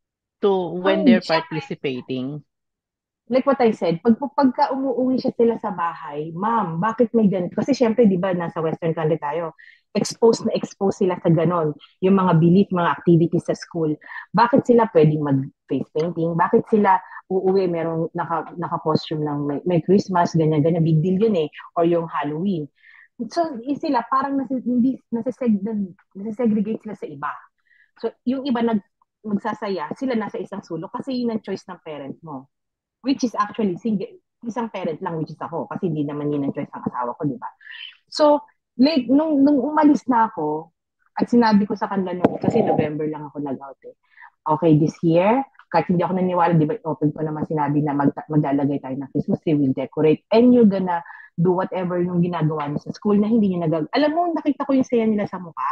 to when Ay, they're siyempre, participating. like what I said, pag pagka umuwi siya sila sa bahay, ma'am, bakit may ganito? Kasi syempre, di ba, nasa Western country tayo, exposed na exposed sila sa ganon, yung mga belief, mga activities sa school. Bakit sila pwedeng mag-face painting? Bakit sila uuwi, merong naka, naka-costume ng may, may Christmas, ganyan-ganyan, big deal yun eh, or yung Halloween. So, eh, sila parang nasi, hindi, nasiseg, nasisegregate sila sa iba. So, yung iba nag, magsasaya, sila nasa isang sulok kasi yun ang choice ng parent mo. Which is actually single, isang parent lang, which is ako, kasi hindi naman yun ang choice ng asawa ko, di ba? So, late, nung, nung umalis na ako, at sinabi ko sa kanila nung, kasi November lang ako nag-out eh. Okay, this year, kahit hindi ako naniwala, di ba, open ko naman sinabi na mag, maglalagay tayo ng Christmas tree, we'll decorate, and you're gonna do whatever yung ginagawa niyo sa school na hindi niyo nagag... Alam mo, nakita ko yung saya nila sa mukha.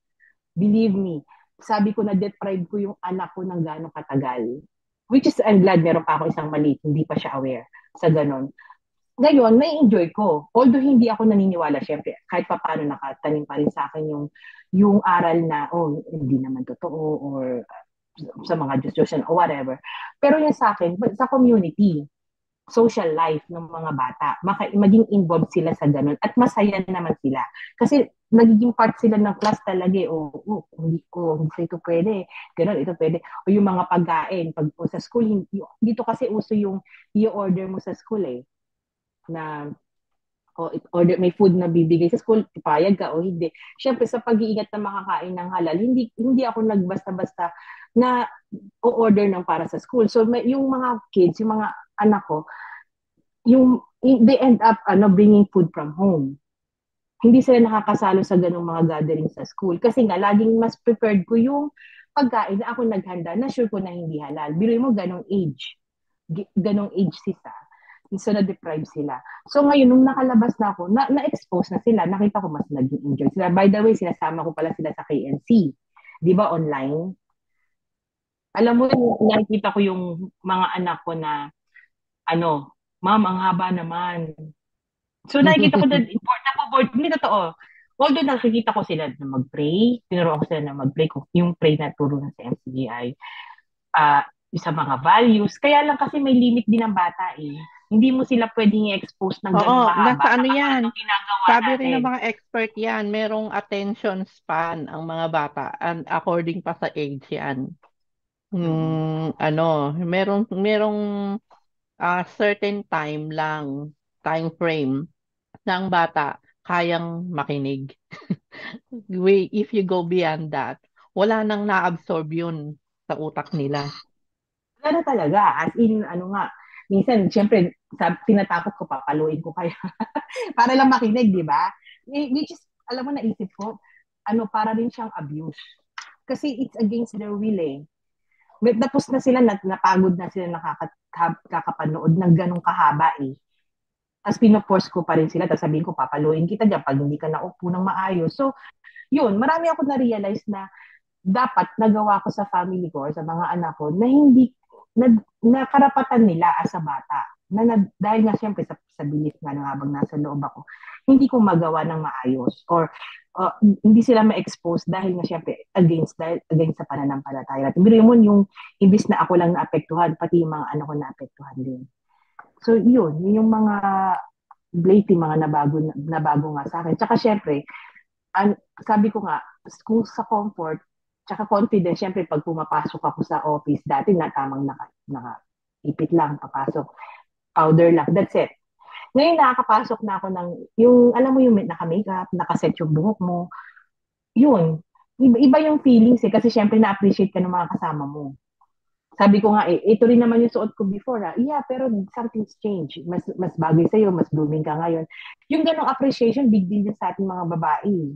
Believe me, sabi ko na deprive ko yung anak ko ng gano'ng katagal. Which is, I'm glad meron pa ako isang maliit, hindi pa siya aware sa ganon. Ngayon, may enjoy ko. Although hindi ako naniniwala, syempre, kahit pa paano nakatanim pa rin sa akin yung, yung aral na, oh, hindi naman totoo, or sa mga Diyos-Diyosan, or whatever. Pero yung sa akin, sa community, social life ng mga bata, maka, maging involved sila sa ganun, at masaya naman sila. Kasi nagiging part sila ng class talaga eh. O, oh, hindi ko, hindi ito pwede. Ganun, ito pwede. O yung mga pagkain, pag o sa school, hindi, dito kasi uso yung i-order mo sa school eh. Na, o order, may food na bibigay sa school, payag ka o hindi. Siyempre, sa pag-iingat na makakain ng halal, hindi hindi ako nagbasta-basta na o-order ng para sa school. So, may, yung mga kids, yung mga anak ko, yung, they end up ano bringing food from home. Hindi sila nakakasalo sa ganung mga gathering sa school. Kasi nga, laging mas prepared ko yung pagkain na ako naghanda na sure ko na hindi halal. Biruin mo ganong age. Ganong age sisa. So, na-deprive sila. So, ngayon, nung nakalabas na ako, na- na-expose na sila. Nakita ko mas naging enjoy sila. By the way, sinasama ko pala sila sa K N C. Di ba, online? Alam mo, nakikita ko yung mga anak ko na, ano, ma'am, ang haba naman. So, nakikita ko na, board na po, board, hindi totoo. Although nakikita ko sila na mag-pray, tinuruan ko sila na mag-pray, kung yung pray na turo na sa M C G I, uh, sa mga values. Kaya lang kasi may limit din ang bata eh. Hindi mo sila pwedeng i-expose ng ganun Oo, mahaba. nasa ano yan. Ginagawa Sabi rin ng natin. mga expert yan, merong attention span ang mga bata and according pa sa age yan. Hmm, ano, merong merong ah, certain time lang, time frame ng bata kayang makinig. Wait, if you go beyond that, wala nang na-absorb yun sa utak nila. Wala na talaga. As in, ano nga, minsan, syempre, sab- tinatakot ko, papaluin ko kaya. Para lang makinig, di ba? Eh, Which is, alam mo, naisip ko, ano, para rin siyang abuse. Kasi it's against their will eh. May- Tapos na sila, nat- napagod na sila nakakapanood ng ganong kahaba eh. Tapos pinoforce ko pa rin sila, tapos sabihin ko, papaluin kita dyan pag hindi ka naupo ng maayos. So, yun, marami ako na-realize na dapat nagawa ko sa family ko or sa mga anak ko na hindi, na, na karapatan nila as a bata. Na, na, dahil nga siyempre sa, sa belief nga na habang nasa loob ako, hindi ko magawa ng maayos or uh, hindi sila ma-expose dahil nga siyempre against, dahil, against sa pananampalataya natin. Pero yun, yung imbis na ako lang naapektuhan, pati yung mga anak ko naapektuhan din. So, yun, yun yung mga lately, mga nabago, nabago nga sa akin. Tsaka syempre, an, sabi ko nga, kung sa comfort, tsaka confidence, syempre pag pumapasok ako sa office, dati na tamang naka, naka ipit lang, papasok, powder lang, that's it. Ngayon nakakapasok na ako ng, yung, alam mo yung naka-makeup, nakaset yung buhok mo, yun, iba, iba yung feelings eh, kasi syempre na-appreciate ka ng mga kasama mo. Sabi ko nga eh, ito rin naman yung suot ko before ah. Yeah, pero something's changed. Mas mas bagay sa'yo, mas blooming ka ngayon. Yung ganong appreciation, big deal yun sa ating mga babae.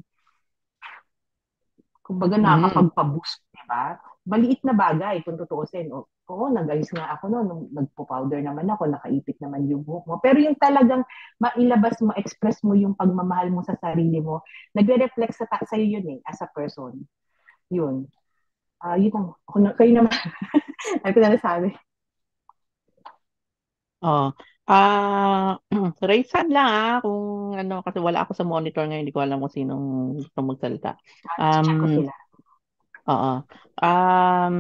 Kumbaga Mm. nakakapagpa-boost, di ba? Maliit na bagay kung tutuusin. O, oo, nag-ayos nga ako noon, nung nagpo-powder naman ako, nakaipit naman yung buhok mo. Pero yung talagang mailabas mo, express mo yung pagmamahal mo sa sarili mo, nagre-reflect sa ta- sa'yo yun eh, as a person. Yun. Ah, yun ang, ako na, kayo naman. Ano ko na nasabi? Oh. Ah, raise hand lang ah, kung ano, kasi wala ako sa monitor ngayon, hindi ko alam kung sinong gusto magsalita. Ah, check ko Um, sila. oo. Um,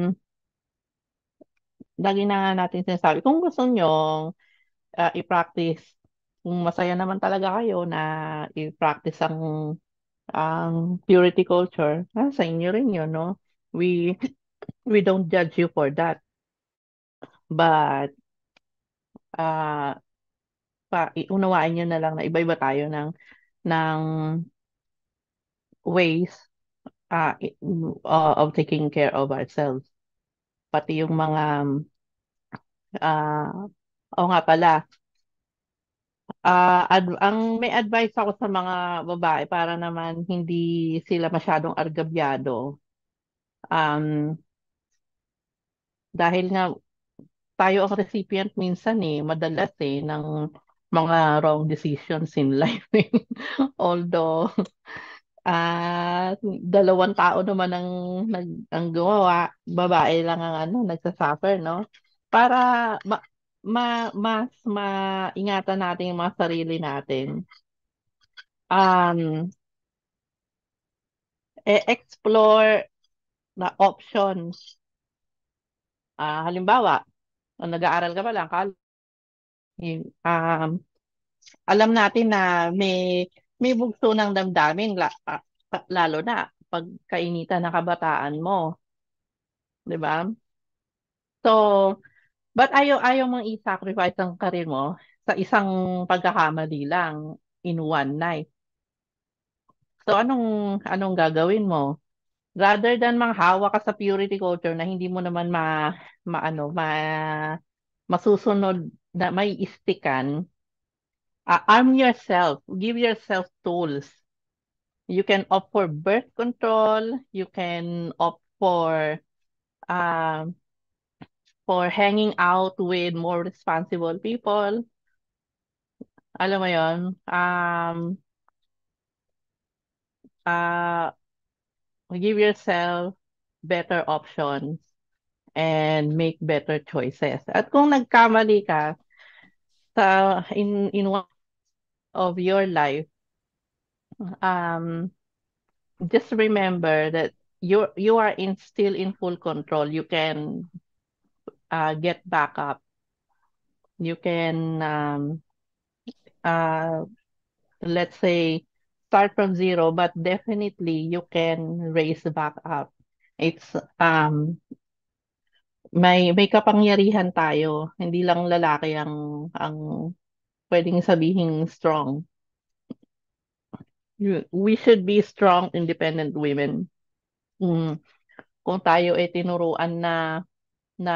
lagi na nga natin sinasabi, kung gusto nyo ah, i-practice, kung masaya naman talaga kayo na i-practice ang ang purity culture, ah, sa inyo rin yun, no? We we don't judge you for that. But ah pa iunawain nyo na lang na iba-iba tayo ng ng ways ah, i- uh, of taking care of ourselves. Pati yung mga ah o nga pala, ah ad- ang may advice ako sa mga babae para naman hindi sila masyadong argabyado. Um, dahil nga tayo ang recipient minsan eh, madalas eh, ng mga wrong decisions in life. eh. Although, ah dalawang tao naman ang, nag, ang gumawa, babae lang ang ano, nagsasuffer, no? Para ma, ma, mas maingatan natin yung mga sarili natin. Um, e-explore na options. Ah, halimbawa, kung nag-aaral ka pa lang, kal- yung, um, alam natin na may may bugso ng damdamin la, ah, pa- lalo na pag kainitan ng kabataan mo, 'di ba? So, but ayaw ayaw mong i-sacrifice ang karir mo sa isang pagkakamali lang in one night. So, anong anong gagawin mo? Rather than manghawa ka sa purity culture na hindi mo naman ma maano ma masusunod na may istikan, uh, arm yourself, give yourself tools. You can opt for birth control, you can opt for um for hanging out with more responsible people. Alam mo yon, um, uh, give yourself better options and make better choices. At kung nagkamali ka sa in in one of your life, um, just remember that you you are in still in full control. You can uh, get back up. You can um, uh, let's say start from zero, but definitely you can raise back up. It's um may may kapangyarihan tayo. Hindi lang lalaki ang ang pwedeng sabihin strong. You- We should be strong, independent women. Mm. Kung tayo ay tinuruan na na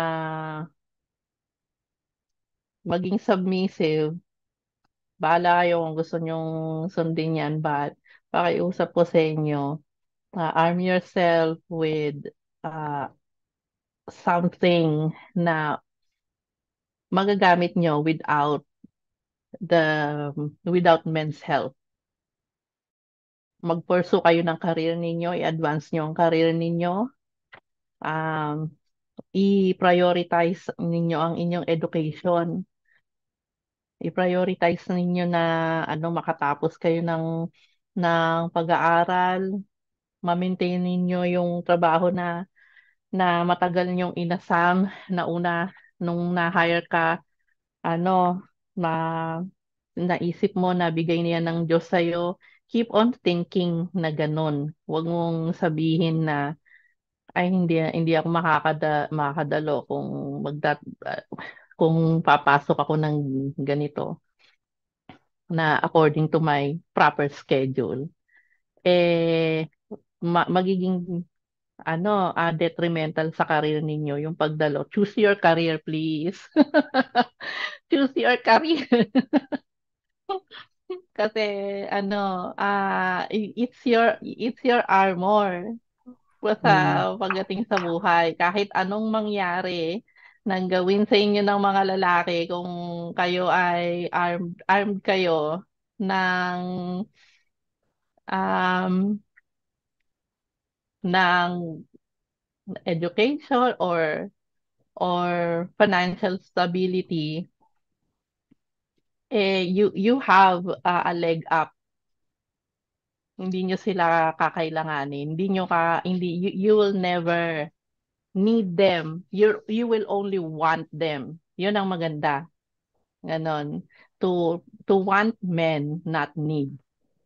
maging submissive, bahala kayo kung gusto nyong sundin yan, but pakiusap ko sa inyo, uh, arm yourself with uh, something na magagamit nyo without the without men's help. Mag-pursue kayo ng career ninyo, i-advance nyo ang career ninyo, um, i-prioritize ninyo ang inyong education, i-prioritize ninyo na ano makatapos kayo ng ng pag-aaral, ma-maintain ninyo yung trabaho na na matagal niyong inasam na una nung na-hire ka, ano, na naisip mo na bigay niya ng Diyos sa'yo, keep on thinking na ganun. Huwag mong sabihin na ay hindi hindi ako makakada makakadalo kung magda ah, kung papasok ako ng ganito na according to my proper schedule. Eh ma- magiging ano, ah, detrimental sa career ninyo yung pagdalo. Choose your career, please. Choose your career. Kasi ano, ah i- it's your it's your armor sa Mm. pagdating sa buhay. Kahit anong mangyari nang gawin sa inyo ng mga lalaki kung kayo ay armed armed kayo ng um ng education or or financial stability, eh you you have uh, a leg up. Hindi nyo sila kakailanganin. Hindi nyo ka hindi you, you will never need them. You you will only want them. 'Yun ang maganda. Ganon. To to want men, not need.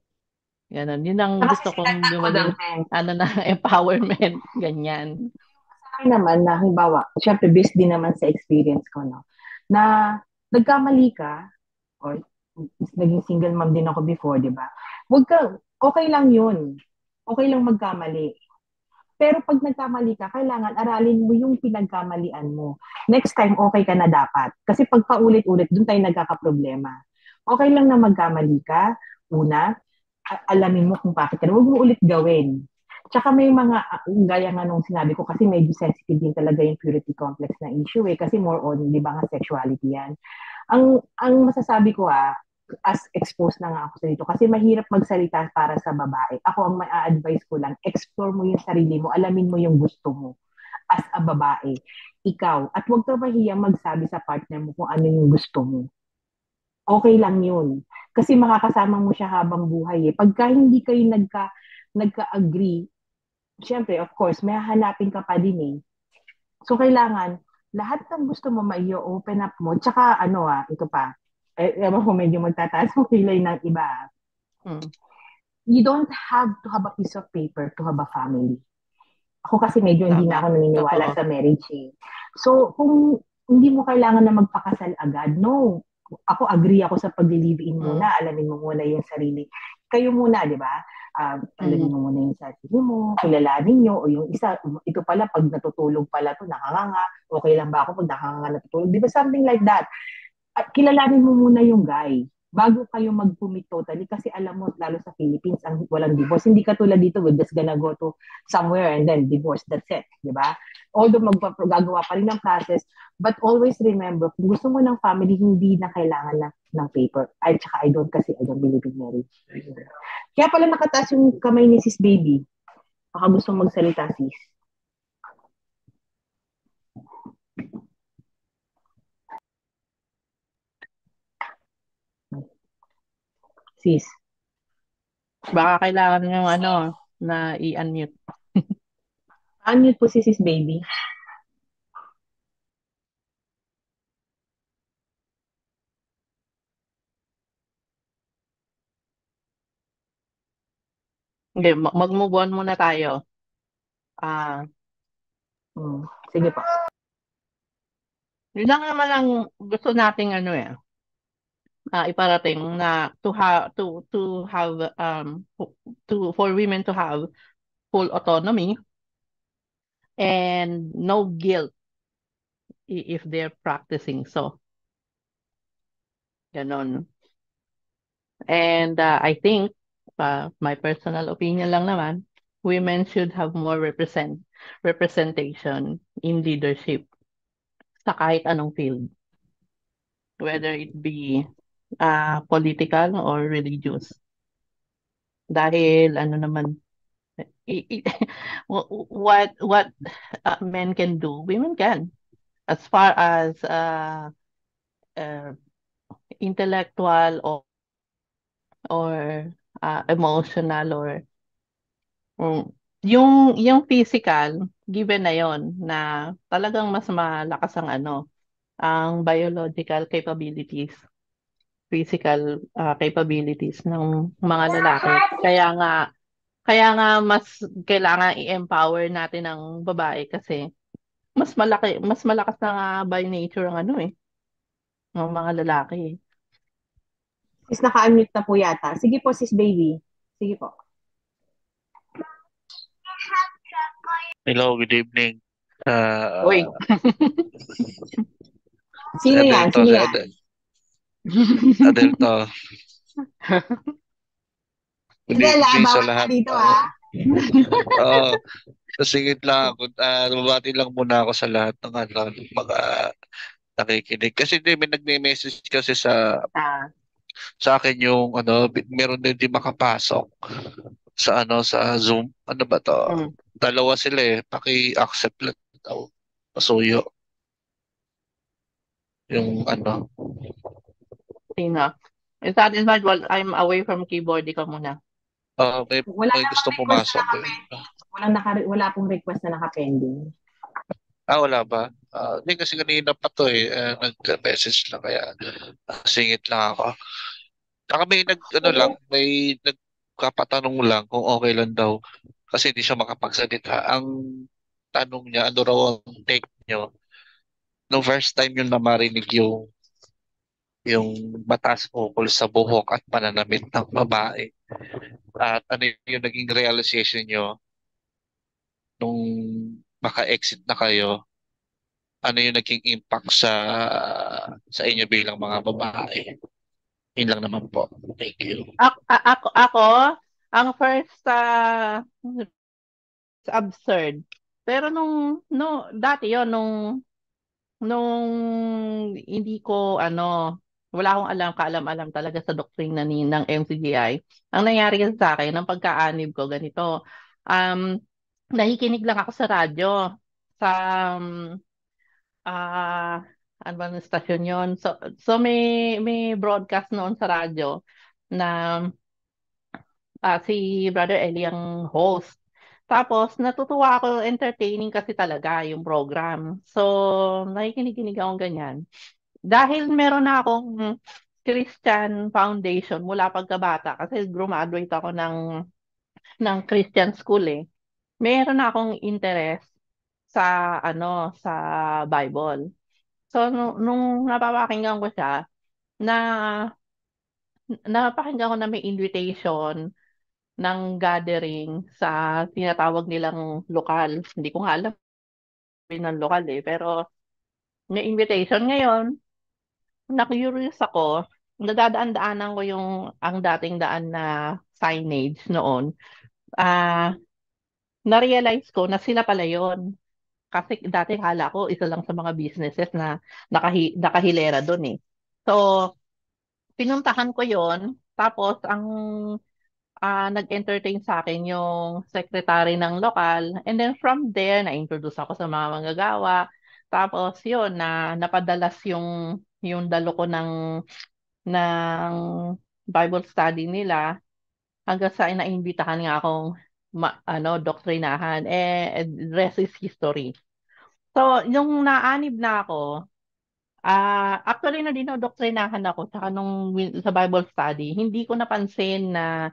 Ganon. 'Yun ang Kasi gusto kong sinagdag ko maging doon, ano na empowerment ganyan. sa akin naman, na halimbawa, syempre based din naman sa experience ko, no, na nagkamali ka, or naging single mom din ako before, di ba? Huwag ka, okay lang yun. Okay lang magkamali. Pero pag nagkamali ka, kailangan aralin mo yung pinagkamalian mo. Next time, okay ka na dapat. Kasi pag paulit-ulit, dun tayo nagkakaproblema. Okay lang na magkamali ka. Una, a- alamin mo kung bakit ka. Huwag mo ulit gawin. Tsaka may mga, ah, gaya nga nung sinabi ko, kasi medyo sensitive din talaga yung purity complex na issue eh. Kasi more on, di ba nga, sexuality yan. Ang, ang masasabi ko ah, as exposed na nga ako sa dito, kasi mahirap magsalita para sa babae. Ako, ang ma-advise ko lang, explore mo yung sarili mo, alamin mo yung gusto mo as a babae. Ikaw. At huwag ka mahiyang magsabi sa partner mo kung ano yung gusto mo. Okay lang yun. Kasi makakasama mo siya habang buhay eh. Pagka hindi kayo nagka, nagka-agree, syempre, of course, may hahanapin ka pa din eh. So, kailangan, lahat ng gusto mo, mai-open up mo. Tsaka, ano ah, ito pa, eh, ewan ko, medyo magtataas mo kilay ng iba. ah. Hmm. You don't have to have a piece of paper to have a family. Ako kasi medyo hindi na Tama. ako naniniwala Totoo. sa marriage eh. So, kung hindi mo kailangan na magpakasal agad, no. Ako, agree ako sa pag-live-in muna. Mm. Alamin mo muna yung sarili. Kayo muna, di ba? Um, alamin Mm. mo muna yung sarili mo, kilalanin nyo, o yung isa, ito pala, pag natutulog pala to, nakanganga, okay lang ba ako pag nakanganga natutulog? Di ba? Something like that. At kilalanin mo muna yung guy bago kayo mag-commit totally, kasi alam mo, lalo sa Philippines, ang walang divorce. Hindi katulad dito, we're just gonna go to somewhere and then divorce, that's it, di ba? Although magagawa pa rin ng process, but always remember, kung gusto mo ng family, hindi na kailangan na ng paper. Ay, tsaka I don't, kasi I don't believe in marriage. Kaya pala nakataas yung kamay ni sis baby. Baka gusto magsalita, sis. Sis. Baka kailangan yung ano na i-unmute. Unmute po si sis baby. Hindi, ma- mag-move on muna tayo. Ah, Hmm. Sige po. yun lang naman ang gusto nating ano eh, ah, iparating na to have to to have um to for women to have full autonomy and no guilt i- if they're practicing so. Ganon. And uh, I think, uh, my personal opinion lang naman, women should have more represent representation in leadership sa kahit anong field, whether it be uh, political or religious. Dahil ano naman, i- i- what what uh, men can do, women can. As far as uh, uh, intellectual or or uh, emotional or mm, yung yung physical given na yon na talagang mas malakas ang ano ang biological capabilities physical ah, capabilities ng mga lalaki. Kaya nga kaya nga mas kailangan i-empower natin ang babae kasi mas malaki mas malakas na nga by nature ang ano eh, ng mga lalaki. eh. Sis, naka-unmute na po yata. Sige po, sis baby. Sige po. Hello, good evening. Uh, Uy. Sino yan? Adelto, Sino si yan? Adel, Adelto. Good Adel, ah, evening sa bawal ka lahat. dito, Oo. ah. Oo. Singit lang ako. Uh, Bumati lang muna ako sa lahat ng ano, mga nakikinig. Kasi di, may nagme-message kasi sa Ah, sa akin yung ano, bi- meron din di makapasok sa ano sa Zoom. Ano ba to? mm, Dalawa sila eh. Paki-accept lang daw. Pasuyo yung ano. sino? Is that in fact, while I'm away from keyboard, ikaw muna. Uh, may, Wala may namang gustong request na pumasok eh. naka-pending. Walang naka, wala pong request na naka-pending. Ah, wala ba? Ah, hindi kasi kanina pa to eh. Uh, nag-message lang kaya ah, singit lang ako. Saka may nag, ano lang, may nagkapatanong lang kung okay lang daw. Kasi hindi siya makapagsalita. Ang tanong niya, ano raw ang take nyo? Nung first time yung namarinig yung yung batas ukol sa buhok at pananamit ng babae. At ano yung naging realization nyo nung maka-exit na kayo? Ano yung naging impact sa sa inyo bilang mga babae? Yun lang naman po. Thank you. Ako, ako, ako ang first ah, absurd. Pero nung no dati yon nung nung hindi ko ano wala akong alam kaalam-alam talaga sa doktrina ni ng M C G I. Ang nangyari kasi sa akin ng pagkaanib ko ganito. Um nakikinig lang ako sa radyo sa um, ah ano ba ng stasyon yon. So so may may broadcast noon sa radyo na ah, si Brother Eli ang host. Tapos, natutuwa ako, entertaining kasi talaga yung program. So, nakikinig-kinig akong ganyan. Dahil meron na akong Christian foundation mula pagkabata, kasi graduate ako ng, ng Christian school eh. Meron na akong interest sa, ano, sa Bible. So, nung, nung napapakinggan ko siya, na napakinggan ko na may invitation ng gathering sa tinatawag nilang lokal. Hindi ko nga alam yun ng lokal eh. Pero may invitation ngayon. Na-curious ako. Nadadaan-daanan ko yung ang dating daan na signage noon. Ah, na-realize ko na sila pala yon. Kasi dati hala ko isa lang sa mga businesses na nakahi, nakahilera doon eh. So, pinuntahan ko yon. Tapos, ang ah, nag-entertain sa akin yung secretary ng lokal. And then from there, na-introduce ako sa mga manggagawa. Tapos yun, na napadalas yung yung dalo ko ng ng Bible study nila hanggang sa naimbitahan nga akong ma, ano doktrinahan eh rest is history. So, yung naanib na ako, ah actually na dinodoktrinahan ako saka nung wi- sa Bible study, hindi ko napansin na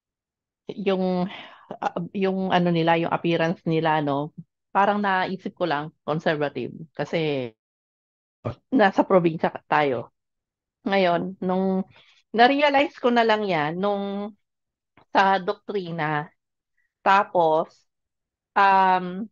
yung ah, yung ano nila, yung appearance nila, no? Parang naisip ko lang, conservative. Kasi nasa probinsya ka- tayo. Ngayon, nung na-realize ko na lang yan, nung sa doktrina, tapos, um,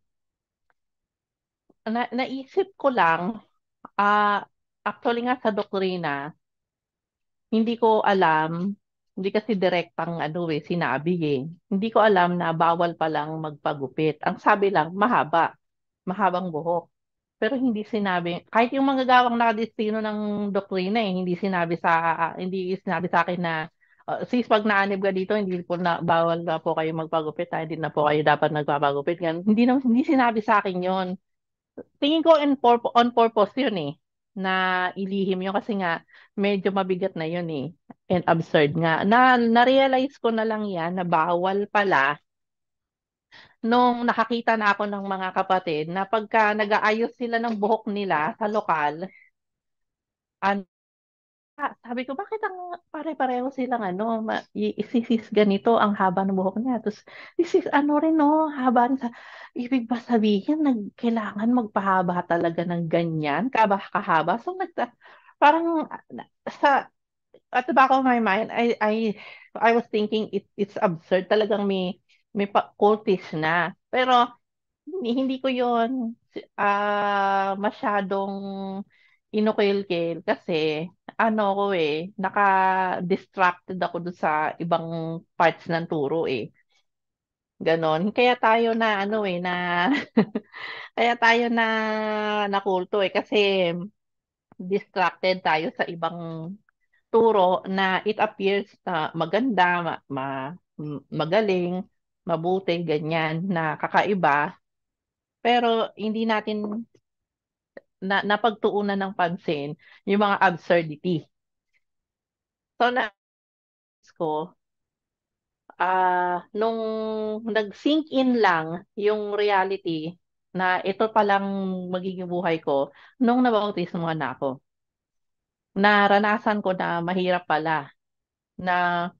na, naisip ko lang, ah actually nga sa doktrina, hindi ko alam, hindi kasi direktang ano eh, sinabi eh. Hindi ko alam na bawal palang magpagupit. Ang sabi lang, mahaba. Mahabang buhok. Pero hindi sinabi, kahit yung manggagawang nakadestino ng doktrina eh, hindi sinabi sa hindi sinabi sa akin na uh, sis pag naanib ka dito, hindi po na bawal na po kayo magpagupit, ha? Hindi na po kayo dapat nagpapagupit. Ganun. Hindi na, hindi sinabi sa akin 'yon. Tingin ko in purpo- on purpose 'yun eh na ilihim 'yun kasi nga medyo mabigat na 'yun eh and absurd nga. Na na-realize ko na lang 'yan na bawal pala nung nakakita na ako ng mga kapatid na pagka nag-aayos sila ng buhok nila sa lokal, ano, Ah, sabi ko, bakit ang pare-pareho silang ano, ma, y- si sis ganito, ang haba ng buhok niya. Tapos, si sis ano rin, no, haba rin sa, ibig ba sabihin, nag, kailangan magpahaba talaga ng ganyan, kaba kahaba. So, nagta, parang, ah, na- sa, at the back of my mind, I, I, I was thinking, it, it's absurd. Talagang may, may pa, cultish na. Pero, hindi, hindi ko yun ah masyadong inukil-kil kasi ano ko eh, naka-distracted ako doon sa ibang parts ng turo eh. Ganon. Kaya tayo na ano eh, na kaya tayo na nakulto eh kasi distracted tayo sa ibang turo na it appears na maganda, ma, ma- m- magaling, mabuti, ganyan, na kakaiba. Pero hindi natin na napagtuunan ng pansin yung mga absurdity. So na ko ah nung nag-sink in lang yung reality na ito palang magiging buhay ko nung nabautismo na ako. Naranasan ko na mahirap pala na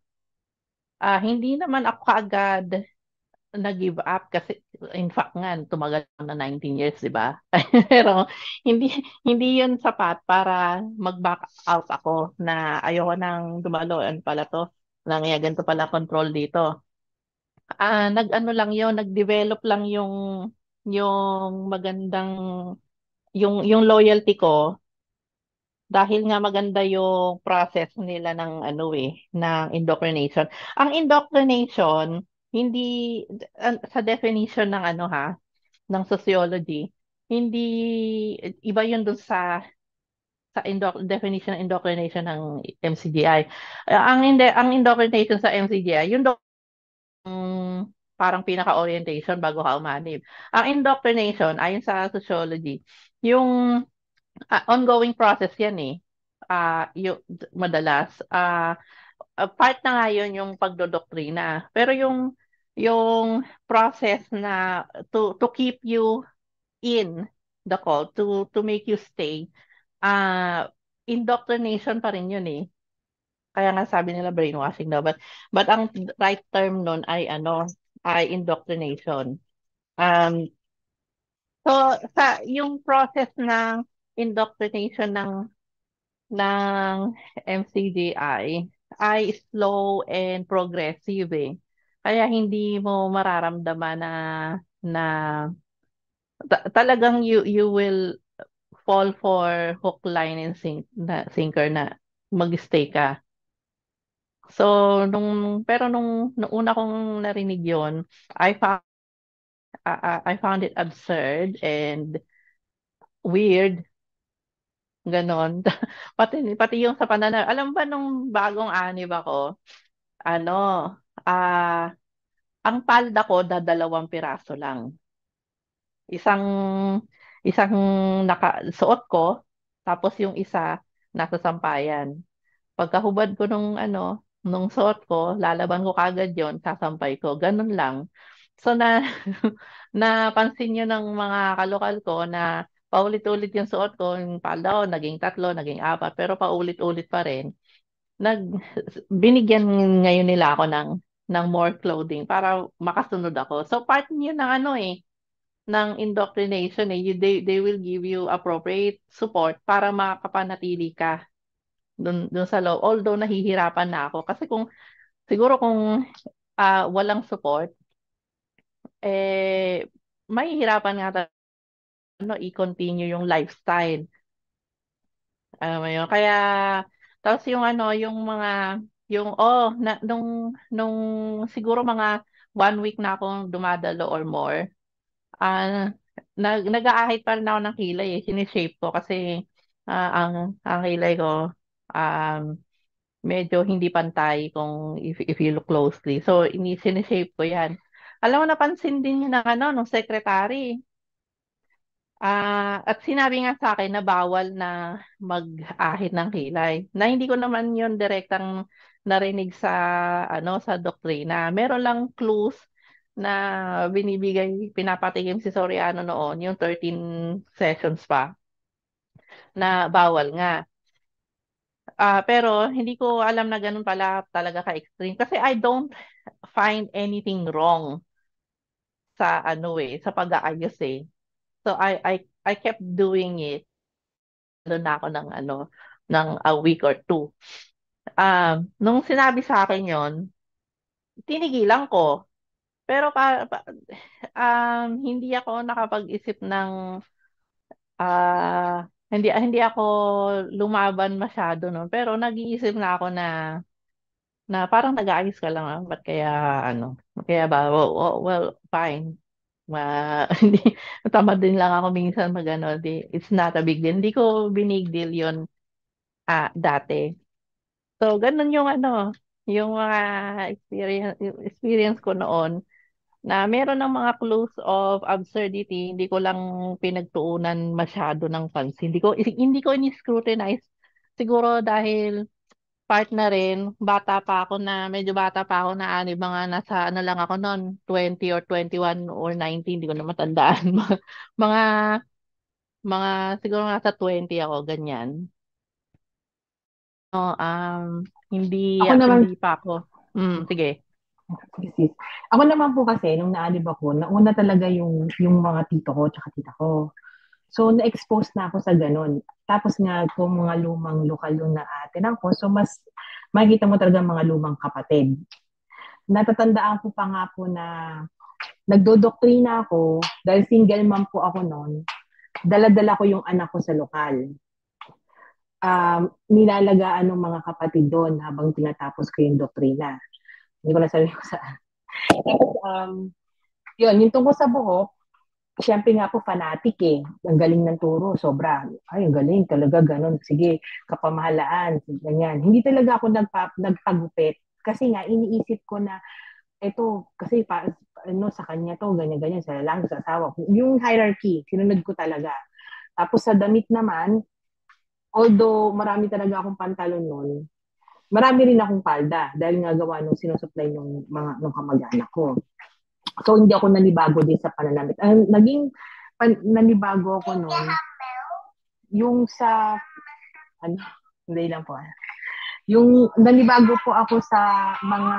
ah, hindi naman ako kaagad nag-give up kasi in fact nga tumagal na nineteen years, di ba? Pero hindi hindi 'yun sapat para mag-back out ako na ayoko nang dumalo ano pala to, nangyaya ganito pala control dito. Ah, nag-ano lang 'yon, nag-develop lang yung yung magandang yung yung loyalty ko dahil nga maganda yung process nila ng ano eh, ng indoctrination. Ang indoctrination hindi an- sa definition ng ano ha, ng sociology, hindi iba yun dun sa sa indo- definition ng indoctrination ng M C G I. Uh, ang inde, ang indoctrination sa M C G I, yung do, mm, parang pinaka-orientation bago ka umanib. Ang indoctrination, ayon sa sociology, yung ah, ongoing process yan eh. Ah, yung madalas ah ah, part na nga yun yung pagdodoktrina. Pero yung yung process na to to keep you in the call to to make you stay ah indoctrination pa rin yun eh. Kaya nga sabi nila brainwashing daw, but but ang right term nun ay ano ay indoctrination. Um so sa yung process ng indoctrination ng ng M C D I ay slow and progressive eh. Kaya hindi mo mararamdaman na na ta- talagang you you will fall for hook, line, and sink na sinker na mag-stay ka. So, nung, pero nung, nung una kong narinig yon, I found, I, I found it absurd and weird, ganon. Pati, pati yung sa pananaw. Alam ba nung bagong anib ako, ano, ah, ang palda ko dadalawang piraso lang. Isang, isang nakasuot ko, tapos yung isa nasa sampayan. Pagkahubad ko nung ano, nung suot ko, lalaban ko kagad yon, sasampay ko. Ganun lang. So na napansin niyo ng mga kalokal ko na paulit-ulit yung suot ko, yung palda ko, naging tatlo, naging apat, pero paulit-ulit pa rin. Nag binigyan ngayon nila ako ng ng more clothing para makasunod ako. So part niyo ng ano eh, ng indoctrination eh, you, they, they will give you appropriate support para makapanatili ka dun, dun sa loob. Although nahihirapan na ako. Kasi kung, siguro kung ah, walang support, eh, mahihirapan nga talaga ano, i-continue yung lifestyle. Alam mo yun? Kaya, tapos yung ano, yung mga, yung, oh, na, nung, nung siguro mga one week na akong dumadalo or more, ah, nag, nag-aahit pa rin ako ng kilay eh. Sinishape ko kasi ah, ang, ang kilay ko, um, medyo hindi pantay kung if, if you look closely. So, ini sineshape ko yan. Alam mo, napansin din yun ng ano, nung secretary. Ah, at sinabi nga sa akin na bawal na mag-ahit ng kilay. Na hindi ko naman yun direktang narinig sa ano sa doktrina. Meron lang clues na binibigay, pinapatikim si Soriano noon, yung thirteen sessions pa, na bawal nga. Ah, pero hindi ko alam na ganun pala talaga ka-extreme. Kasi I don't find anything wrong sa ano eh, sa pag-aayos eh. So I I I kept doing it. Lalo na ako ng ano, ng a week or two. Um, nung sinabi sa akin yon, tinigilan ko. Pero pa, pa- um, hindi ako nakapag-isip ng ah hindi hindi ako lumaban masyado noon. Pero nag-iisip na ako na na parang nag-aayos ka lang ah. Ba't kaya ano? Kaya ba well, well, well, fine. Ma hindi tamad din lang ako minsan magano, di it's not a big deal. Hindi ko binig deal 'yon ah dati. So ganun yung ano, yung mga experience yung experience ko noon na meron ng mga clues of absurdity, hindi ko lang pinagtuunan masyado ng pansin. Hindi ko hindi ko ini-scrutinize. Siguro dahil part na rin, bata pa ako na, medyo bata pa ako na ani, mga nasa ano lang ako noon, twenty or twenty-one or nineteen, hindi ko na matandaan. mga, mga, siguro nasa twenty ako, ganyan. No, um, hindi, Ako naman, hindi pa ako. Mm, sige. sige, sis. Ako naman po kasi, nung naalib ako, nauna talaga yung, yung mga tito ko tsaka tita ko. So, na-expose na ako sa ganun. Tapos nga, kung mga lumang lokal yung naatinan ko, so mas makikita mo talaga mga lumang kapatid. Natatandaan ko pa nga po na nagdodoktrina ako, dahil single mom po ako noon, dala-dala ko yung anak ko sa lokal. Um, nilalagaan ng mga kapatid doon habang tinatapos ko yung doktrina. Hindi ko na sabi ko saan. Tapos, um, yun, yung tungkol sa buhok, siyempre nga po fanatic eh. Ang galing ng turo, sobra. Ay, ang galing talaga, ganun. Sige, kapamahalaan, ganyan. Hindi talaga ako nagpa, nagpagupit. Kasi nga, iniisip ko na, eto, kasi pa, ano, sa kanya to, ganyan-ganyan, sa lalaki, sa asawa. Yung hierarchy, sinunod ko talaga. Tapos sa damit naman, although marami talaga akong pantalon noon, marami rin akong palda dahil nga gawa nung sinusupply ng mga ng kamag-anak ko. So hindi ako nanibago din sa pananamit. Ang naging pan, nanibago ako noon yung sa ano, hindi lang po. Yung nanibago po ako sa mga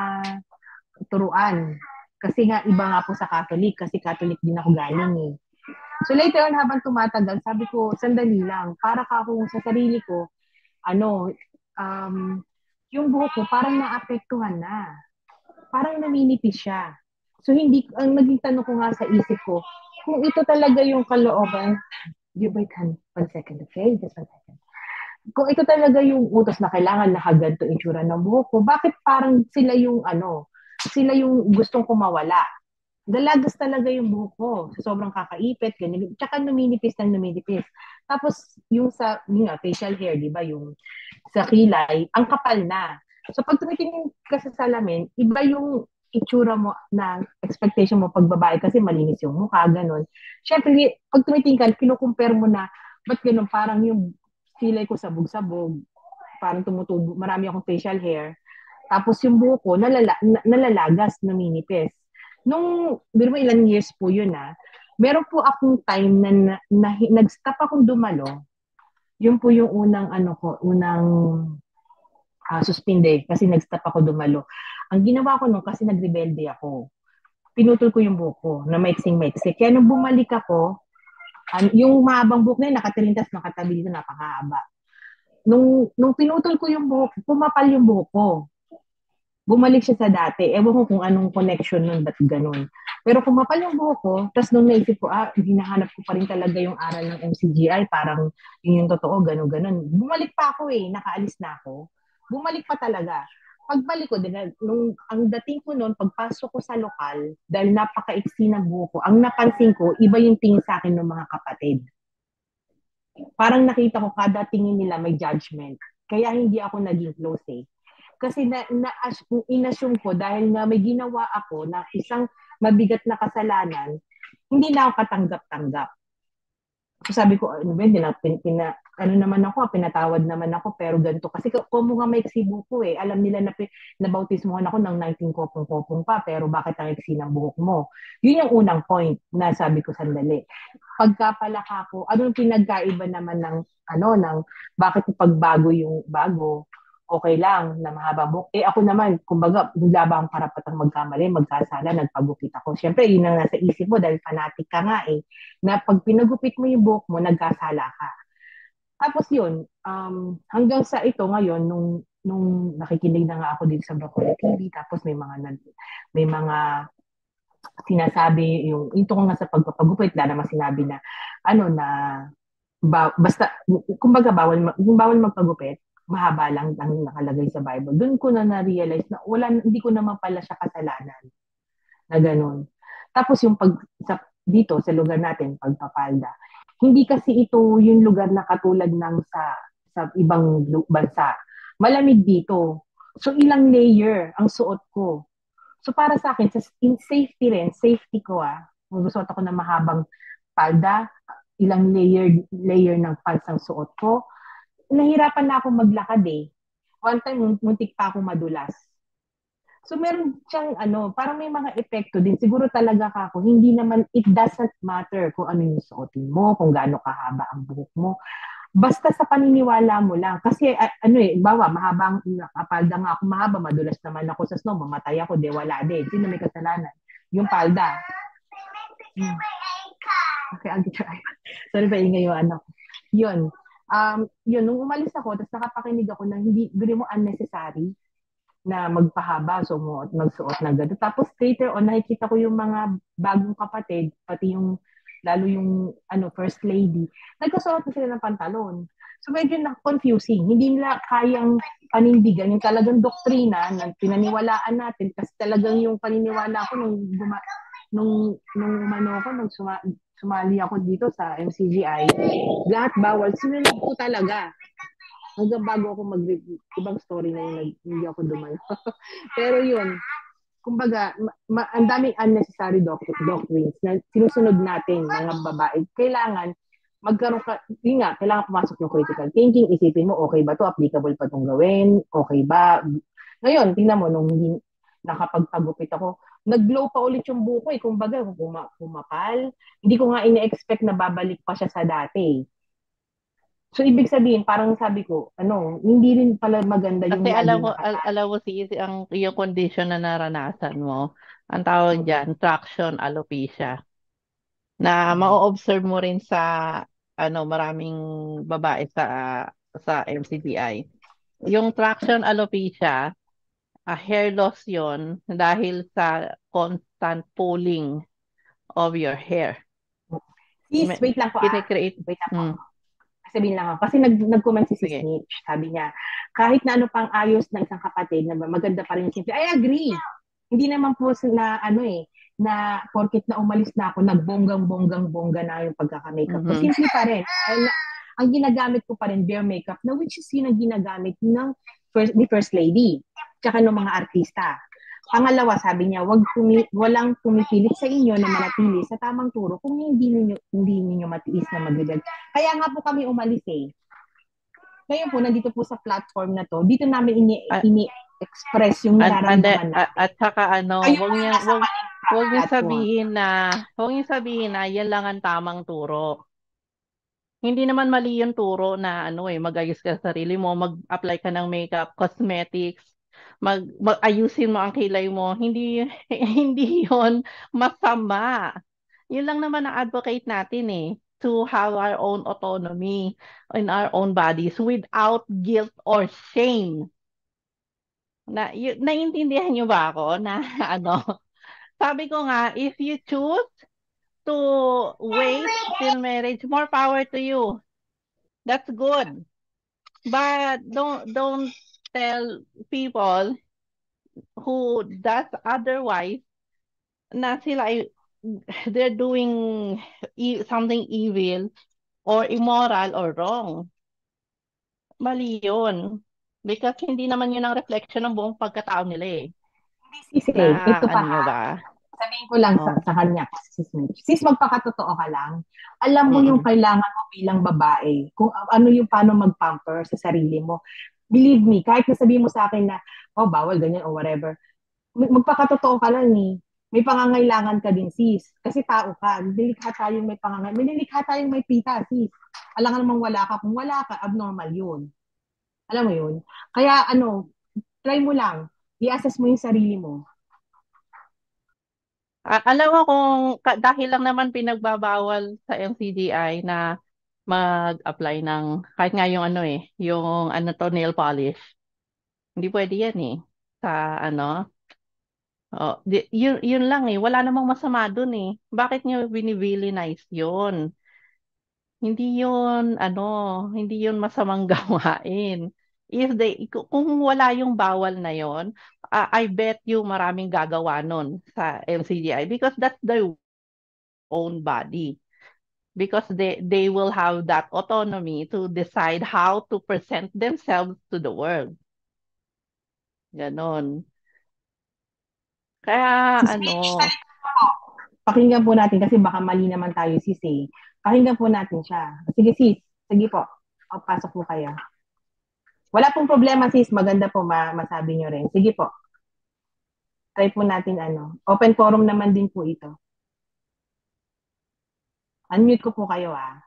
turuan. Kasi nga iba nga po sa Catholic kasi Catholic din ako galing eh. So later on habang tumatagal, sabi ko sandali lang, para ka akong sa sarili ko, ano, um, yung buhok ko parang naapektuhan na. Parang naminipis siya. So hindi, ang naging tanong ko nga sa isip ko, kung ito talaga yung kalooban, you wait, one, one second, okay? Just one second. Kung ito talaga yung utos na kailangan nakaganto itsura ng buhok ko, bakit parang sila yung ano, sila yung gustong kumawala? Dalagas talaga yung buhok ko. So, sobrang kakaipit, ganyan. Tsaka numinipis ng numinipis. Tapos, yung sa, yung nga, facial hair, di ba, yung sa kilay, ang kapal na. So, pag tumitingin ka sa salamin, iba yung itsura mo na expectation mo pag babae kasi malinis yung mukha, ganun. Siyempre, pag tumitingin ka, kinukumpare mo na, ba't ganun, parang yung kilay ko sabog-sabog, parang tumutubo, marami akong facial hair. Tapos yung buhok ko, nalala, nalalagas, naminipis. Nung, biro mo ilang years po yun ah, meron po akong time na, na, na nag-stop akong dumalo. Yun po yung unang ano ko, unang uh, suspinde kasi nag-stop ako dumalo. Ang ginawa ko nung kasi nagrebelde ako, pinutol ko yung buhok ko na maiksing-maiksik. Kaya nung bumalik ako, um, yung mahabang buhok na yun, nakatirintas, nakatabi dito, napakahaba. Nung, nung pinutol ko yung buhok, pumapal yung buhok ko. Bumalik siya sa dati. Ewan ko kung anong connection nun, ba't ganun. Pero pumapal yung buhok ko, tapos nung naisip ko, ah, hinahanap ko pa rin talaga yung aral ng M C G I, parang yun yung totoo, ganun, ganun. Bumalik pa ako eh, nakaalis na ako. Bumalik pa talaga. Pagbalik ko, din, nung, ang dating ko nun, pagpasok ko sa lokal, dahil napaka-iksi ng buhok ko, ang napansin ko, iba yung tingin sa akin ng mga kapatid. Parang nakita ko, kada tingin nila may judgment. Kaya hindi ako naging close eh. Kasi na, na inassume ko dahil nga may ginawa ako na isang mabigat na kasalanan, hindi na ako katanggap-tanggap. So sabi ko, ano ba, pina, pina, ano naman ako, pinatawad naman ako, pero ganito. Kasi kung mga maiksi buko eh, alam nila na pi- nabautismohan ako ng nineteen kopong-kopong pa, pero bakit ang iksi ng buhok mo? Yun yung unang point na sabi ko sandali. Pagkapalaka ko, anong pinagkaiba naman ng, ano, ng, bakit pagbago yung bago, okay lang na mahaba buhok. Eh ako naman, kumbaga, wala ba ang karapatang magkamali, magkasala, nagpagupit ako. Siyempre, yun ang nasa isip mo dahil fanatic ka nga eh, na pag pinagupit mo yung buhok mo, nagkasala ka. Tapos yun, um, hanggang sa ito ngayon, nung, nung nakikinig na nga ako dito sa Broccoli T V, tapos may mga, nag- may mga sinasabi, yung, ito ko nga sa pagpapagupit, na naman sinabi na, ano na, ba, basta, kumbaga bawal, ma- yung bawal magpagupit, mahaba lang ang nakalagay sa Bible. Doon ko na na-realize na wala, hindi ko naman pala siya kasalanan na ganun. Tapos yung pag, sa, dito sa lugar natin, pagpapalda, hindi kasi ito yung lugar na katulad ng sa sa ibang lu- bansa. Malamig dito. So ilang layer ang suot ko. So para sa akin, sa in safety rin, safety ko ah, kung gusto ako ng mahabang palda, ilang layer layer ng pants ang suot ko. Nahirapan na ako maglakad eh. One time, mun- muntik pa ako madulas. So meron siyang ano, parang may mga epekto din. Siguro talaga ka ako, hindi naman, it doesn't matter kung ano yung suotin mo, kung gaano kahaba ang buhok mo. Basta sa paniniwala mo lang. Kasi a- ano eh, bawa, mahabang, nakapalda nga ako mahaba, madulas naman ako sa snow, mamatay ako, de wala din. Sino may kasalanan? Yung palda. Hmm. Okay, I'll get your iPad. Sorry pa ingay yung ano. Yun. Um, yun, nung umalis ako, tapos nakapakinig ako na hindi, gawin mo unnecessary na magpahaba, so mo at magsuot na gano'n. Tapos later on, nakikita ko yung mga bagong kapatid, pati yung, lalo yung ano, first lady, nagkasuot na sila ng pantalon. So medyo na-confusing. Hindi nila kayang panindigan yung talagang doktrina na pinaniwalaan natin kasi talagang yung paniniwala ko nung guma, nung nung umano ako nung suma, sumali ako dito sa M C G I, lahat bawal. Sinunod ko talaga. Hanggang bago ako mag ibang story na yung nag- hindi ako dumalo. Pero yun, kumbaga, ma- ma- ang daming unnecessary doc- doctrines na sinusunod natin, mga babae. Kailangan, magkaroon ka, yun nga, kailangan pumasok yung critical thinking, isipin mo, okay ba to, applicable pa tong gawin, okay ba? Ngayon, tingnan mo, nung hindi, nakapagpagupit ako, nag-glow pa ulit yung buko eh, kumbaga, puma, pumapal. Hindi ko nga ine-expect na babalik pa siya sa dati. So, ibig sabihin, parang sabi ko, ano, hindi rin pala maganda yung Kasi alam lagi mo, al- nakatali. alam mo si ang yung condition na naranasan mo, ang tawag Mm-mm. diyan, traction alopecia, na Mm-mm. ma-observe mo rin sa ano maraming babae sa sa M C D I. Yung traction alopecia, a hair loss yon dahil sa constant pulling of your hair. Sis, May, wait lang po ah. kine-create. Wait lang po. Hmm, Sabihin lang ako. Kasi nag, nag-comment si Sis sige. Mitch. Sabi niya, kahit na ano pang ayos ng isang kapatid, na maganda pa rin yung simple. I agree. Hindi naman po na ano eh, na porkit na umalis na ako, nagbonggang-bonggang-bongga na yung pagkaka-makeup ko. Mhm. Simple pa rin. Ay, na- ang ginagamit ko pa rin, bare makeup, na which is yun ang ginagamit ng first, ni First Lady, tsaka ng mga artista. Pangalawa, sabi niya, wag pumi, walang pumipilit sa inyo na manatili sa tamang turo kung hindi niyo hindi niyo matiis na magdagdag. Kaya nga po kami umalis eh. Ngayon po, nandito po sa platform na to, dito namin ini, Ah, ini-express yung and, and, nararamdaman at, natin. at saka ano, Kayo wag po niya nasa wag maling wag niyo platform. sabihin na wag niyo sabihin na yan lang ang tamang turo. Hindi naman mali yung turo na ano eh, mag-ayos ka sa sarili mo, mag-apply ka ng makeup, cosmetics, mag, mag-ayusin mo ang kilay mo. Hindi hindi yon masama. Yun lang naman ang advocate natin eh, to have our own autonomy in our own bodies without guilt or shame. Na, y- naiintindihan niyo ba ako na ano? Sabi ko nga, if you choose to wait till marriage, more power to you. That's good. But don't don't tell people who does otherwise na sila ay they're doing e- something evil or immoral or wrong. Mali yun. Because hindi naman yun ang reflection ng buong pagkatao nila eh. Sisi, Na ito pa ano ha. nyo ba? sabihin ko lang sa, Oh. sa kanya, sis Mitch. Sis, magpakatotoo ka lang. Alam mo yung Mm-mm. kailangan mo bilang babae, kung ano yung paano mag-pamper sa sarili mo. Believe me, kahit nasabihin mo sa akin na, oh, bawal, ganyan, or whatever, mag- magpakatotoo ka lang eh. May pangangailangan ka din, sis. Kasi tao ka. Nilikha tayong may pangangailangan. May nilikha tayong may pita, sis. Alam nga namang wala ka. Kung wala ka, abnormal yun. Alam mo yun? Kaya ano, try mo lang. I-assess mo yung sarili mo. A- alam mo kung ka- dahil lang naman pinagbabawal sa M C D I na mag-apply ng kahit nga yung ano eh, yung ano to nail polish. Hindi pwede yan eh. Sa ano, oh, di, yun, yun lang eh. Wala namang masama dun eh. Bakit nyo binivilinize yun? Hindi yun, ano, hindi yun masamang gawain. If they, ku- kung wala yung bawal na yon, uh, I bet you maraming gagawa nun sa M C D I because that's their own body. Because they, they will have that autonomy to decide how to present themselves to the world. Ganon. Kaya, Sis ano, Mitch, tayo po. Pakinggan po natin kasi baka mali naman tayo, sis eh. Pakinggan po natin siya. Sige, sis. Sige po. O, pasok po kayo. Wala pong problema, sis. Maganda po ma masabi nyo rin. Sige po. Try po natin ano. Open forum naman din po ito. Unmute ko po kayo ah.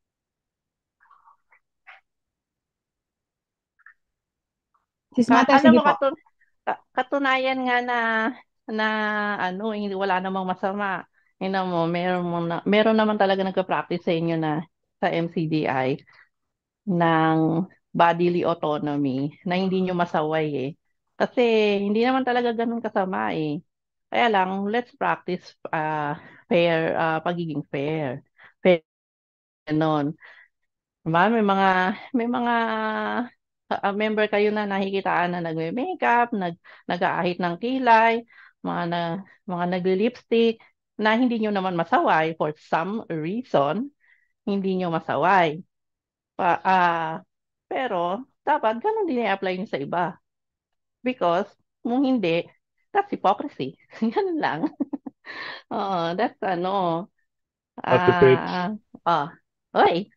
Sis ka, Mata, alam sige mo, po. katun, ka- katunayan nga na, na, ano, hindi, wala namang masama. Tingnan mo, meron, mo na, meron naman talaga nagka-practice sa inyo na sa M C D I ng bodily autonomy na hindi nyo masaway eh. Kasi hindi naman talaga ganun kasama eh. Kaya lang, let's practice uh, fair, uh, pagiging fair. Fair, ganon. Diba? May mga, may mga uh, member kayo na nakikitaan na nagme-makeup, nag, nag-aahit ng kilay, mga, na, mga nagli-lipstick, na hindi nyo naman masaway for some reason, hindi nyo masaway. Pa, ah, pero, dapat ganun din i-apply nyo sa iba. Because, kung hindi, that's hypocrisy. Ganun lang. Oo, that's ano. Ate Pets. Ah, ah, oy.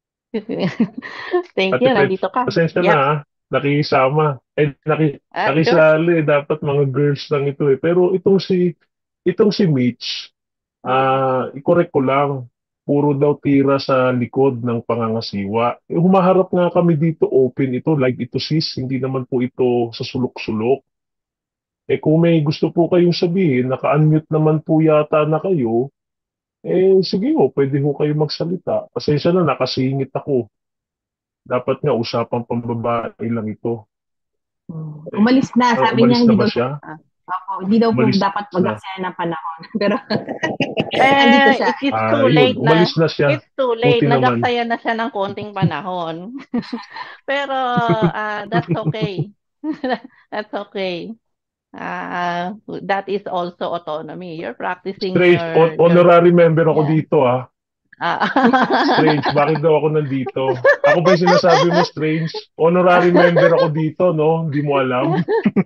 Thank Ate you, Pets, nandito ka. pasensya na Yep. ah. Nakisama. Eh, naki, Ah, sure. nakisali. Dapat mga girls lang ito eh. Pero itong si, itong si Mitch, ah, i-correct ko lang. Puro daw tira sa likod ng pangangasiwa. Eh, humaharap nga kami dito open ito. Like ito sis, hindi naman po ito sa sulok-sulok. Eh kung may gusto po kayong sabihin, naka-unmute naman po yata na kayo, eh sige ho, pwede ho kayo magsalita. Pasensya na, nakasingit ako. Dapat nga usapang pambabae lang ito. Hmm. Eh, Umalis na. ah, Sabi niya umalis na hindi ba daw siya? ah, Opo, hindi daw po Umalis dapat na. mag-aksaya ng panahon. Pero andito Eh, siya. it is Ah, too yun, late na. umalis na siya. It's too late. Buti naman. Nag-aksaya na siya ng konting panahon. Pero, ah, that's okay. That's okay. Ah, that is also autonomy. You're practicing Strange, your hon- your honorary member ako yeah. dito ah. Ah. Strange, bakit daw ako nandito? Ako ba yung sinasabi mo strange? Honorary member ako dito, no? Hindi mo alam.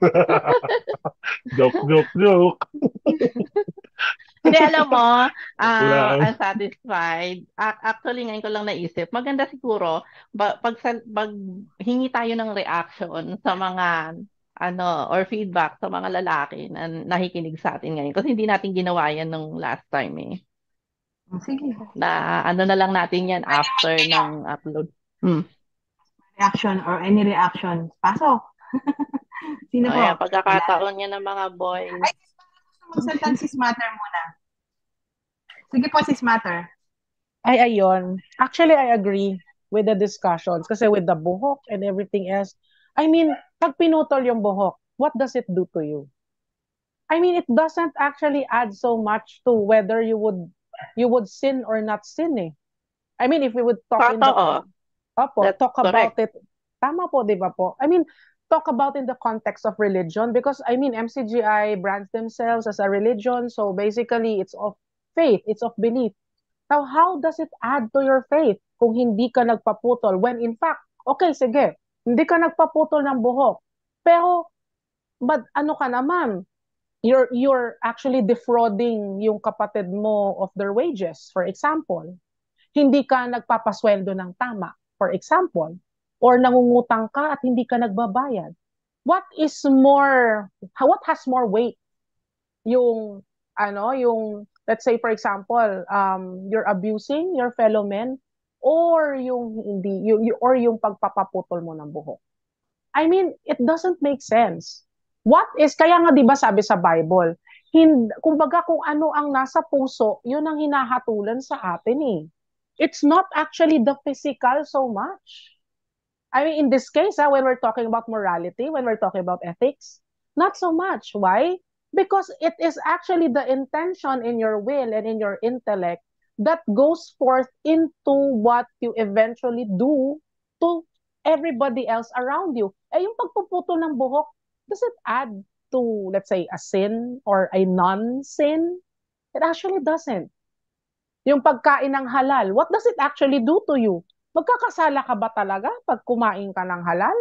Joke, joke, joke. Hindi, alam mo, Wala. ah, I'm satisfied. A- Actually, ngayon ko lang naisip, maganda siguro, ba- pag, sal- pag hingi tayo ng reaction sa mga, ano, or feedback sa mga lalaki na nakikinig sa atin ngayon. Kasi hindi natin ginawa yan nung last time eh. Sige. Na ano na lang natin yan after ng upload. Hmm. Reaction or any reaction. Pasok. Sino O po? yan, pagkakataon niya ng mga boys. Ay, magsalita sis Matter muna. Sige po, sis Matter. Ay, ayun. Actually, I agree with the discussions kasi with the buhok and everything else. I mean, pag pinutol yung buhok, what does it do to you? I mean, it doesn't actually add so much to whether you would you would sin or not sin eh. I mean, if we would talk in the Totoo. Opo, That's talk about correct. it. Tama po, di ba po? I mean, talk about in the context of religion because I mean, M C G I brands themselves as a religion, so basically it's of faith, it's of belief. Now, how does it add to your faith kung hindi ka nagpaputol when in fact, okay, sige, hindi ka nagpaputol ng buhok. Pero, but ano ka naman? you're you're actually defrauding yung kapatid mo of their wages, for example. Hindi ka nagpapasweldo ng tama, for example, or nangungutang ka at hindi ka nagbabayad. What is more, what has more weight? Yung, ano, yung, let's say, for example, um, you're abusing your fellow men, or yung hindi, yung, or yung pagpapaputol mo ng buhok. I mean, it doesn't make sense. What is, kaya nga 'di ba sabi sa Bible, hindi, kumbaga kung ano ang nasa puso, yun ang hinahatulan sa atin eh. It's not actually the physical so much. I mean, in this case, ah, when we're talking about morality, when we're talking about ethics, not so much. Why? Because it is actually the intention in your will and in your intellect that goes forth into what you eventually do to everybody else around you. Eh, yung pagpuputol ng buhok, does it add to, let's say, a sin or a non-sin? It actually doesn't. Yung pagkain ng halal, what does it actually do to you? Magkakasala ka ba talaga pag kumain ka ng halal?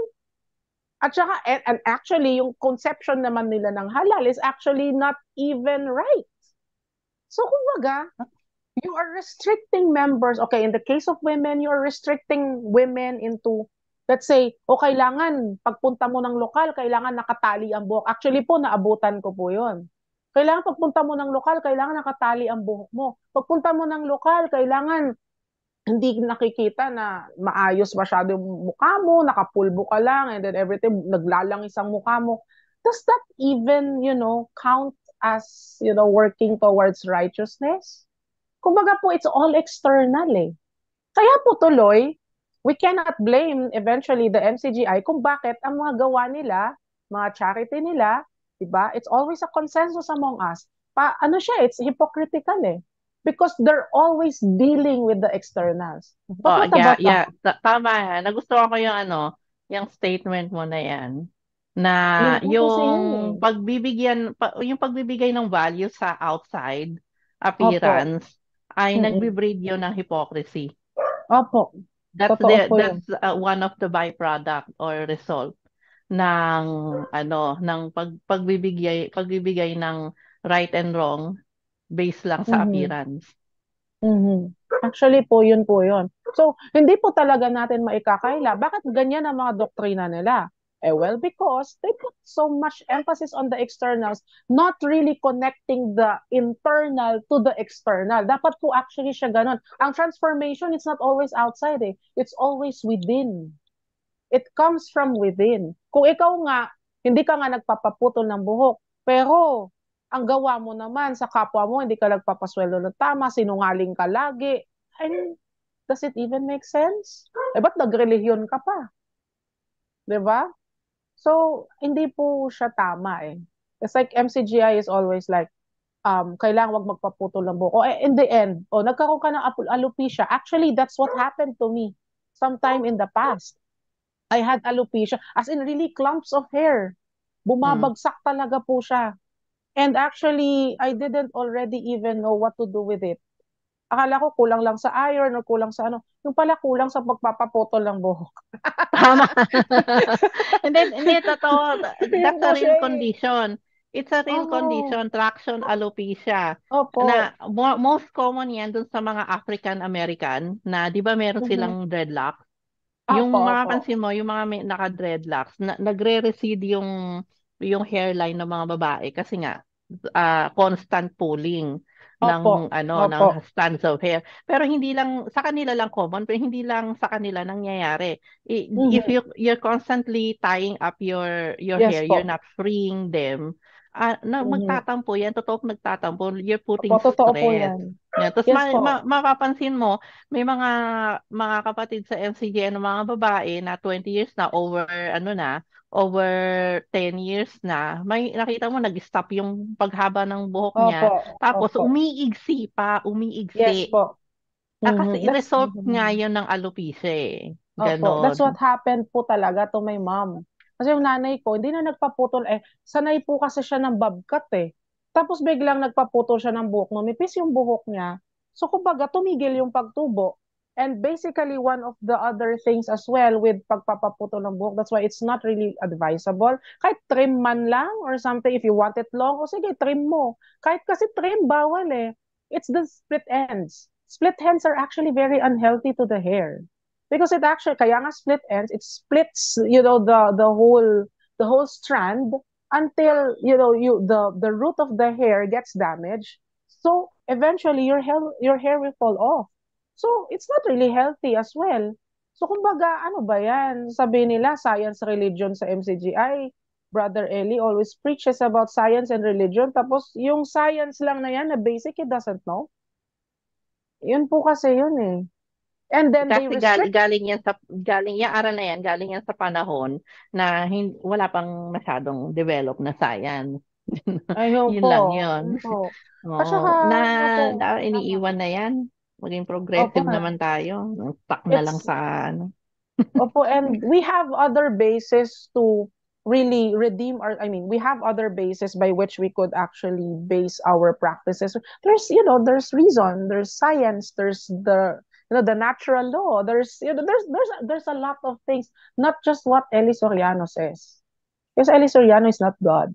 At saka, and, and actually, yung conception naman nila ng halal is actually not even right. So, kumbaga, you are restricting members. Okay, in the case of women, you are restricting women into, let's say, o kailangan, pagpunta mo ng lokal, kailangan nakatali ang buhok. Actually po, naabutan ko po yun. Kailangan pagpunta mo ng lokal, kailangan nakatali ang buhok mo. Pagpunta mo ng lokal, kailangan hindi nakikita na maayos masyado yung mukha mo, nakapulbo ka lang, and then everything, naglalangis ang mukha mo. Does that even, you know, count as, you know, working towards righteousness? Kumbaga po, it's all external eh. Kaya po tuloy, we cannot blame eventually the M C G I kung bakit ang mga gawa nila, mga charity nila, diba? It's always a consensus among us. Pa, ano siya, it's hypocritical eh. Because they're always dealing with the externals. But Oh, what yeah, about yeah. us? Ta- Tama yan. Nagustuhan ko yung ano, yung statement mo na yan. Na Yun po kasi yun yung eh. pagbibigyan, pa, yung pagbibigay ng value sa outside Opo. appearance ay Mm-mm. nagbe-breed yun ng hypocrisy. Opo. That's Totoo the po yun. that's uh, one of the byproduct or result ng ano ng pag pagbibigay pagbibigay ng right and wrong based lang sa Mhm. appearance. Mhm. Actually po, yun po yun. So, hindi po talaga natin maikakaila. Bakit ganyan ang mga doktrina nila? Eh well, because they put so much emphasis on the externals, not really connecting the internal to the external. Dapat po actually siya ganun. Ang transformation, it's not always outside eh. It's always within. It comes from within. Kung ikaw nga, hindi ka nga nagpapaputol ng buhok, pero ang gawa mo naman sa kapwa mo, hindi ka nagpapasweldo ng tama, sinungaling ka lagi. I mean, does it even make sense? Eh, ba't nagrelihiyon ka pa? Diba? So, hindi po siya tama eh. It's like M C G I is always like, um, kailangan wag magpaputol ng buhok. O, eh, in the end, o, nagkaroon ka ng ap- alopecia. Actually, that's what happened to me sometime in the past. I had alopecia, as in really clumps of hair. Mm. Bumabagsak talaga po siya. And actually, I didn't already even know what to do with it. Akala ko kulang lang sa iron or kulang sa ano. Yung pala kulang sa pagpapaputol ng buhok. Tama. Hindi, hindi, totoo. Yun That's po a siya real eh. condition. It's a real Oo. condition, traction alopecia. Opo. Na mo- most common yan dun sa mga African American na 'di ba meron Mhm. silang dreadlocks. Yung Opo, opo. mapapansin mo, yung mga may naka-dreadlocks, na, nagre-recede yung yung hairline ng mga babae kasi nga ah, constant pulling ng Opo. ano ng Opo. strands of hair. Pero hindi lang sa kanila lang common, pero hindi lang sa kanila nangyayari. I- If Mhm. you you're constantly tying up your your Yes hair, you're po. not freeing them. Ah, na Mhm. magtatampo yan, totoo nagtatampo, you're putting Opo, totoo po stress. yan. Yan. Tapos Yes ma, po. ma- mapapansin mo, may mga mga kapatid sa M C G N ng mga babae na twenty years na over ano na, over ten years na, may nakita mo nag-stop yung paghaba ng buhok niya. Opo. Tapos Opo. umiigsi pa, Yes umiigsi. po. Ah, Mhm. kasi That's result nga mhm. yun ng alopecia eh. Opo, that's what Ganon. happened po talaga to my mom. Kasi yung nanay ko, hindi na nagpaputol eh. Sanay po kasi siya ng bobcat eh. Tapos biglang nagpaputol siya ng buhok. Numipis yung buhok niya. So kumbaga, tumigil yung pagtubo. And basically, one of the other things as well with pagpapaputo ng buhok, that's why it's not really advisable. Kahit trim man lang or something, if you want it long, o sige, trim mo. Kahit kasi trim, bawal eh. It's the split ends. Split ends are actually very unhealthy to the hair. Because it actually, kaya nga split ends, it splits, you know, the the whole the whole strand until, you know, you the the root of the hair gets damaged. So eventually your hair your hair will fall off. So, it's not really healthy as well. So, kumbaga, ano ba yan? Sabi nila, science, religion sa M C G I. Brother Eli always preaches about science and religion. Tapos, yung science lang na yan, na basic, he doesn't know. Yun po kasi yun eh. And then they Kasi gal, restrict. galing yan sa galing yan aral na yan, galing yan sa panahon na hin, wala pang masyadong develop na science. Ayun Yun po. lang yun. Yun po. Oo, At saka, na, ano po, na iniiwan na yan. Maging opo, progressive naman tayo. Stuck na lang it's, sa ano. opo, and we have other bases to really redeem our, I mean, we have other bases by which we could actually base our practices. There's, you know, there's reason, there's science, there's the, you know, the natural law. There's, you know, there's, there's, there's a lot of things, not just what Eli Soriano says. Because Eli Soriano is not God.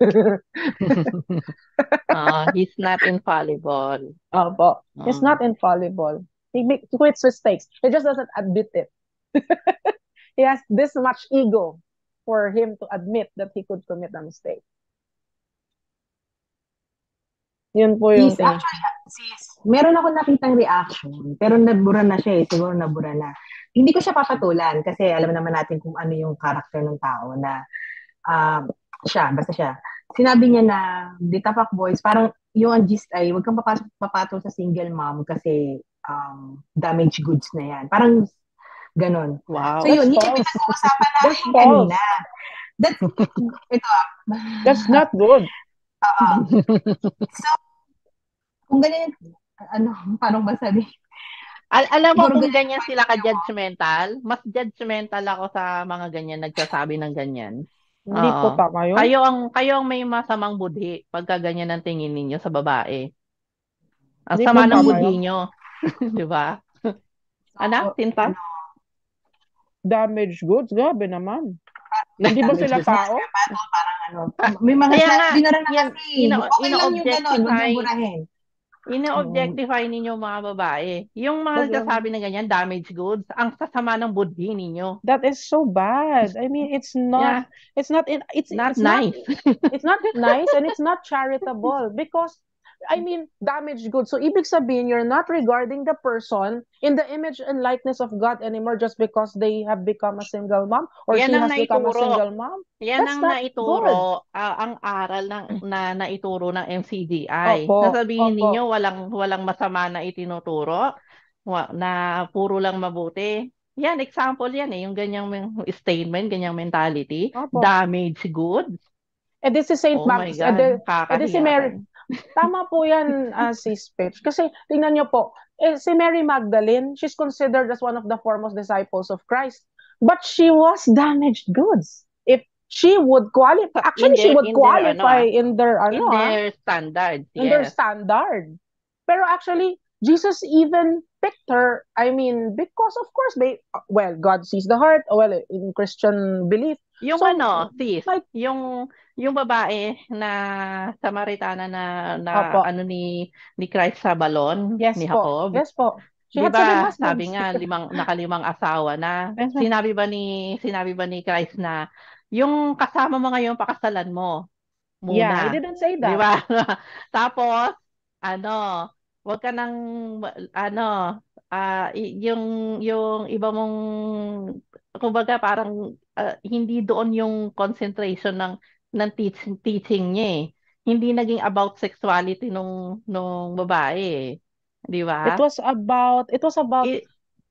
Ah, he's not infallible. Opo. He's Ah. not infallible. He, make, he commits mistakes. He just doesn't admit it. He has this much ego for him to admit that he could commit a mistake. Yun po yung Sis, thing. actually, sis, meron ako nakitang reaction, pero nabura na siya eh, siguro nabura na. Hindi ko siya papatulan kasi alam naman natin kung ano yung karakter ng tao na uh, siya, basta siya. Sinabi niya na, the Tapak Boys, parang yung ang gist ay, huwag kang papasok, papatol sa single mom kasi um, damaged goods na yan. Parang ganon. Wow. So yun, That's yun yung false. pinag-uusapan That's natin false. kanina. That's, ito ah. That's not good. Oo. So, kung ganyan, ano, paano ba sabi? Al- alam mo Siguro kung ganyan ganyan yung sila point of view mo. ka-judgmental, mas judgmental ako sa mga ganyan nagsasabi ng ganyan. Hindi po Oo. tama yun. Kayo ang kayo ang may masamang budhi pagka ganyan ang tingin ninyo sa babae. Ang Hindi po sama ng tama budhi yun. nyo. Di ba? So, Anak, tinta? ano, Damaged goods, grabe naman. Hindi ba damaged sila goods na tao? pato, parang ano. May mga Kaya nga, sinabi na rin na yan, kasi. ino, Okay lang yung ganon, huwag ino-objectify, niyong burahin. ino-objectify ninyo mga babae. Yung mga That's, nagsasabi ng ganyan, damaged goods, ang sasama ng budhi ninyo. that is so bad. I mean, it's not, Yeah, it's not, in, it's, not it's not, nice. it's not nice and it's not charitable because I mean, damaged goods. So, ibig sabihin, you're not regarding the person in the image and likeness of God anymore just because they have become a single mom or Yan she ang has become a naituro. single mom. Yan That's ang not good. naituro, ah, ang aral ng na naituro ng M C G I. Opo, Sasabihin opo. ninyo walang walang masama na itinuturo, wa- na puro lang mabuti. Yan, example yan eh, yung ganyang men- statement, ganyang mentality, Opo. damaged goods. Eh, this is Saint Oh my Max. Eh, God, de, eh, di si kakahiya Mary. kayo. Tama po yan, uh, Sis Pitch. Kasi, tingnan nyo po, eh, si Mary Magdalene, she's considered as one of the foremost disciples of Christ. But she was damaged goods. If she would qualify, In actually, she their, would in their, ano qualify ah, in their, in ano ah, their standards, in their yes. standard. Pero actually, Jesus even picked her, I mean, because of course, they, well, God sees the heart, well, in Christian belief. Yung So, ano, sis, like, yung yung babae na Samaritana na na opo. ano ni ni Christ sa balon Yes ni po. Jacob. Yes po. She 'Di had seven ba? husbands. Sabi nga limang nakalimang asawa na. Yes, ma'am. Sinabi ba ni sinabi ba ni Christ na yung kasama mo ngayon pakasalan mo Yeah, he muna. didn't say 'Di that. ba? Tapos ano, wag ka nang ano ah, y- yung yung iba mong kumbaga parang ah, hindi doon yung concentration ng ng teach, teaching niya eh. Hindi naging about sexuality nung nung babae eh. 'Di It ba? was about it was about I-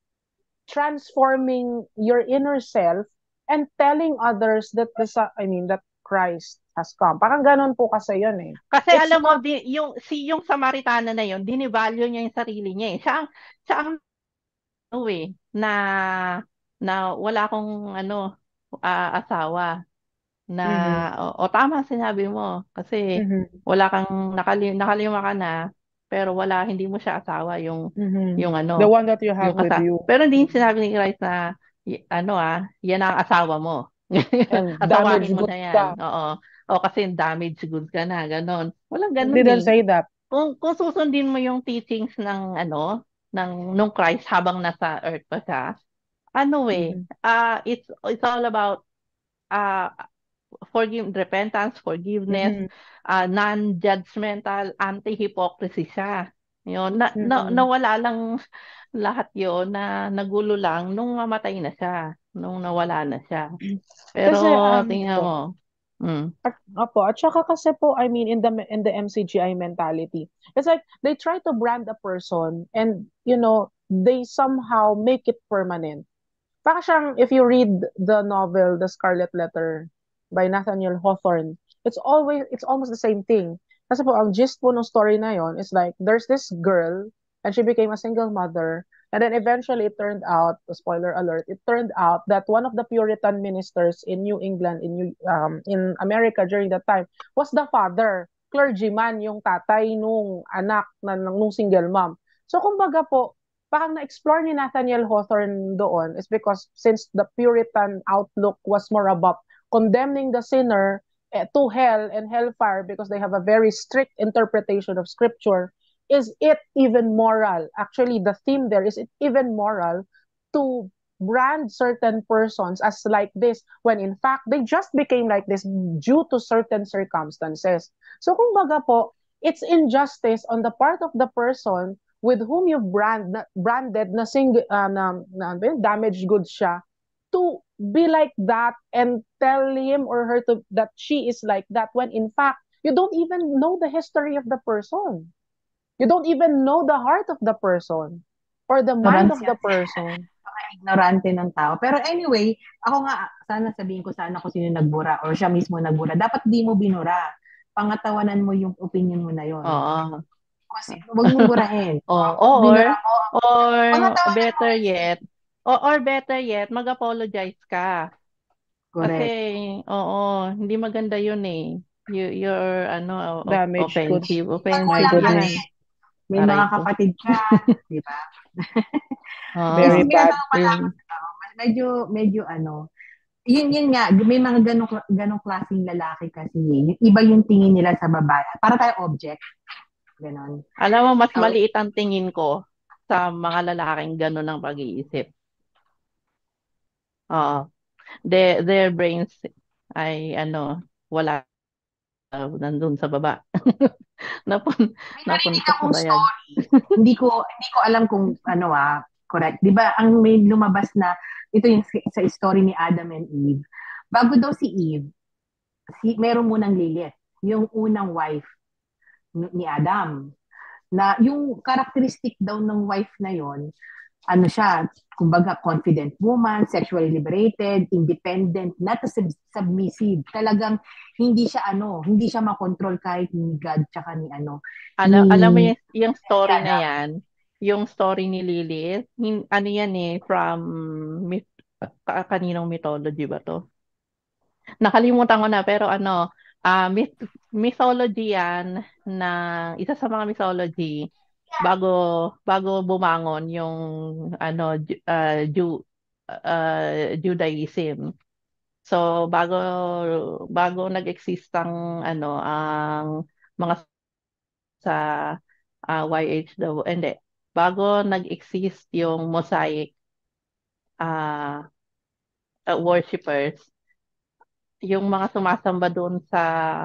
transforming your inner self and telling others that the sa- I mean that Christ has come. Parang ganun po kasi yun eh. Kasi It's alam mo not di, yung si yung Samaritana na yon, dinivalue niya yung sarili niya eh. Siya ang siya ang ano eh na na wala akong ano ah, asawa na mhm o, o tama sinabi mo kasi mhm wala kang nakali, nakalima ka na pero wala, hindi mo siya asawa yung Mhm. yung The ano, one that you have yung with kasa you. pero hindi sinabi ni Christ na y- ano ah, yan ang asawa mo. And damaged Asawahin mo na goods yan. ka. Oo. O kasi damaged goods ka na, ganon. Walang It ganon didn't eh. say that. Kung kung susundin mo yung teachings ng ano, ng nung Christ habang nasa earth pa siya, ano eh, Mhm. ah it's it's all about ah forgive repentance, forgiveness, Mhm. ah non-judgmental, anti-hypocrisy siya. Yun, na, na, Mhm. nawala lang lahat yon na nagulo lang nung mamatay na siya, nung nawala na siya. Pero Kasi um tingnan po, mo, mm, at, opo, at saka kasi po, I mean, in the in the M C G I mentality, it's like they try to brand a person and, you know, they somehow make it permanent. Parang siyang, if you read the novel, The Scarlet Letter by Nathaniel Hawthorne, it's always, it's almost the same thing. Kasi po, ang gist po ng story na yon is like, there's this girl, and she became a single mother, and then eventually it turned out, spoiler alert, it turned out that one of the Puritan ministers in New England, in New, um, in America during that time, was the father, clergyman, yung tatay nung anak na, nung single mom. So, kumbaga po, parang na-explore ni Nathaniel Hawthorne doon is because since the Puritan outlook was more about condemning the sinner eh, to hell and hellfire because they have a very strict interpretation of scripture, is it even moral? Actually, the theme there is it even moral to brand certain persons as like this when in fact they just became like this due to certain circumstances. So kumbaga po, it's injustice on the part of the person with whom you brand na, branded na sing uh, na, na, na damaged goods siya to be like that and tell him or her to that she is like that when in fact you don't even know the history of the person. You don't even know the heart of the person or the mind Ignorant of the yan. person. Mga ignorante ng tao. Pero anyway, ako nga, sana sabihin ko sana kung sino nagbura or siya mismo nagbura. Dapat di mo binura. Pangatawanan mo yung opinion mo na yon. oo. Kasi huwag mong burahin. Oh, Kung binura or mo, or pangatawanan mo better rin. yet, or, or better yet, mag-apologize ka. Kasi, Correct. oo, hindi maganda yun eh. You, you're, ano, o- Damaged goods. offensive. Pag mo My Offensive lang yan. goodness. kasi, may Aray mga ko. kapatid ka, di ba? Very Kasi Oo. bad binabago pa lang, thing. uh, medyo, medyo ano, yun yun nga, may mga ganong, ganong klaseng lalaki kasi, yung iba yung tingin nila sa babae. Para tayo object. Ganon. Alam mo, mas So, maliit ang tingin ko sa mga lalaking gano'n ang pag-iisip. Oo. Their, their brains ay, ano, wala, uh, nandun sa baba. Napun, may narinig napunta sa akong bayag. story. hindi ko hindi ko alam kung ano ah, correct. 'Di ba? Ang may lumabas na ito yung sa story ni Adam and Eve. Bago daw si Eve, si meron munang Lilith, yung unang wife ni Adam. Na yung characteristic daw ng wife na yon, ano siya, kumbaga confident woman, sexually liberated, independent, not a sub- submissive. Talagang hindi siya ano, hindi siya makontrol kahit ni God tsaka ni ano, Alam, ni, alam mo yung, yung ni story na Adam. yan, yung story ni Lilith, hin- ano yan eh, from myth, ka- kaninong mythology ba to? Nakalimutan ko na, pero ano, ah myth, mythology yan na isa sa mga mythology bago bago bumangon yung ano Ju- ah, Ju, ah, Judaism. So bago bago nag-exist ang ano ang mga sa ah, Y H W, hindi, bago nag-exist yung Mosaic ah ah, worshippers, yung mga sumasamba doon sa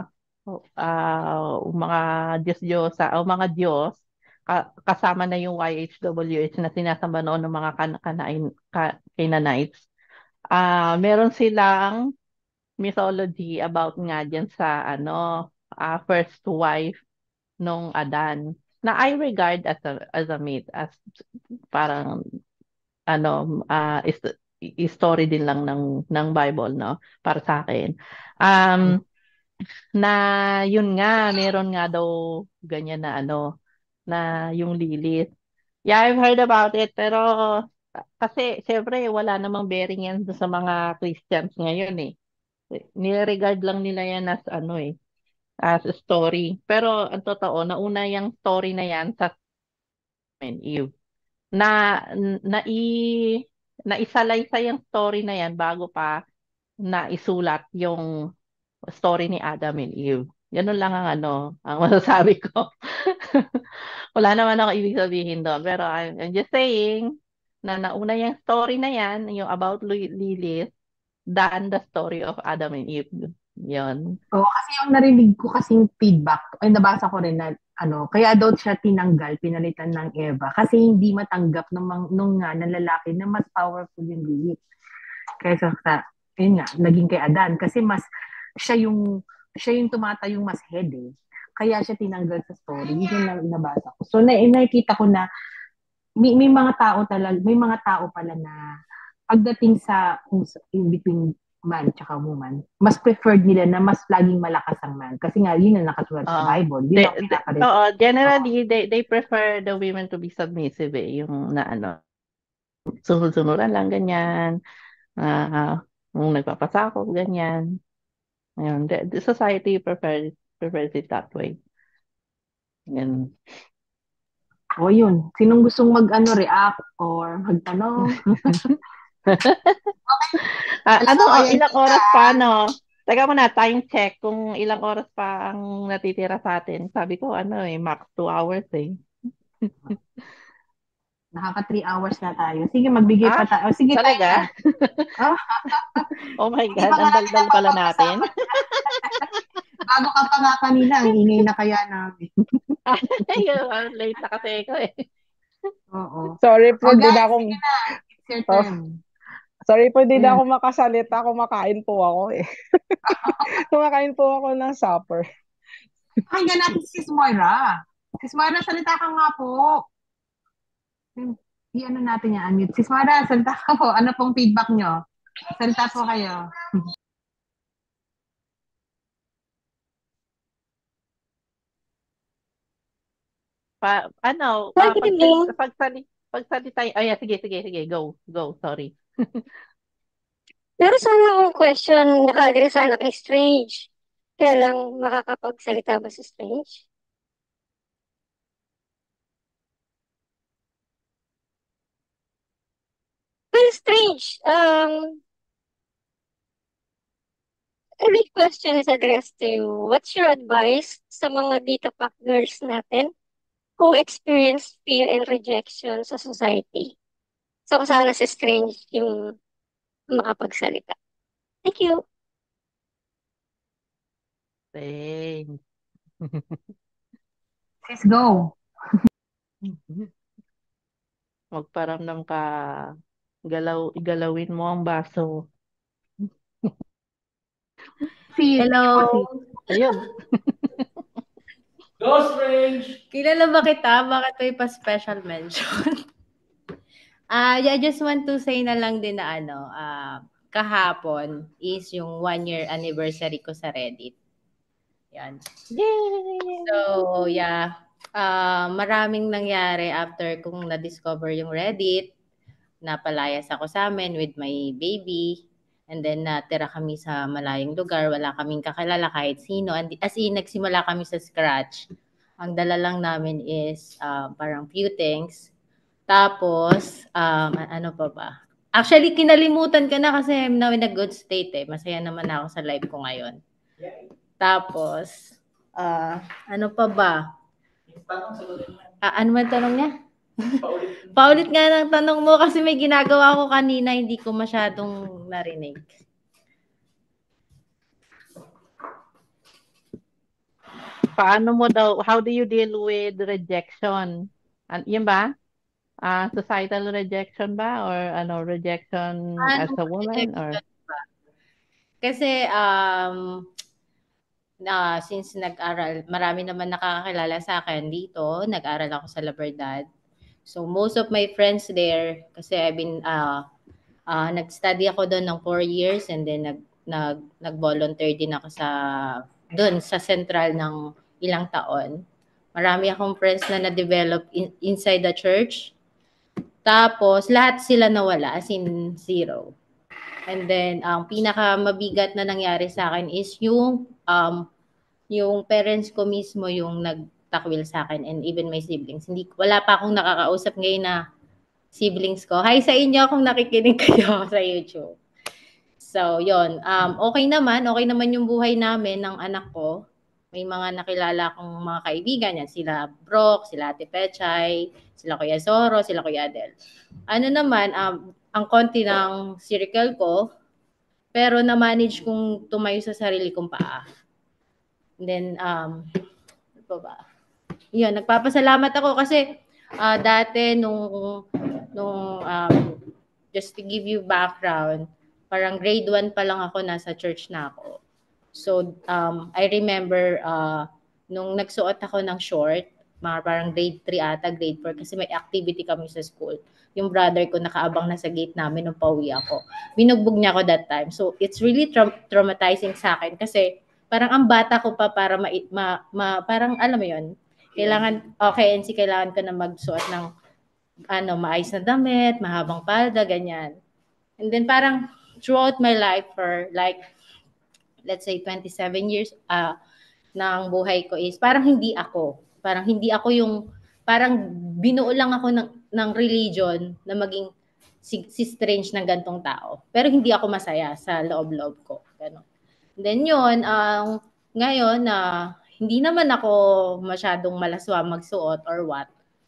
ah, mga Diyos-Diyosa o mga Diyos, ka- kasama na yung Y H W H na sinasamba noon ng mga kan Kanain, ka Canaanites. Ah, meron silang mythology about nga dyan sa ano ah, first wife nung Adan, na I regard as a as a myth, as parang ano ah is, story din lang ng ng Bible, no, para sa akin. Um na yun nga, meron nga daw ganyan na ano, na yung Lilith. Yeah, I've heard about it, pero kasi syempre wala namang bearing yan sa mga Christians ngayon eh. Niregard lang nila yan as ano eh, as a story. Pero ang totoo, nauna yung story na yan sa Adam and Eve. Na, na, i, naisalaysay yung story na yan bago pa naisulat yung story ni Adam and Eve. Ganun lang ang ano, ang masasabi ko. Wala naman ako ibig sabihin doon. Pero I'm, I'm just saying na nauna yung story na yan, yung about Li- Lilith, than the story of Adam and Eve. Yun. Oo, kasi yung narinig ko kasing feedback, ay nabasa ko rin na ano, kaya daw siya tinanggal, pinalitan ng Eva kasi hindi matanggap ng mga nung nga ng lalaki na mas powerful yung Lilith. Kaysa sa, yun nga, naging kay Adan kasi mas siya yung siya yung tumatayong mas head eh. Kaya siya tinanggal sa story. Yun lang nabasa ko. So na, nakikita ko na may, may mga tao talaga, may mga tao pala na pagdating sa kung sa- in between man tsaka woman, mas preferred nila na mas laging malakas ang man. Kasi nga, yun ang nakasulat sa Oo. Bible. Yun They, ang they, pinapalit. oo, generally, they, they prefer the women to be submissive eh. Yung na ano, sunod-sunuran lang, ganyan. Ah, yung nagpapasakop, ganyan. Ayun, the, the society prefers, prefers it that way. Yan. O yun, sinong gustong mag-ano, react or magtanong? Ah, Alam ano, mo, oh, ayan ilang kita. oras pa, no? Teka muna, time check kung ilang oras pa ang natitira sa atin. Sabi ko, ano eh, max two hours eh. Nakaka three hours na tayo. Sige, magbigay Ah, pa tayo. O, sige, tayo talaga? na. Oh, Oh my hindi God, pa nga ang natin daldal pala natin. napapag-usapan. Bago ka pa nga kanina, ang ingay na kaya namin. Ayun, late na kasi ako eh. Oo. Sorry po, O di guys, na ako, sige na. It's your oh, turn. sorry po, di na Ayun. ako makasalita. Kumakain po ako eh. Kumakain po ako ng supper. Pakinggan natin si Sis Moira. Sis Moira, salita ka nga po. I-ano natin yan, unmute. Sis Moira, salita ka po. Ano pong feedback nyo? Salita po kayo. Pa, ano, Hi, ah, good pag, evening. pagsali, pagsalita, ay, sige, sige, sige, go, go, sorry. Meron sana akong question naka-agree sana kay Strange. Kaya lang makakapagsalita ba si Strange? Well, Strange, um, every question is addressed to you. What's your advice sa mga dita pack girls natin who experience fear and rejection sa society? So, sana si Strange yung makapagsalita. Thank you. Thanks. Sis, go. Magparamdam ka, galaw, igalawin mo ang baso. Sis, Hello. ako sis. Ayun. Ghost Range! Kilala ba kita? Bakit may pa-special mention? Ah, yeah, I just want to say na lang din na ano, ah, kahapon is yung one year anniversary ko sa Reddit. Yan. Yay! So, yeah. Ah, maraming nangyari after kung na-discover yung Reddit. Napalayas ako sa amin with my baby. And then natira kami sa malayong lugar. Wala kaming kakilala kahit sino. And, as in, nagsimula kami sa scratch. Ang dala lang namin is ah, parang few things. Tapos, um, a- ano pa ba? Actually, kinalimutan ko na kasi I'm now in a good state eh. Masaya naman ako sa life ko ngayon. Tapos, ah, ano pa ba? Ah, ano man tanong niya? Paulit nga ng tanong mo kasi may ginagawa ko kanina, hindi ko masyadong narinig. Paano mo daw, how do you deal with rejection? An yun ba? Ah, societal rejection ba? Or ano, rejection as Ano a woman? Or rejection ba? Kasi, um, na since nag-aral, marami naman nakakakilala sa akin dito. Nag-aral ako sa La Verdad. So, most of my friends there, kasi I've been, uh, uh, nag-study ako doon ng four years and then nag, nag, nag-volunteer din ako sa, doon sa central ng ilang taon. Marami akong friends na na-develop in, inside the church. Tapos, lahat sila nawala, as in zero. And then, ang pinaka mabigat na nangyari sa akin is yung um, yung parents ko mismo yung nagtakwil sa akin and even my siblings. Hindi, wala pa akong nakakausap ngayon na siblings ko. Hi sa inyo kung nakikinig kayo sa YouTube. So, yon. Um, okay naman. Okay naman yung buhay namin ng anak ko. May mga nakilala akong mga kaibigan yan. Sila Brock, sila Ate Pechay, sila Kuya Zoro, sila Kuya Adel. Ano naman, um, ang konti ng circle ko, pero na-manage kong tumayo sa sarili kong paa. And then, um, ano pa ba? Yun, nagpapasalamat ako kasi uh, dati nung, nung um, just to give you background, parang grade one pa lang ako, nasa church na ako. So, um, I remember uh, nung nagsuot ako ng short, mga parang grade three ata, grade four, kasi may activity kami sa school. Yung brother ko nakaabang na sa gate namin nung pauwi ako. Binugbog niya ako that time. So, it's really tra- traumatizing sa akin kasi parang ang bata ko pa para ma, ma, ma parang alam mo yun, kailangan, okay, N C, kailangan ko na magsuot ng ano, maayos na damit, mahabang palda, ganyan. And then parang throughout my life for like, let's say twenty-seven years uh, ng buhay ko is parang hindi ako. Parang hindi ako yung, parang binuo lang ako ng, ng religion na maging si, si strange ng gantong tao. Pero hindi ako masaya sa loob-loob ko. Ganun. Then yun, ang uh, ngayon na uh, hindi naman ako masyadong malaswa magsuot or what.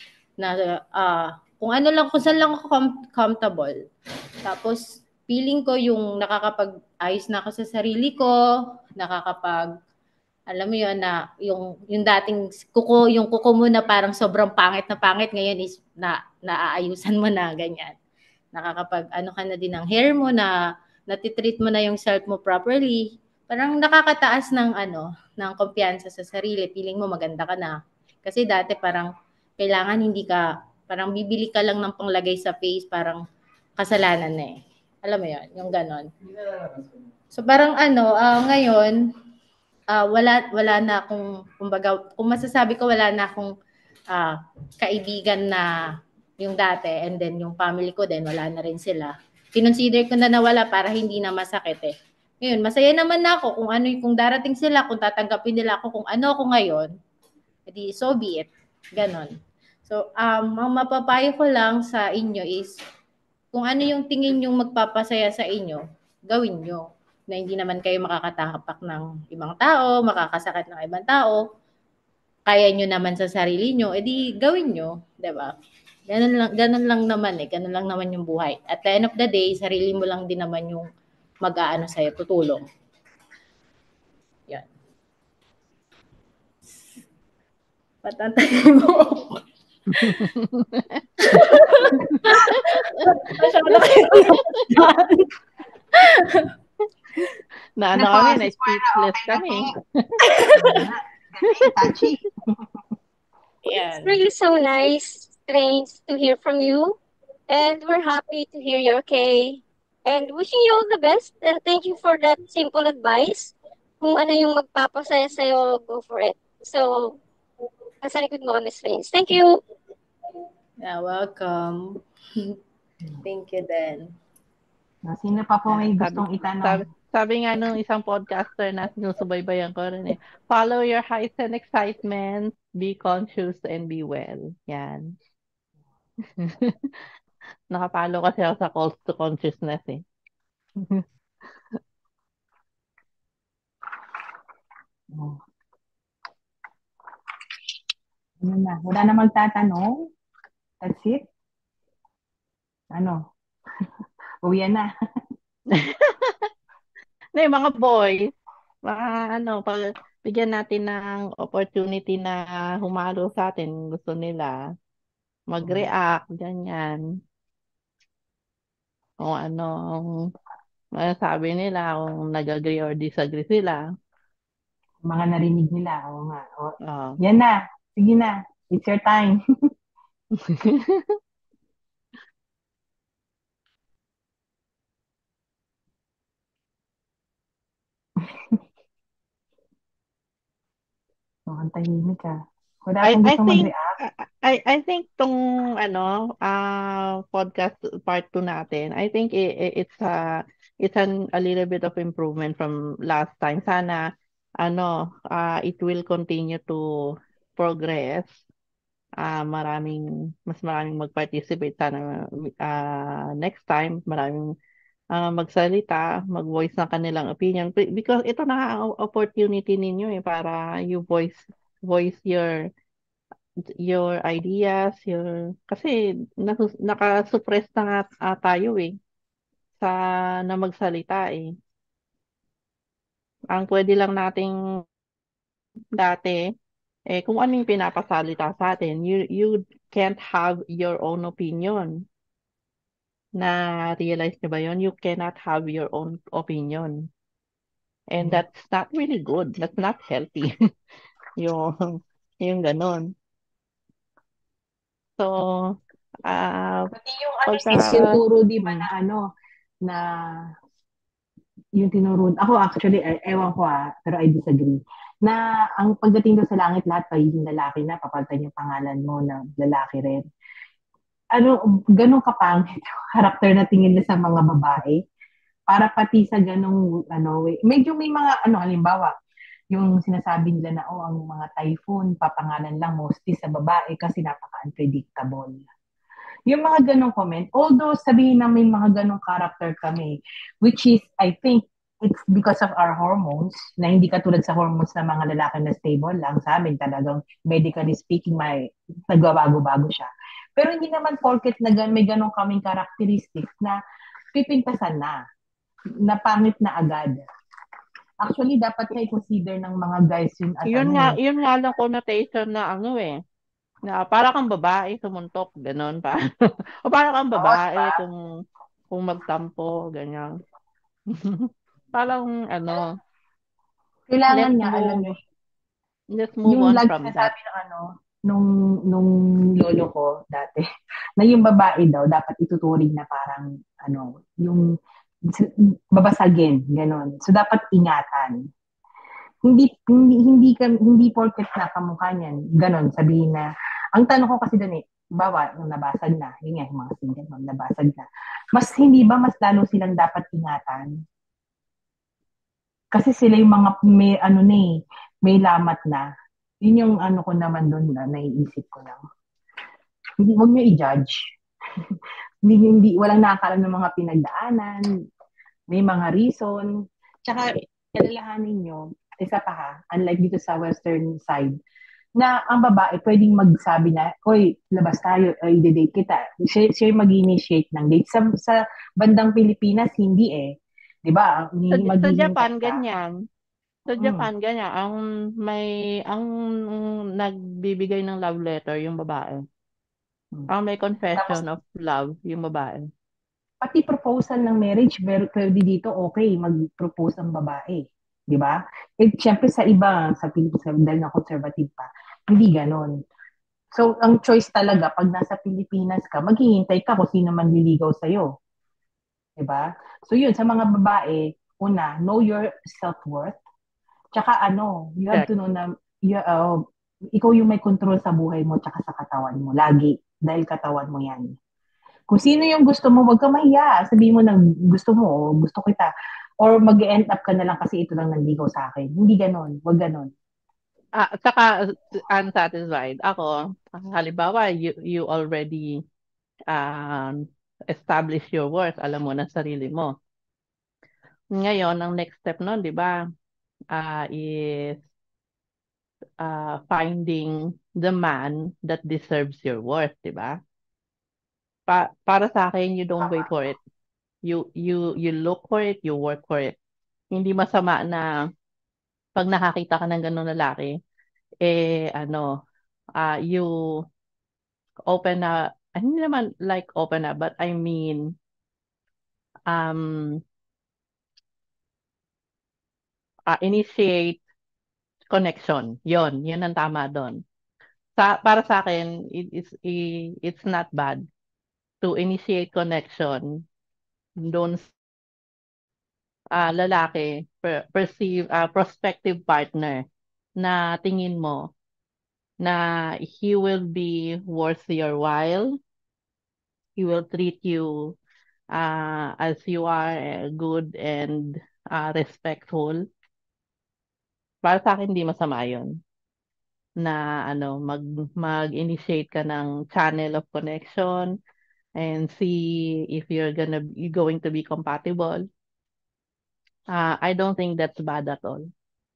Na uh, kung ano lang, kung saan lang ako com- comfortable. Tapos feeling ko yung nakakapag-ayos na ako sa sarili ko, nakakapag, alam mo yun, na yung, yung dating kuko, yung kuko mo na parang sobrang pangit na pangit, ngayon is na, naaayusan mo na, ganyan. Nakakapag, ano ka na din ng hair mo, na natitreat mo na yung self mo properly, parang nakakataas ng, ano, ng kumpiyansa sa sarili, feeling mo maganda ka na. Kasi dati parang, kailangan hindi ka, parang bibili ka lang ng panglagay sa face, parang kasalanan na eh. Alam mo yun, yung ganon. So parang ano, uh, ngayon, uh, wala, wala na akong, kumbaga, kung masasabi ko, wala na akong uh, kaibigan na yung dati, and then yung family ko din, wala na rin sila. Kinonsider ko na nawala para hindi na masakit eh. Ngayon, masaya naman na ako kung ano, kung darating sila, kung tatanggapin nila ako, kung ano ako ngayon, edi so be it. Ganon. So, um, ang mapapayo ko lang sa inyo is, kung ano yung tingin yung magpapasaya sa inyo, gawin nyo. Na hindi naman kayo makakatapak ng ibang tao, makakasakit ng ibang tao, kaya nyo naman sa sarili nyo, edi gawin nyo, diba? Ganun lang, ganun lang naman eh, ganun lang naman yung buhay. At the end of the day, sarili mo lang din naman yung mag-aano sa'yo, tutulong. Yan. Patantayin mo. na ano kami, na speechless kami. It's really so nice, Strange, to hear from you. And we're happy to hear you're okay. And wishing you all the best. And thank you for that simple advice. Kung ano yung magpapasaya sa'yo, go for it. So, nasa likod mo kami, Strange. Thank you. Yeah, welcome. Thank you then. Sino pa po may gustong itanong? Sabi, sabi nga nung isang podcaster na sinusubaybayan ko rin eh, follow your highs and excitements, be conscious and be well. Yan. Nakapalo kasi ako sa calls to consciousness eh. Oh. Ano na? Wala na magtatanong? That's it? Ano? Uwian na. Na yung mga boys, mga ano, pag bigyan natin ng opportunity na humalo sa atin, gusto nila mag-react, ganyan. Kung ano, masasabi nila, kung nag-agree or disagree sila. Mga narinig nila, oo nga. O, oh. Yan na, sige na, it's your time. Mukhang tahimik ka. Wala I, akong I gusto think mag-react. I I think tong ano uh, podcast part two natin, I think it, it's a it's an a little bit of improvement from last time. Sana ano, ah, it will continue to progress. Ah, maraming, mas maraming mag-participate sana ah, next time. Maraming ah, magsalita, mag-voice ng kanilang opinion. Be- Because ito na ang opportunity ninyo eh, para you voice voice your your ideas, your kasi nasus- naka-suppress na nga ah, tayo eh sa na magsalita eh. Ang pwede lang nating dati eh kung ano yung pinapasalita sa atin, you you can't have your own opinion. Na realize niyo ba yun? You cannot have your own opinion. And that's not really good. That's not healthy. yung yung ganun. So, ah Pati yung ano pagka sis, yung turo di ba hmm, na ano, na yung tinuro, ako actually, eh, ewan ko ah, pero I disagree, na ang pagdating doon sa langit, lahat pagiging lalaki na, papalitan yung pangalan mo na lalaki rin. Ano, ganun kapangit yung karakter na tingin na sa mga babae. Para pati sa ganung, ano, way- medyo may mga, ano, halimbawa, yung sinasabi nila na, oh, ang mga typhoon, papangalan lang mostly sa babae kasi napaka-unpredictable. Yung mga ganong comment, although sabihin na may mga ganong character kami, which is, I think, it's because of our hormones, na hindi katulad sa hormones ng mga lalaki na stable lang. Sa amin talagang, medically speaking, may nagbabago-bago siya. Pero hindi naman porket na gan- may ganong kaming characteristics na pipintasan na, na pangit na agad. Actually, dapat na i-consider ng mga guys yun as yun ano nga, eh. yun nga lang connotation na ano eh, na para kang babae sumuntok, ganun pa. O para kang Oo, babae diba? kung kung magtampo, ganyan. Parang ano, Kailangan let's nga, alam nyo, move, let's move yung on lagi from that. sinasabi ng ano, nung, nung lolo ko dati, na yung babae daw, dapat ituturing na parang, ano, yung babasagin, gano'n. So, dapat ingatan. Hindi, hindi, hindi, ka, hindi porket na kamukha niyan, gano'n, sabihin na, ang tanong ko kasi doon eh, bawa, nung nabasag na, yun nga, yung mga single, nung nabasag na, mas hindi ba, mas lalo silang dapat ingatan? Kasi sila yung mga may ano na eh, may lamat na. Yun yung ano ko naman doon na naiisip ko lang. Hindi, wag nyo i-judge. hindi, hindi, walang nakakalam ng mga pinagdaanan, may mga reason. Tsaka, alalahanin nyo, isa pa ha, unlike dito sa western side, na ang babae pwedeng magsabi na, oy, labas tayo, ay i-date kita. Siya, siya yung mag-initiate ng date. Sa, sa bandang Pilipinas, hindi eh. Di ba? Sa, sa Maghihintay Japan, ka. ganyan. Sa Mm. Japan, ganyan. Ang may, ang nagbibigay ng love letter, yung babae. Ang may Tapos, confession of love, yung babae. pati proposal ng marriage, pero pwede dito, okay, mag-propose ang babae. Di ba? Eh, syempre sa iba, sa Pilipinas, dahil na conservative pa, hindi ganon. So, ang choice talaga, pag nasa Pilipinas ka, maghihintay ka kung sino man liligaw sa'yo. Di ba? So, yun, sa mga babae, una, know your self-worth. Tsaka ano, you have Correct. to know na, you, uh, ikaw yung may control sa buhay mo tsaka sa katawan mo. Lagi. Dahil katawan mo yan. Kung sino yung gusto mo, wag ka mahiya. Sabihin mo na gusto mo, o gusto kita. Or mag-end up ka na lang kasi ito lang nanligaw sa akin. Hindi ganon. Wag ganon. Ah, saka unsatisfied. Ako, halimbawa, you, you already um, establish your worth. Alam mo na sarili mo. Ngayon, ang next step nun, di ba, ah, is uh, finding the man that deserves your worth, di ba? Pa para sa akin, you don't wait for it. You you you look for it, you work for it. Hindi masama na pag nakakita ka ng ganung lalaki, eh ano, ah you open na, hindi naman like open na, but I mean, um, ah, initiate connection. Yon, yun ang tama doon. Sa, para sa akin, it, it's, i- it's not bad to initiate connection doon ah lalaki, per, perceive, ah, prospective partner na tingin mo na he will be worth your while, he will treat you uh, as you are, uh, good and uh, respectful. Para sa akin, hindi masama yun. Na ano, mag, mag-initiate ka ng channel of connection and see if you're gonna be going to be compatible. Uh, I don't think that's bad at all.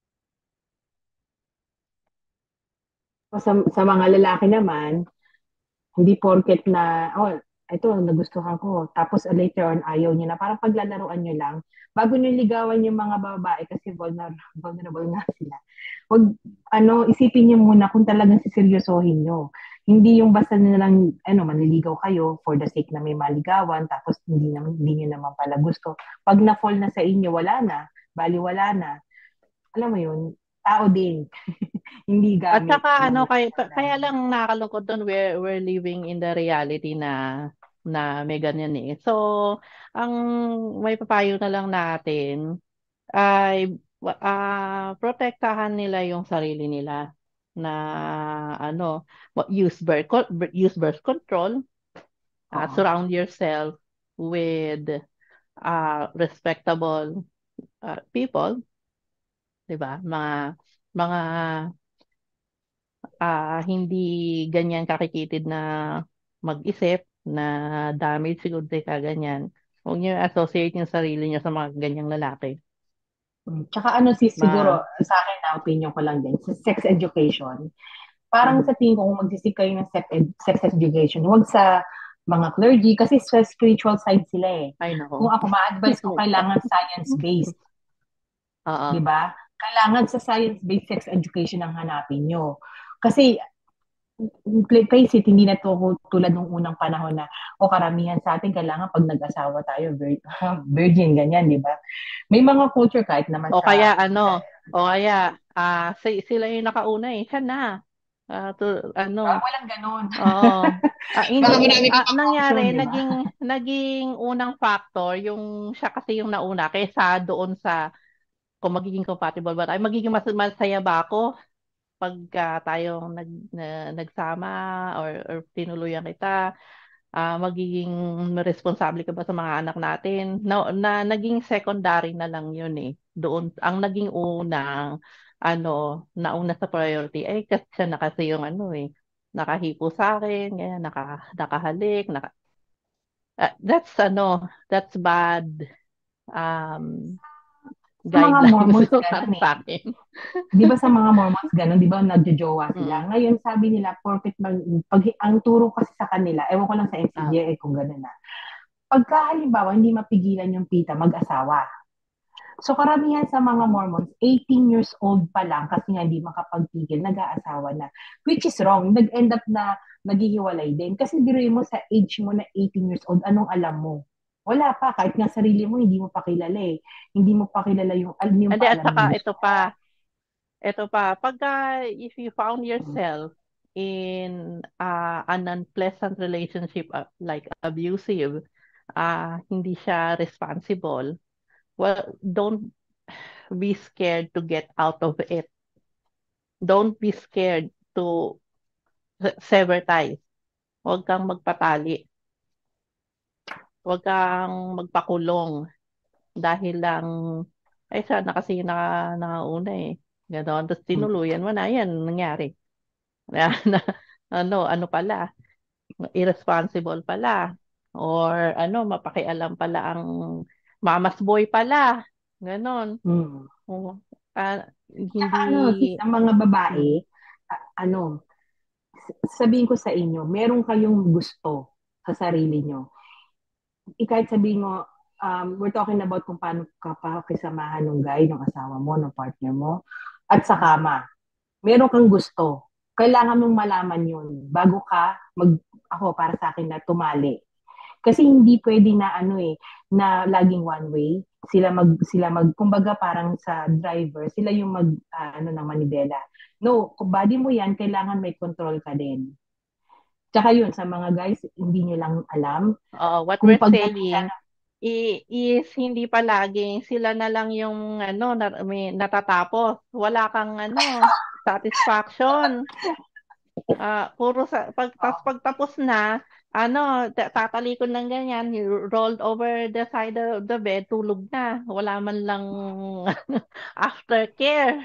Sa, sa mga lalaki naman, hindi porket na, oh, ito, nagustuhan ko. Tapos uh, later on, ayaw niya na. Parang paglalaroan niyo lang. Bago niyo ligawan yung mga babae kasi vulnerable, vulnerable nga sila. Wag, ano, isipin niyo muna kung talagang siseryosohin niyo. Hindi yung basta na lang, ano, manliligaw kayo for the sake na may maligawan, tapos hindi, naman, hindi niyo naman pala gusto. Pag na-fall na sa inyo, wala na. Bali, wala na. Alam mo yun, tao din. Hindi At gamit. saka ano, ng- kaya, kaya lang nakakalungkot doon, we're, we're living in the reality na na may ganyan eh. So, ang may papayo na lang natin ay ah protektahan nila yung sarili nila na ano, use birth, co- use birth control, uh, Oo. surround yourself with uh, respectable uh, people, 'di ba? Mga mga ah, hindi ganyan kakikitid na mag-isip na damage siguro ka ganyan. Huwag niyo associate yung sarili niyo sa mga ganyang lalaki. Mm. Tsaka ano sis, Ma siguro, sa akin na opinion ko lang din, sa sex education, parang Mhm. sa tingin ko kung magsisig kayo ng sex, ed- sex education, huwag sa mga clergy kasi sa spiritual side sila eh. Ay Kung nako. ako, ma-advise ko kailangan science-based, Oo. di ba? Kailangan sa science-based sex education ang hanapin nyo. Kasi, play- face it, hindi na to tulad ng unang panahon na, o karamihan sa atin, kailangan pag nag-asawa tayo, vir- virgin, ganyan, di ba? May mga culture kahit naman O sa, kaya ano, o kaya ah si, sila yung nakauna eh. Siya na. Ah, to, ah, ano, walang ganun. oo. Ah, Baka hindi, marami ka ah, pang nangyari, option, di ba? naging, naging unang factor, yung siya kasi yung nauna, kaysa doon sa kung magiging compatible ba tayo, magiging mas masaya ba ako pagka tayong nag, na, nagsama or, or tinuluyan kita, ah, magiging responsable ka ba sa mga anak natin? Na, na naging secondary na lang yun eh. Doon, ang naging unang, ano, nauna sa priority, ay kasi siya na kasi yung ano eh, nakahipo sa akin, ganyan, naka, nakahalik, naka, ah, that's ano, that's bad um, Sa mga guidelines Mormons, para ganun eh. sa akin. Di ba sa mga Mormons, ganun, di ba nagjojowa sila? Mm. Ngayon, sabi nila, porket mag, pag, ang turo kasi sa kanila, ewan ko lang sa M C J Ah. eh, kung ganun na. Pagka halimbawa, hindi mapigilan yung tita mag-asawa. So karamihan sa mga Mormons, eighteen years old pa lang kasi nga hindi makapagpigil, nag-aasawa na. Which is wrong. Nag-end up na naghihiwalay din. Kasi biruin mo sa age mo na eighteen years old, anong alam mo? Wala pa. Kahit nga sarili mo, hindi mo pa kilala eh. Hindi mo pa kilala yung, alam yung Hindi, pa at alam saka yung gusto ito mo. pa, ito pa, pagka if you found yourself in uh, an unpleasant relationship uh, like abusive, uh, hindi siya responsible, well, don't be scared to get out of it. Don't be scared to se- sever ties. Huwag kang magpatali. Huwag kang magpakulong dahil lang, ay siya na kasi na, nakauna eh. Ganon. Tapos tinuluyan mo na, yan, nangyari. Na, na, ano, ano pala, irresponsible pala. Or ano, mapakialam pala ang mama's boy pala. Ganon. Mm. Oh, ah, hindi, Tsaka ano, sis, ang mga babae, Mm. a- ano, s- sabihin ko sa inyo, meron kayong gusto sa sarili nyo. Eh, kahit sabihin mo, um, we're talking about kung paano ka pakisamahan ng guy, ng asawa mo, ng partner mo, at sa kama. Meron kang gusto. Kailangan mong malaman yun bago ka mag, ako para sa akin na tumali. Kasi hindi pwede na ano eh, na laging one way. Sila mag, sila mag, kumbaga parang sa driver, sila yung mag, ah, ano ng manibela. No, kung body mo yan, kailangan may control ka din. Tsaka yun, sa mga guys, hindi nyo lang alam. Oo, what Kung we're pag saying i- is hindi palagi sila na lang yung ano na, may natatapos. Wala kang ano satisfaction. Ah, puro sa pag tas pagtapos na, ano, ta- tatalikod ng ganyan, he rolled over the side of the bed, tulog na. Wala man lang aftercare.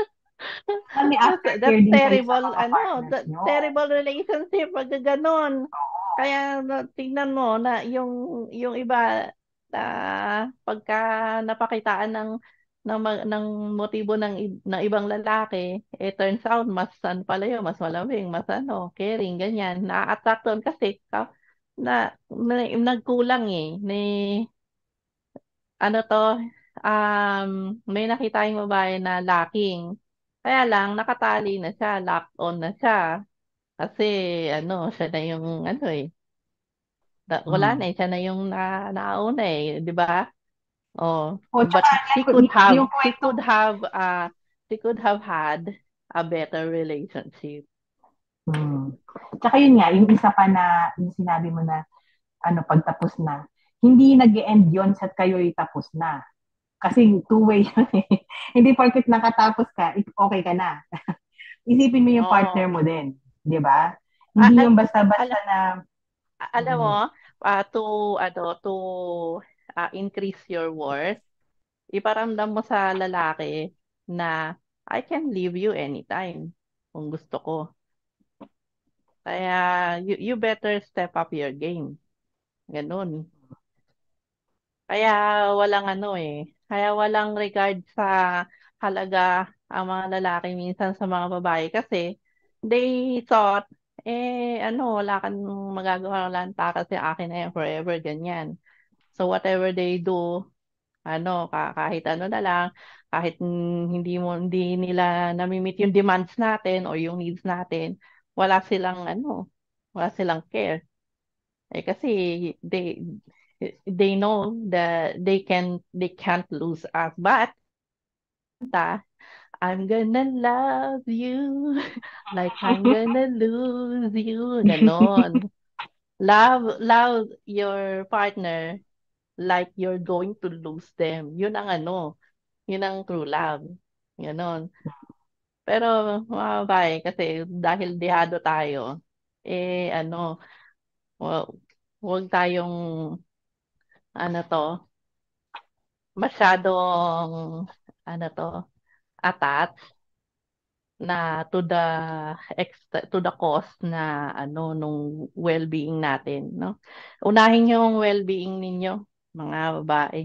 May That's, aftercare that's din kayo sa terrible, mga ano, partners that nyo. terrible relationship pag ganon. Oo. Kaya na- tingnan mo na yung yung iba na pagka napakitaan ng ng, ma- ng motibo ng, i- ng ibang lalaki, eh turns out mas ano pala yun, mas malamig, mas ano, caring, ganyan. Na-attract doon kasi ka, na, na nagkulang eh. Ni, ano to, um, may nakita yung babae na lacking. Kaya lang, nakatali na siya, locked on na siya. Kasi, ano, siya na yung, ano eh, na- wala na Mm. eh, siya na yung na, nauna eh, di ba? Oh, O, but tsaka she yan, could y- have, yung she kwento, could have, uh, she could have had a better relationship. hmm. Tsaka yun nga, yung isa pa na, yung sinabi mo na, ano, pagtapos na, hindi nag-end yun sa kayo'y tapos na. Kasi two-way yun eh. Hindi porket nakatapos ka, ik- okay ka na. Isipin mo yung partner Oh, mo din. Di ba? ah, Hindi al, yung basta-basta al, na, alam mo, mm, ah, to, ano, to ah, increase your worth, iparamdam mo sa lalaki na I can leave you anytime kung gusto ko. Kaya you, you better step up your game. Ganun. Kaya walang ano eh. Kaya walang regard sa halaga ang mga lalaki minsan sa mga babae kasi they thought eh ano wala kang magagawa lang ta kasi akin na yan forever ganyan. So whatever they do ano ka- kahit ano na lang kahit mm, hindi mo hindi nila nami-meet yung demands natin or yung needs natin wala silang ano wala silang care eh kasi they they know that they can they can't lose us but ta, I'm gonna love you like I'm gonna lose you ganon love love your partner like you're going to lose them yun ang ano yun ang true love ganon pero mga babae kasi dahil dehado tayo eh ano wa- wag tayong ano to masyadong ano to attached na to the ext- to the cost na ano nung well-being natin no unahin yung well-being ninyo mga babae.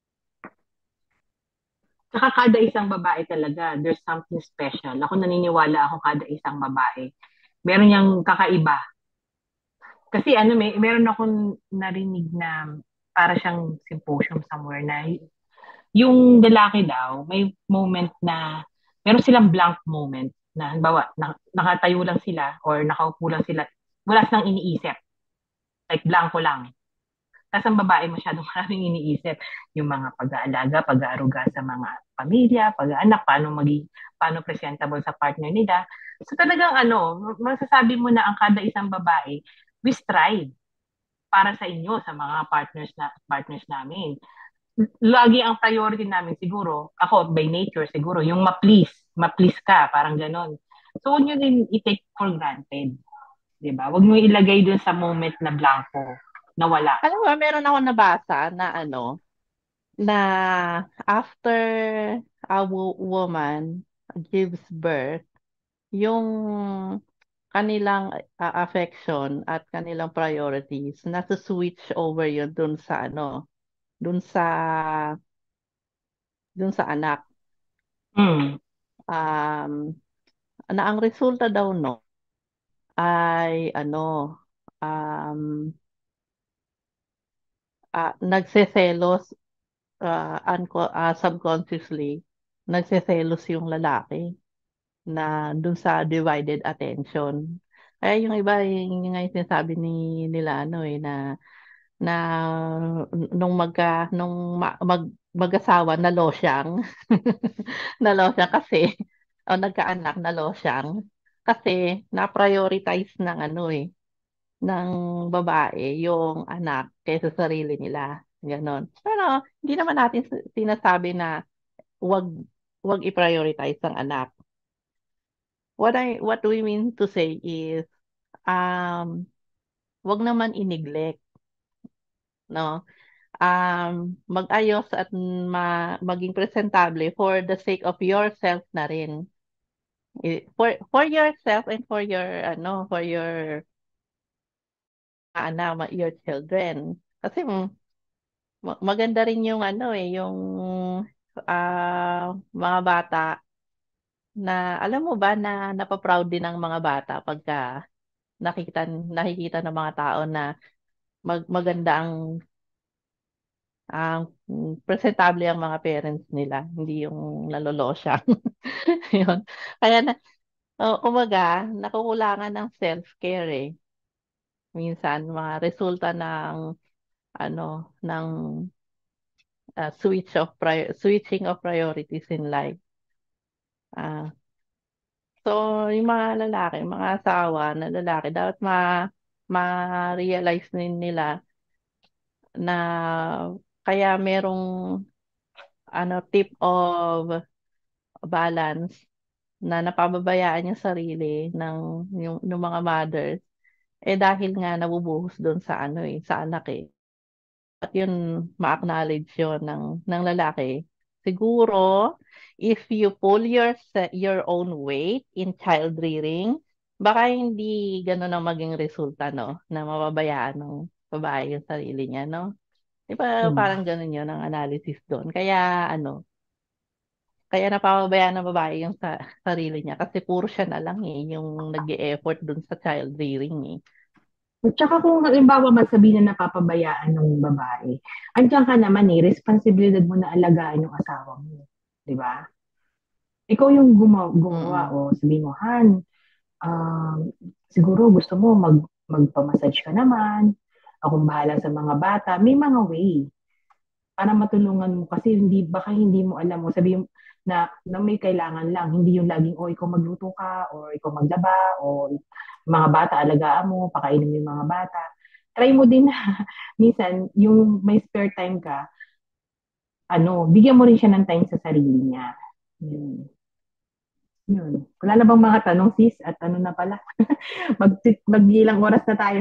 tsaka kada isang babae talaga, there's something special. Ako naniniwala ako kada isang babae. Meron niyang kakaiba. Kasi ano, may, meron akong narinig na para siyang symposium somewhere na yung lalaki daw, may moment na, meron silang blank moment na, halimbawa, na, nakatayo lang sila or nakaupo lang sila, wala silang iniisip. Like, blanco lang. Tapos ang babae masyadong maraming iniisip. Yung mga pag-aalaga, pag-aaruga sa mga pamilya, pag-aanak, paano maging, paano presentable sa partner nila. So talagang ano, masasabi mo na ang kada isang babae, we strive para sa inyo, sa mga partners na partners namin. Lagi ang priority namin siguro, ako by nature siguro, yung ma-please, ma-please ka, parang ganon. So, huwag nyo din i-take for granted. Di ba? Huwag nyo ilagay dun sa moment na blanco, na wala. Alam mo meron ako nabasa na ano na after a wo- woman gives birth yung kanilang uh, affection at kanilang priorities nasa switch over yun dun sa ano dun sa dun sa anak Hmm. um na ang resulta daw no ay ano um ah, nagseselos uh, unco- ah, subconsciously nagseselos yung lalaki na dun sa divided attention. Kaya yung iba, yung, yung nga yung sinasabi ni nila ano eh na na nung magka nung ma- mag mag-asawa na losyang na losyang kasi o nagkaanak na losyang kasi na-prioritize ng ano eh ng babae yung anak kaysa sarili nila. Ganon. Pero hindi naman natin s- sinasabi na wag wag i-prioritize ang anak. What I what we mean to say is um wag naman i-neglect, no? Um, mag-ayos at ma maging presentable for the sake of yourself na rin. I- For for yourself and for your ano, for your anak, your children. Kasi mm, ma- maganda rin yung ano eh, yung ah, mga bata na alam mo ba na napaproud din ng mga bata pagka nakikita nakikita ng mga tao na mag, maganda ang ang presentable ang mga parents nila, hindi yung nalolosya. Yun. Kaya na, oh, kumaga, nakukulangan ng self-care eh. Minsan, mga resulta ng ano, ng ah, switch of pri- switching of priorities in life. Ah, so, yung mga lalaki, mga asawa na lalaki, dapat ma ma-realize din nila na kaya merong ano tip of balance na napababayaan yung sarili ng yung, ng mga mothers eh dahil nga nabubuhos doon sa ano eh sa anak eh at yun ma-acknowledge yun ng ng lalaki siguro if you pull your your own weight in child rearing baka hindi gano'n ang maging resulta no na mababayaan ng babae yung sarili niya no di ba Hmm. parang gano'n yun ang analysis doon kaya ano kaya napapabayaan ng babae yung sa sarili niya kasi puro siya na lang eh, yung nag-e-effort dun sa child rearing eh. At saka kung halimbawa man sabihin na napapabayaan ng babae, andiyan ka naman eh, responsibilidad mo na alagaan yung asawa mo. Di ba? Ikaw yung gumawa, gumawa Mm-mm. o sabihin mo, Han, um, siguro gusto mo mag, magpamassage ka naman, akong bahala sa mga bata. May mga way para matulungan mo kasi hindi, baka hindi mo alam mo, sabihin na, na may kailangan lang, hindi yung laging, o ikaw magluto ka, o ikaw maglaba, o mga bata, alagaan mo, pakainin mo yung mga bata. Try mo din na, minsan, yung may spare time ka, ano, bigyan mo rin siya ng time sa sarili niya. Yun. Yun. Wala na bang mga tanong, sis? At ano na pala? Mag, mag-ilang oras na tayo.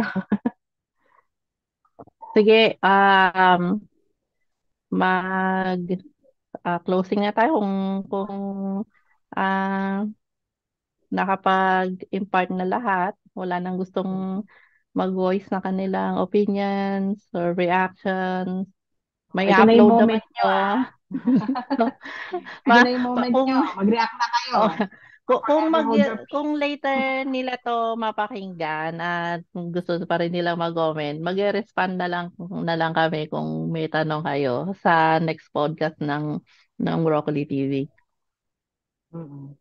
Sige, um, mag ah, closing na tayo kung kung ah, nakapag-impart na lahat. Wala nang gustong mag-voice na kanilang opinions or reactions. May Ito na yung upload naman moment nyo, to. ah. Ito Ma, na yung pa- moment kung nyo. Mag-react na kayo. oh, kung kung Forever mag hold your kung peace. later nila to mapakinggan at kung gusto pa rin nila mag-comment, mag-respond na lang na lang kami kung may tanong kayo sa next podcast ng ng Broccoli T V. Mm-mm.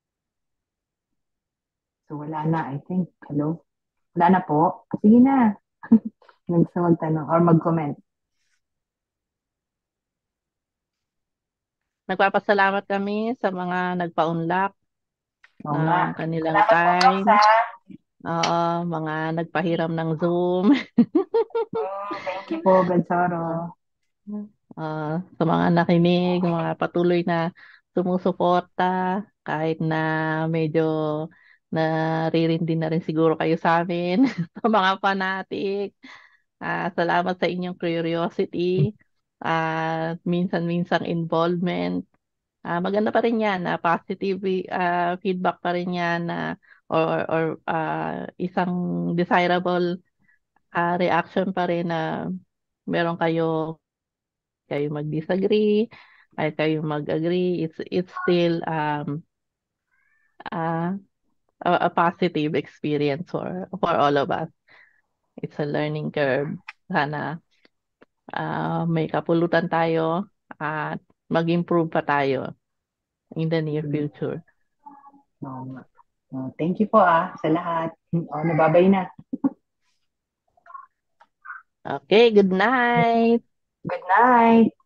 So, wala na, I think. Hello? Wala na po. Sige na. Gusto magtanong or mag-comment. Nagpapasalamat kami sa mga nagpaunlak Oo nga. ng kanilang Salamat po, Docs, time. ha? Oo, mga nagpahiram ng Zoom. Oh, thank you po, Gansoro. Ah, sa mga nakinig, mga patuloy na sumusuporta, kahit na medyo naririndi na rin siguro kayo sa amin, sa mga fanatic. Ah, salamat sa inyong curiosity at minsan-minsang involvement. Ah, maganda pa rin yan, na positive ah, feedback pa rin yan na or or ah, isang desirable ah, reaction pa rin na meron kayo kayo mag-disagree, ay kayo mag-agree, it's it's still um uh, a, a positive experience for for all of us. It's a learning curve. Sana ah, may kapulutan tayo at mag-improve pa tayo in the near Mm. future. Oo nga. Oh, thank you po, ah, sa lahat. Oh, nababay na. Okay, good night. Good night.